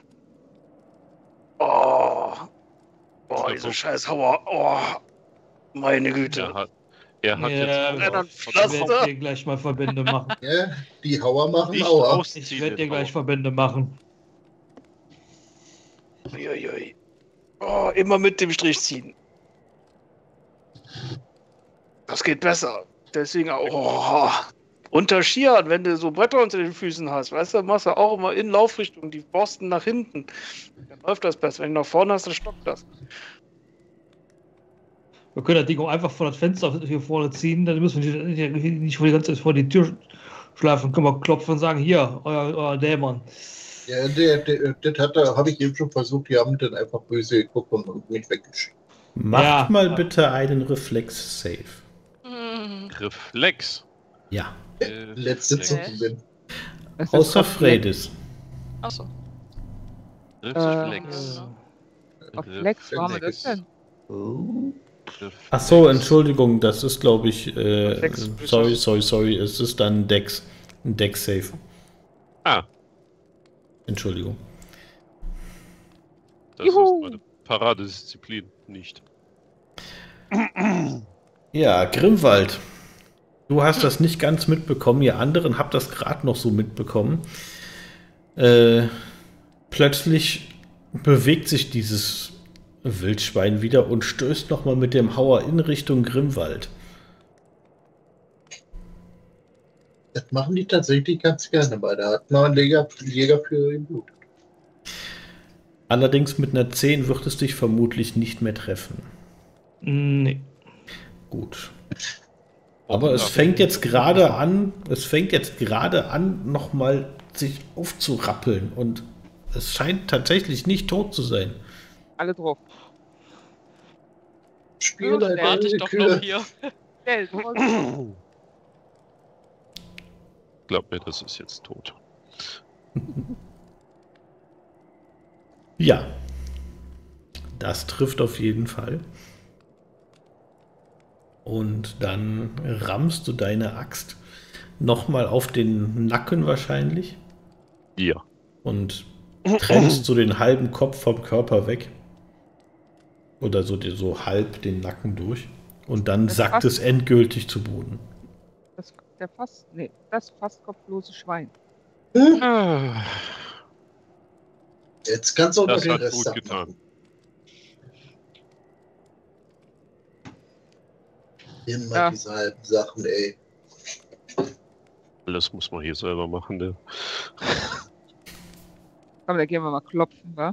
Oh. Oh, diese scheiß Hauer. Oh. Meine Güte. Er hat, er hat Ja, jetzt Renner auf- Ich werde Pflaster. dir gleich mal Verbände machen. Ja, die Hauer machen nicht Hauer. ausziehen. Ich werde dir den gleich Hauer. Verbände machen. Uiuiui. Oh, immer mit dem Strich ziehen. Das geht besser. Deswegen auch. Oh. unter Skiern, wenn du so Bretter unter den Füßen hast, weißt du, machst du auch immer in Laufrichtung die Borsten nach hinten. Dann läuft das besser. Wenn du nach vorne hast, dann stockt das. Wir können das Ding auch einfach vor das Fenster hier vorne ziehen, dann müssen wir nicht, nicht vor die ganze Zeit vor die Tür schlafen, können wir klopfen und sagen, hier, euer, euer Dämon. Ja, der, der, das hat, habe ich eben schon versucht, die haben dann einfach böse geguckt und mich weggeschickt. Macht Ja. mal bitte einen Reflex-Save. Hm. Reflex. Ja. Äh, Letzte Reflex. zu gewinnen. Es ist Außer Reflex- Fredis. Achso. Reflex. Auf Flex, wo haben wir das denn? Reflex. Ach so, Entschuldigung, das ist glaube ich, äh, Dex. sorry, sorry, sorry, es ist dann Dex. Ein Dex-Save. Ah, Entschuldigung. das Juhu. ist meine Paradedisziplin nicht. Ja, Grimwald. Du hast das nicht ganz mitbekommen, ihr anderen habt das gerade noch so mitbekommen. Äh, plötzlich bewegt sich dieses Wildschwein wieder und stößt nochmal mit dem Hauer in Richtung Grimwald. Das machen die tatsächlich ganz gerne, weil da hat man einen Jäger, Jäger für im Blut. Allerdings mit einer zehn wird es dich vermutlich nicht mehr treffen. Nee. Gut. Aber es Ja. fängt jetzt gerade an, es fängt jetzt gerade an, nochmal sich aufzurappeln und es scheint tatsächlich nicht tot zu sein. Alle drauf. Spielleiter, Warte ich doch Kühe. noch hier. Schnell, voll. Glaub mir, das ist jetzt tot. Ja, das trifft auf jeden Fall. Und dann rammst du deine Axt nochmal auf den Nacken wahrscheinlich Ja. und trennst so den halben Kopf vom Körper weg. Oder so, die- so halb den Nacken durch. Und dann Das sackt passt. es endgültig zu Boden. Das, der fast, nee, das fast kopflose Schwein. Ah, Jetzt kannst du auch noch Das den hat Rest gut getan. abmachen. Immer Ja. diese halben Sachen, ey. Alles muss man hier selber machen, ne? Komm, da gehen wir mal klopfen, wa?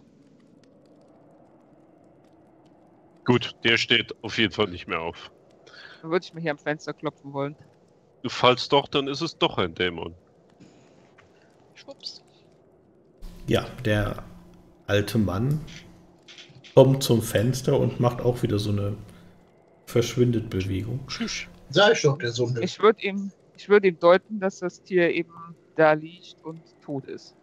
Gut, der steht auf jeden Fall nicht mehr auf. Dann würde ich mir hier am Fenster klopfen wollen. Du fallst doch, dann ist es doch ein Dämon. Schwupps. Ja, der alte Mann kommt zum Fenster und macht auch wieder so eine Verschwindet-Bewegung. Tschüss. Sag ich doch, der Sohn. Ich würde ihm, ich würde ihm deuten, dass das Tier eben da liegt und tot ist.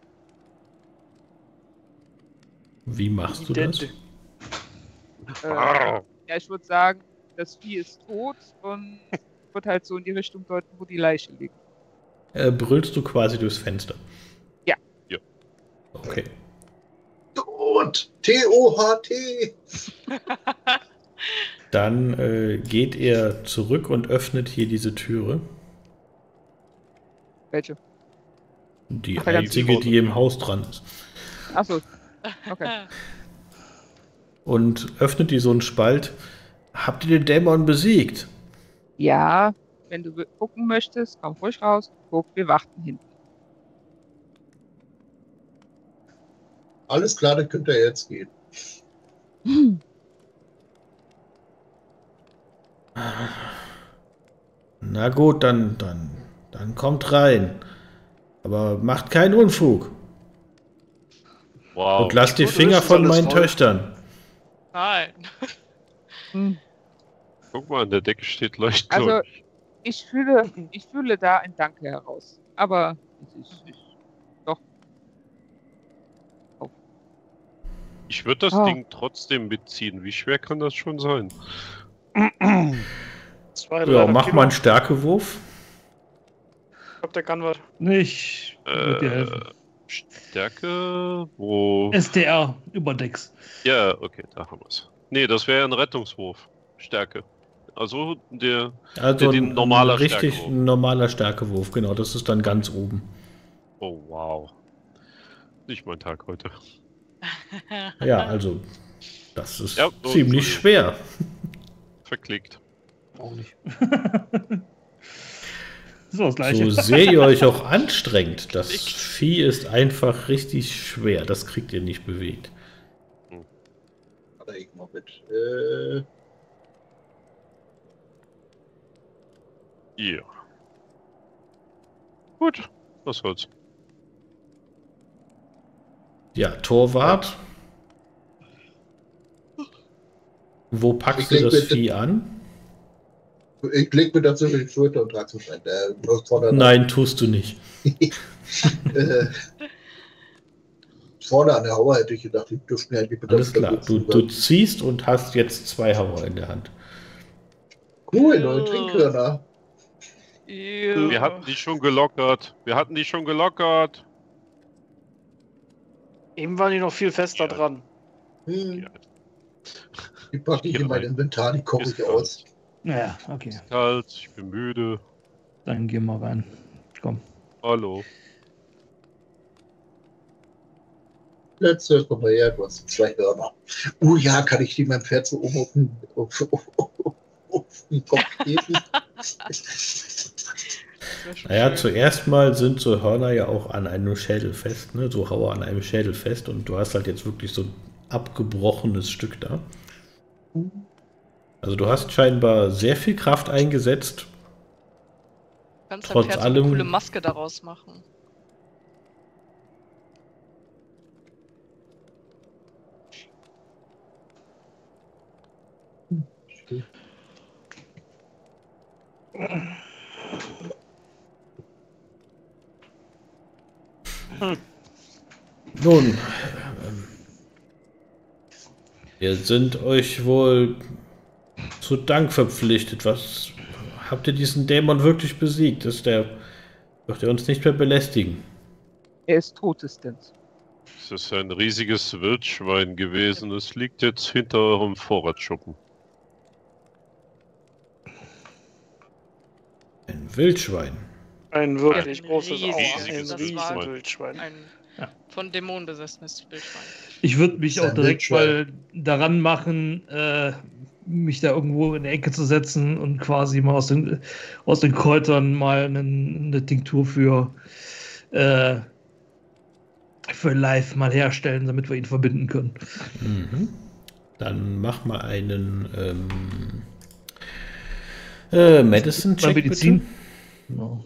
Wie machst du das? Äh, ja, ich würde sagen, das Vieh ist tot und wird halt so in die Richtung deuten, wo die Leiche liegt. Äh, brüllst du quasi durchs Fenster? Ja. Ja. Okay. Tot! T O H T! Dann äh, geht er zurück und öffnet hier diese Türe. Welche? Die Ach, der ganz einzige, große. die im Haus dran ist. Achso. Okay. Und öffnet die so einen Spalt. Habt ihr den Dämon besiegt? Ja, wenn du gucken möchtest, komm ruhig raus. Guck, wir warten hinten. Alles klar, dann könnt ihr jetzt gehen. Na gut, dann, dann, dann kommt rein. Aber macht keinen Unfug. Wow. Und lasst die gut, Finger das ist von alles meinen voll. Töchtern. Nein. Hm. Guck mal, an der Decke steht Leuchtturm. Also, ich fühle, ich fühle da ein Danke heraus. Aber es ist doch. Ich würde das Oh. Ding trotzdem mitziehen. Wie schwer kann das schon sein? Zwei, Ja, dreihundert mach Kilo. mal einen Stärkewurf. Ich glaube, der kann was. Ich würde dir helfen. Äh, Stärke? Wo? S D R über Dex. Ja, okay, da haben wir es. Nee, das wäre ein Rettungswurf. Stärke. Also der. Also Ja, die ein, normaler ein richtig Stärkewurf. ein normaler Stärkewurf, genau. Das ist dann ganz oben. Oh wow. Nicht mein Tag heute. Ja, also das ist Ja, so, ziemlich so. schwer. Verklickt. Auch nicht. ist doch das Gleiche. So sehr ihr euch auch anstrengt, das Vieh ist einfach richtig schwer. Das kriegt ihr nicht bewegt. Warte ich mal mit. Äh, Ja. Gut, was soll's. Ja, Torwart. Wo packst Ich du leg das mit- Vieh an? ich leg mir dazu die Schulter und trage zum Schein. Der läuft vorne, Nein, tust du nicht. äh, vorne an der Hauer hätte ich gedacht, die dürften ja nicht mit Alles klar. der Du, du ziehst und hast jetzt zwei Hauer in der Hand. Cool, neue Trinkhörner. Ew. Wir hatten die schon gelockert. Wir hatten die schon gelockert. Eben waren die noch viel fester Ja. dran. Hm. Ja. Die packe ich in mein Inventar, die koche Ist ich aus. Naja, okay. Kalt, ich bin müde. Dann gehen wir rein. Komm. Hallo. Letztes, komm mal her, du hast zwei Hörner. Oh ja, kann ich die meinem Pferd so oben auf den, auf, auf, auf, auf den Kopf geben? Naja, zuerst mal sind so Hörner ja auch an einem Schädel fest, ne? So Hauer an einem Schädel fest und du hast halt jetzt wirklich so ein abgebrochenes Stück da. Also du hast scheinbar sehr viel Kraft eingesetzt. Kannst trotz dein Pferd so eine allem- coole Maske daraus machen. Nun, ähm, wir sind euch wohl zu Dank verpflichtet. Was habt ihr diesen Dämon wirklich besiegt? Ist der, wird er uns nicht mehr belästigen? Er ist totestens. Es ist ein riesiges Wildschwein gewesen. Es liegt jetzt hinter eurem Vorratsschuppen. Ein Wildschwein. Ein wirklich Ein großes riesiges, Auer, ein das riesen war- Wildschwein. Ein Ja. von Dämonen besessenes Wildschwein. Ich würde mich Das ist auch ein direkt Wildschwein. mal daran machen, äh, mich da irgendwo in die Ecke zu setzen und quasi mal aus den, aus den Kräutern mal einen, eine Tinktur für, äh, für live mal herstellen, damit wir ihn verbinden können. Mhm. Dann mach mal einen ähm, äh, Medicine Mal Check Medizin. bitte. Genau.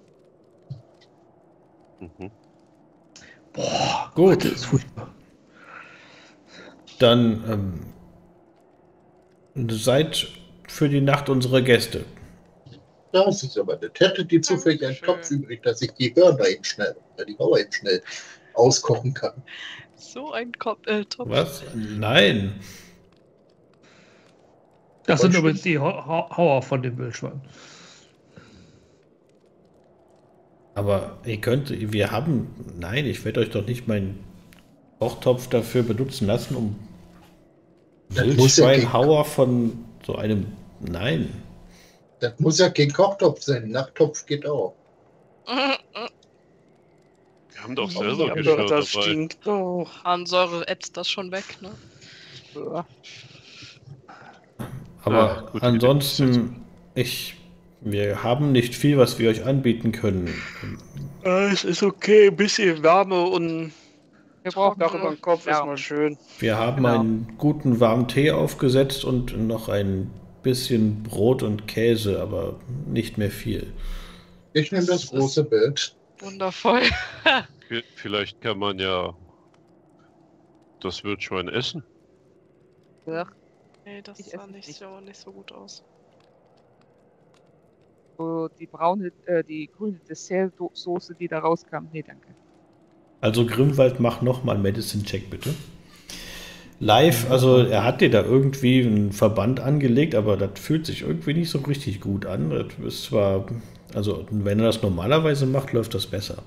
Mhm. Boah, Gut. das ist furchtbar. Dann ähm, seid für die Nacht unsere Gäste. Das ist aber nett. Hätte die zufällig einen Dankeschön. Topf übrig, dass ich die Hörner eben schnell, oder die Hauer eben schnell auskochen kann. So ein Kopf, äh, Topf. Was? Nein. Das sind Voll übrigens die Hau- Hau- Hauer von dem Wildschwein. Aber ihr könnt, wir haben, nein, ich werde euch doch nicht meinen Kochtopf dafür benutzen lassen, um Das muss ja Wildschweinhauer von so einem, nein. Das muss ja kein Kochtopf sein. Nachttopf geht auch. Wir haben doch Oh, selber ja, Geschirr das dabei. stinkt doch. Harnsäure ätzt das schon weg, ne? Ja. Aber Ja, gute Idee. ansonsten, ich, wir haben nicht viel, was wir euch anbieten können. Äh, Es ist okay, ein bisschen Wärme und Wir brauchen Dach über den Kopf ist Ja. mal schön. Wir haben Genau. einen guten warmen Tee aufgesetzt und noch ein bisschen Brot und Käse, aber nicht mehr viel. Ich nehme das Das große Bild. Wundervoll. V- Vielleicht kann man ja das Wildschwein essen. Ja, Nee, das Ich sah esse nicht nicht. so, nicht so gut aus. so die braune, äh, die grüne Dessertsoße, die da rauskam. Nee, danke. Also Grimwald, mach nochmal Medicine-Check bitte. Live, also er hat dir da irgendwie einen Verband angelegt, aber das fühlt sich irgendwie nicht so richtig gut an. Das ist zwar, also wenn er das normalerweise macht, läuft das besser.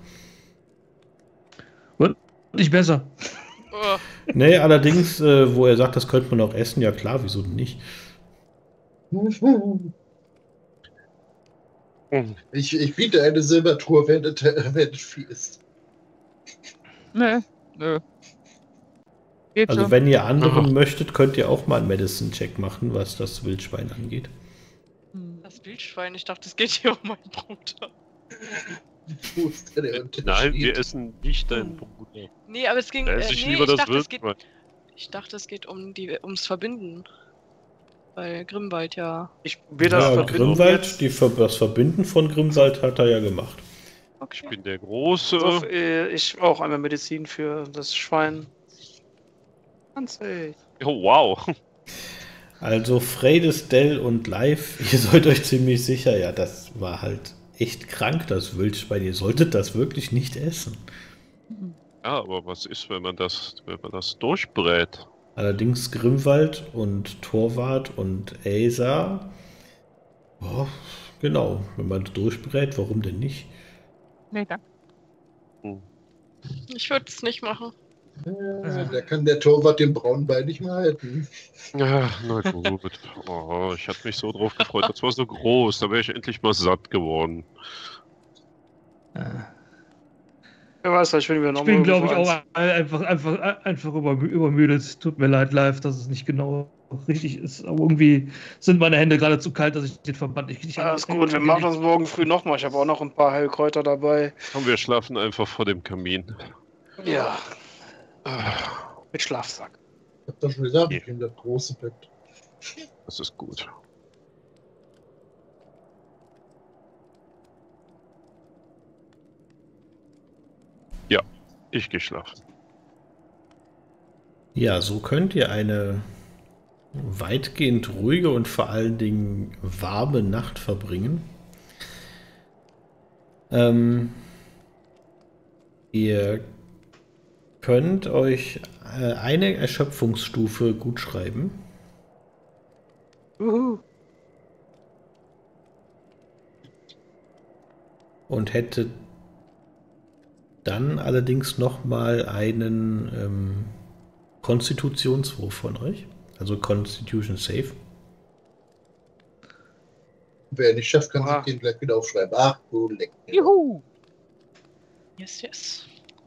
Nicht besser. Oh, Nee, allerdings, äh, wo er sagt, das könnte man auch essen, ja klar, wieso denn nicht? Ich, ich biete eine Silbertruhe, wenn es wenn es viel ist. Nö, nö. Geht Also schon. wenn ihr anderen Aha. möchtet, könnt ihr auch mal einen Medicine-Check machen, was das Wildschwein angeht. Hm. das Wildschwein, ich dachte, es geht hier um meinen Bruder. Wo ist da der Unterschied? Nein, wir essen nicht deinen Bruder. Nee, aber es ging. Da Äh, esse ich nee, lieber ich, das dachte, es geht, Wildschwein. ich dachte, es geht um die ums Verbinden. Weil Grimwald ja. Ich probiere das Ja, Verbinden Grimwald, jetzt. die, Ver- das Verbinden von Grimwald hat er ja gemacht. Ich Okay. bin der Große. So, äh, ich auch einmal Medizin für das Schwein. zwanzig. Oh, wow. Also Freydes, Dell und Live, ihr seid euch ziemlich sicher, ja, das war halt echt krank, das Wildschwein. Ihr solltet das wirklich nicht essen. Ja, aber was ist, wenn man das, wenn man das durchbrät? Allerdings Grimwald und Torwart und Aesa, oh, genau, wenn man durchbrät, warum denn nicht? Nee, danke. Ich würde es nicht machen. Ja, da kann der Torwart den braunen Bein nicht mehr halten. Ja, na gut. Oh, ich hatte mich so drauf gefreut. Das war so groß. Da wäre ich endlich mal satt geworden. Äh, Wer weiß, ich bin wieder Ich nochmal. bin, glaube ich, auch einfach, einfach, einfach über, übermüdet. Tut mir leid, live, dass es nicht genau richtig ist. Aber irgendwie sind meine Hände gerade zu kalt, dass ich den Verband nicht richtig Alles gut, wir machen das morgen früh nochmal. Ich habe auch noch ein paar Heilkräuter dabei. Und wir schlafen einfach vor dem Kamin. Ja, Ah, mit Schlafsack. Ich hab doch schon gesagt, ich nehme das große Bett. das ist gut. Ja, ich gehe schlafen. Ja, so könnt ihr eine weitgehend ruhige und vor allen Dingen warme Nacht verbringen. Ähm, ihr könnt euch äh, eine Erschöpfungsstufe gut schreiben. Uhu. Und hättet dann allerdings nochmal einen ähm, Konstitutionswurf von euch. Also Constitution Save. Wer nicht schafft, kann Oha. sich den gleich wieder aufschreiben. Ach, du leck. Juhu! Yes, yes.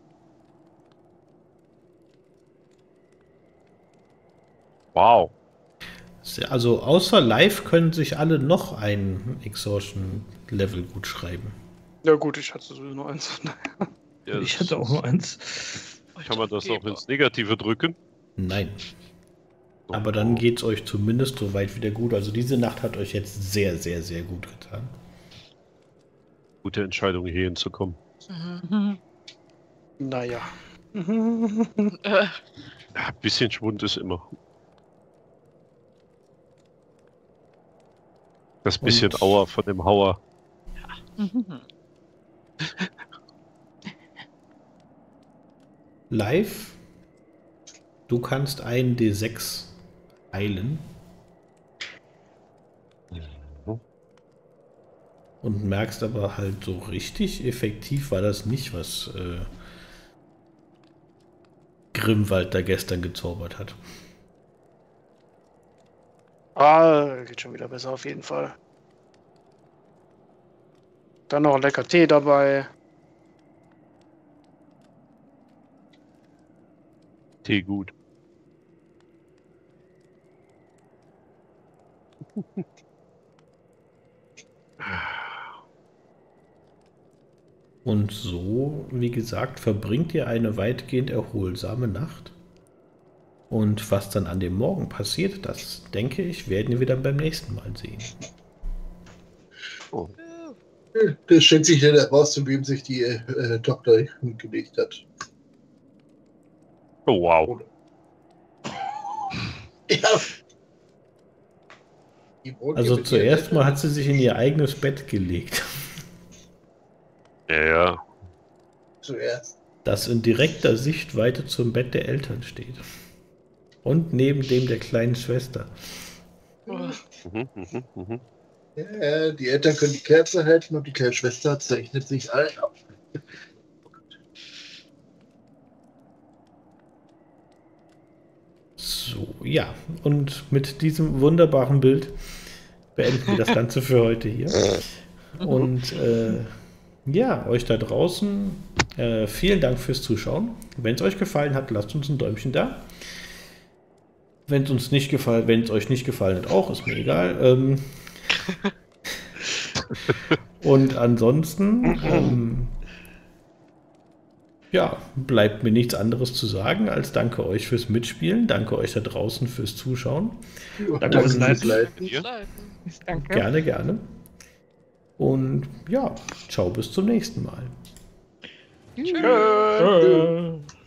Wow. Sehr- Also außer Live können sich alle noch ein Exhaustion-Level gut schreiben. Ja gut, ich hatte sowieso nur eins. Ja, Ich das- hatte auch nur eins. Kann man das auch Geber. ins Negative drücken? Nein. Aber dann geht es euch zumindest so weit wieder gut. Also diese Nacht hat euch jetzt sehr, sehr, sehr gut getan. Gute Entscheidung, hier hinzukommen. Mhm. Naja. Äh, Ja, ein bisschen Schwund ist immer. Das bisschen Und- Auer von dem Hauer. Live, du kannst einen D sechs heilen und merkst aber halt so richtig effektiv war das nicht, was äh, Grimwald da gestern gezaubert hat. Ah, geht schon wieder besser auf jeden Fall. Dann noch ein lecker Tee dabei. Tee gut. Und so, wie gesagt, verbringt ihr eine weitgehend erholsame Nacht. Und was dann an dem Morgen passiert, das denke ich, werden wir dann beim nächsten Mal sehen. Oh. Das stellt sich dann heraus, zu wem sich die äh, Tochter gelegt hat. Oh, wow. Ja. Die wohnt Also hier mit zuerst ihren mal hat sie sich in ihr eigenes Bett gelegt, Ja, ja. Zuerst. das in direkter Sichtweite zum Bett der Eltern steht. Und neben dem der kleinen Schwester. Mhm, mhm, mhm. Ja, die Eltern können die Kerze halten und die kleine Schwester zeichnet sich ein. So, ja. Und mit diesem wunderbaren Bild beenden wir das Ganze für heute hier. Und äh, ja, euch da draußen, äh, vielen Dank fürs Zuschauen. Wenn es euch gefallen hat, lasst uns ein Däumchen da. Wenn es uns nicht gefallen, wenn es euch nicht gefallen hat, auch, ist mir egal. Ähm, Und ansonsten, ähm, ja, bleibt mir nichts anderes zu sagen, als danke euch fürs Mitspielen, danke euch da draußen fürs Zuschauen. Danke fürs Leiten. Leiten. Ja. Danke. Gerne, gerne. Und ja, ciao, bis zum nächsten Mal. Tschüss. Äh.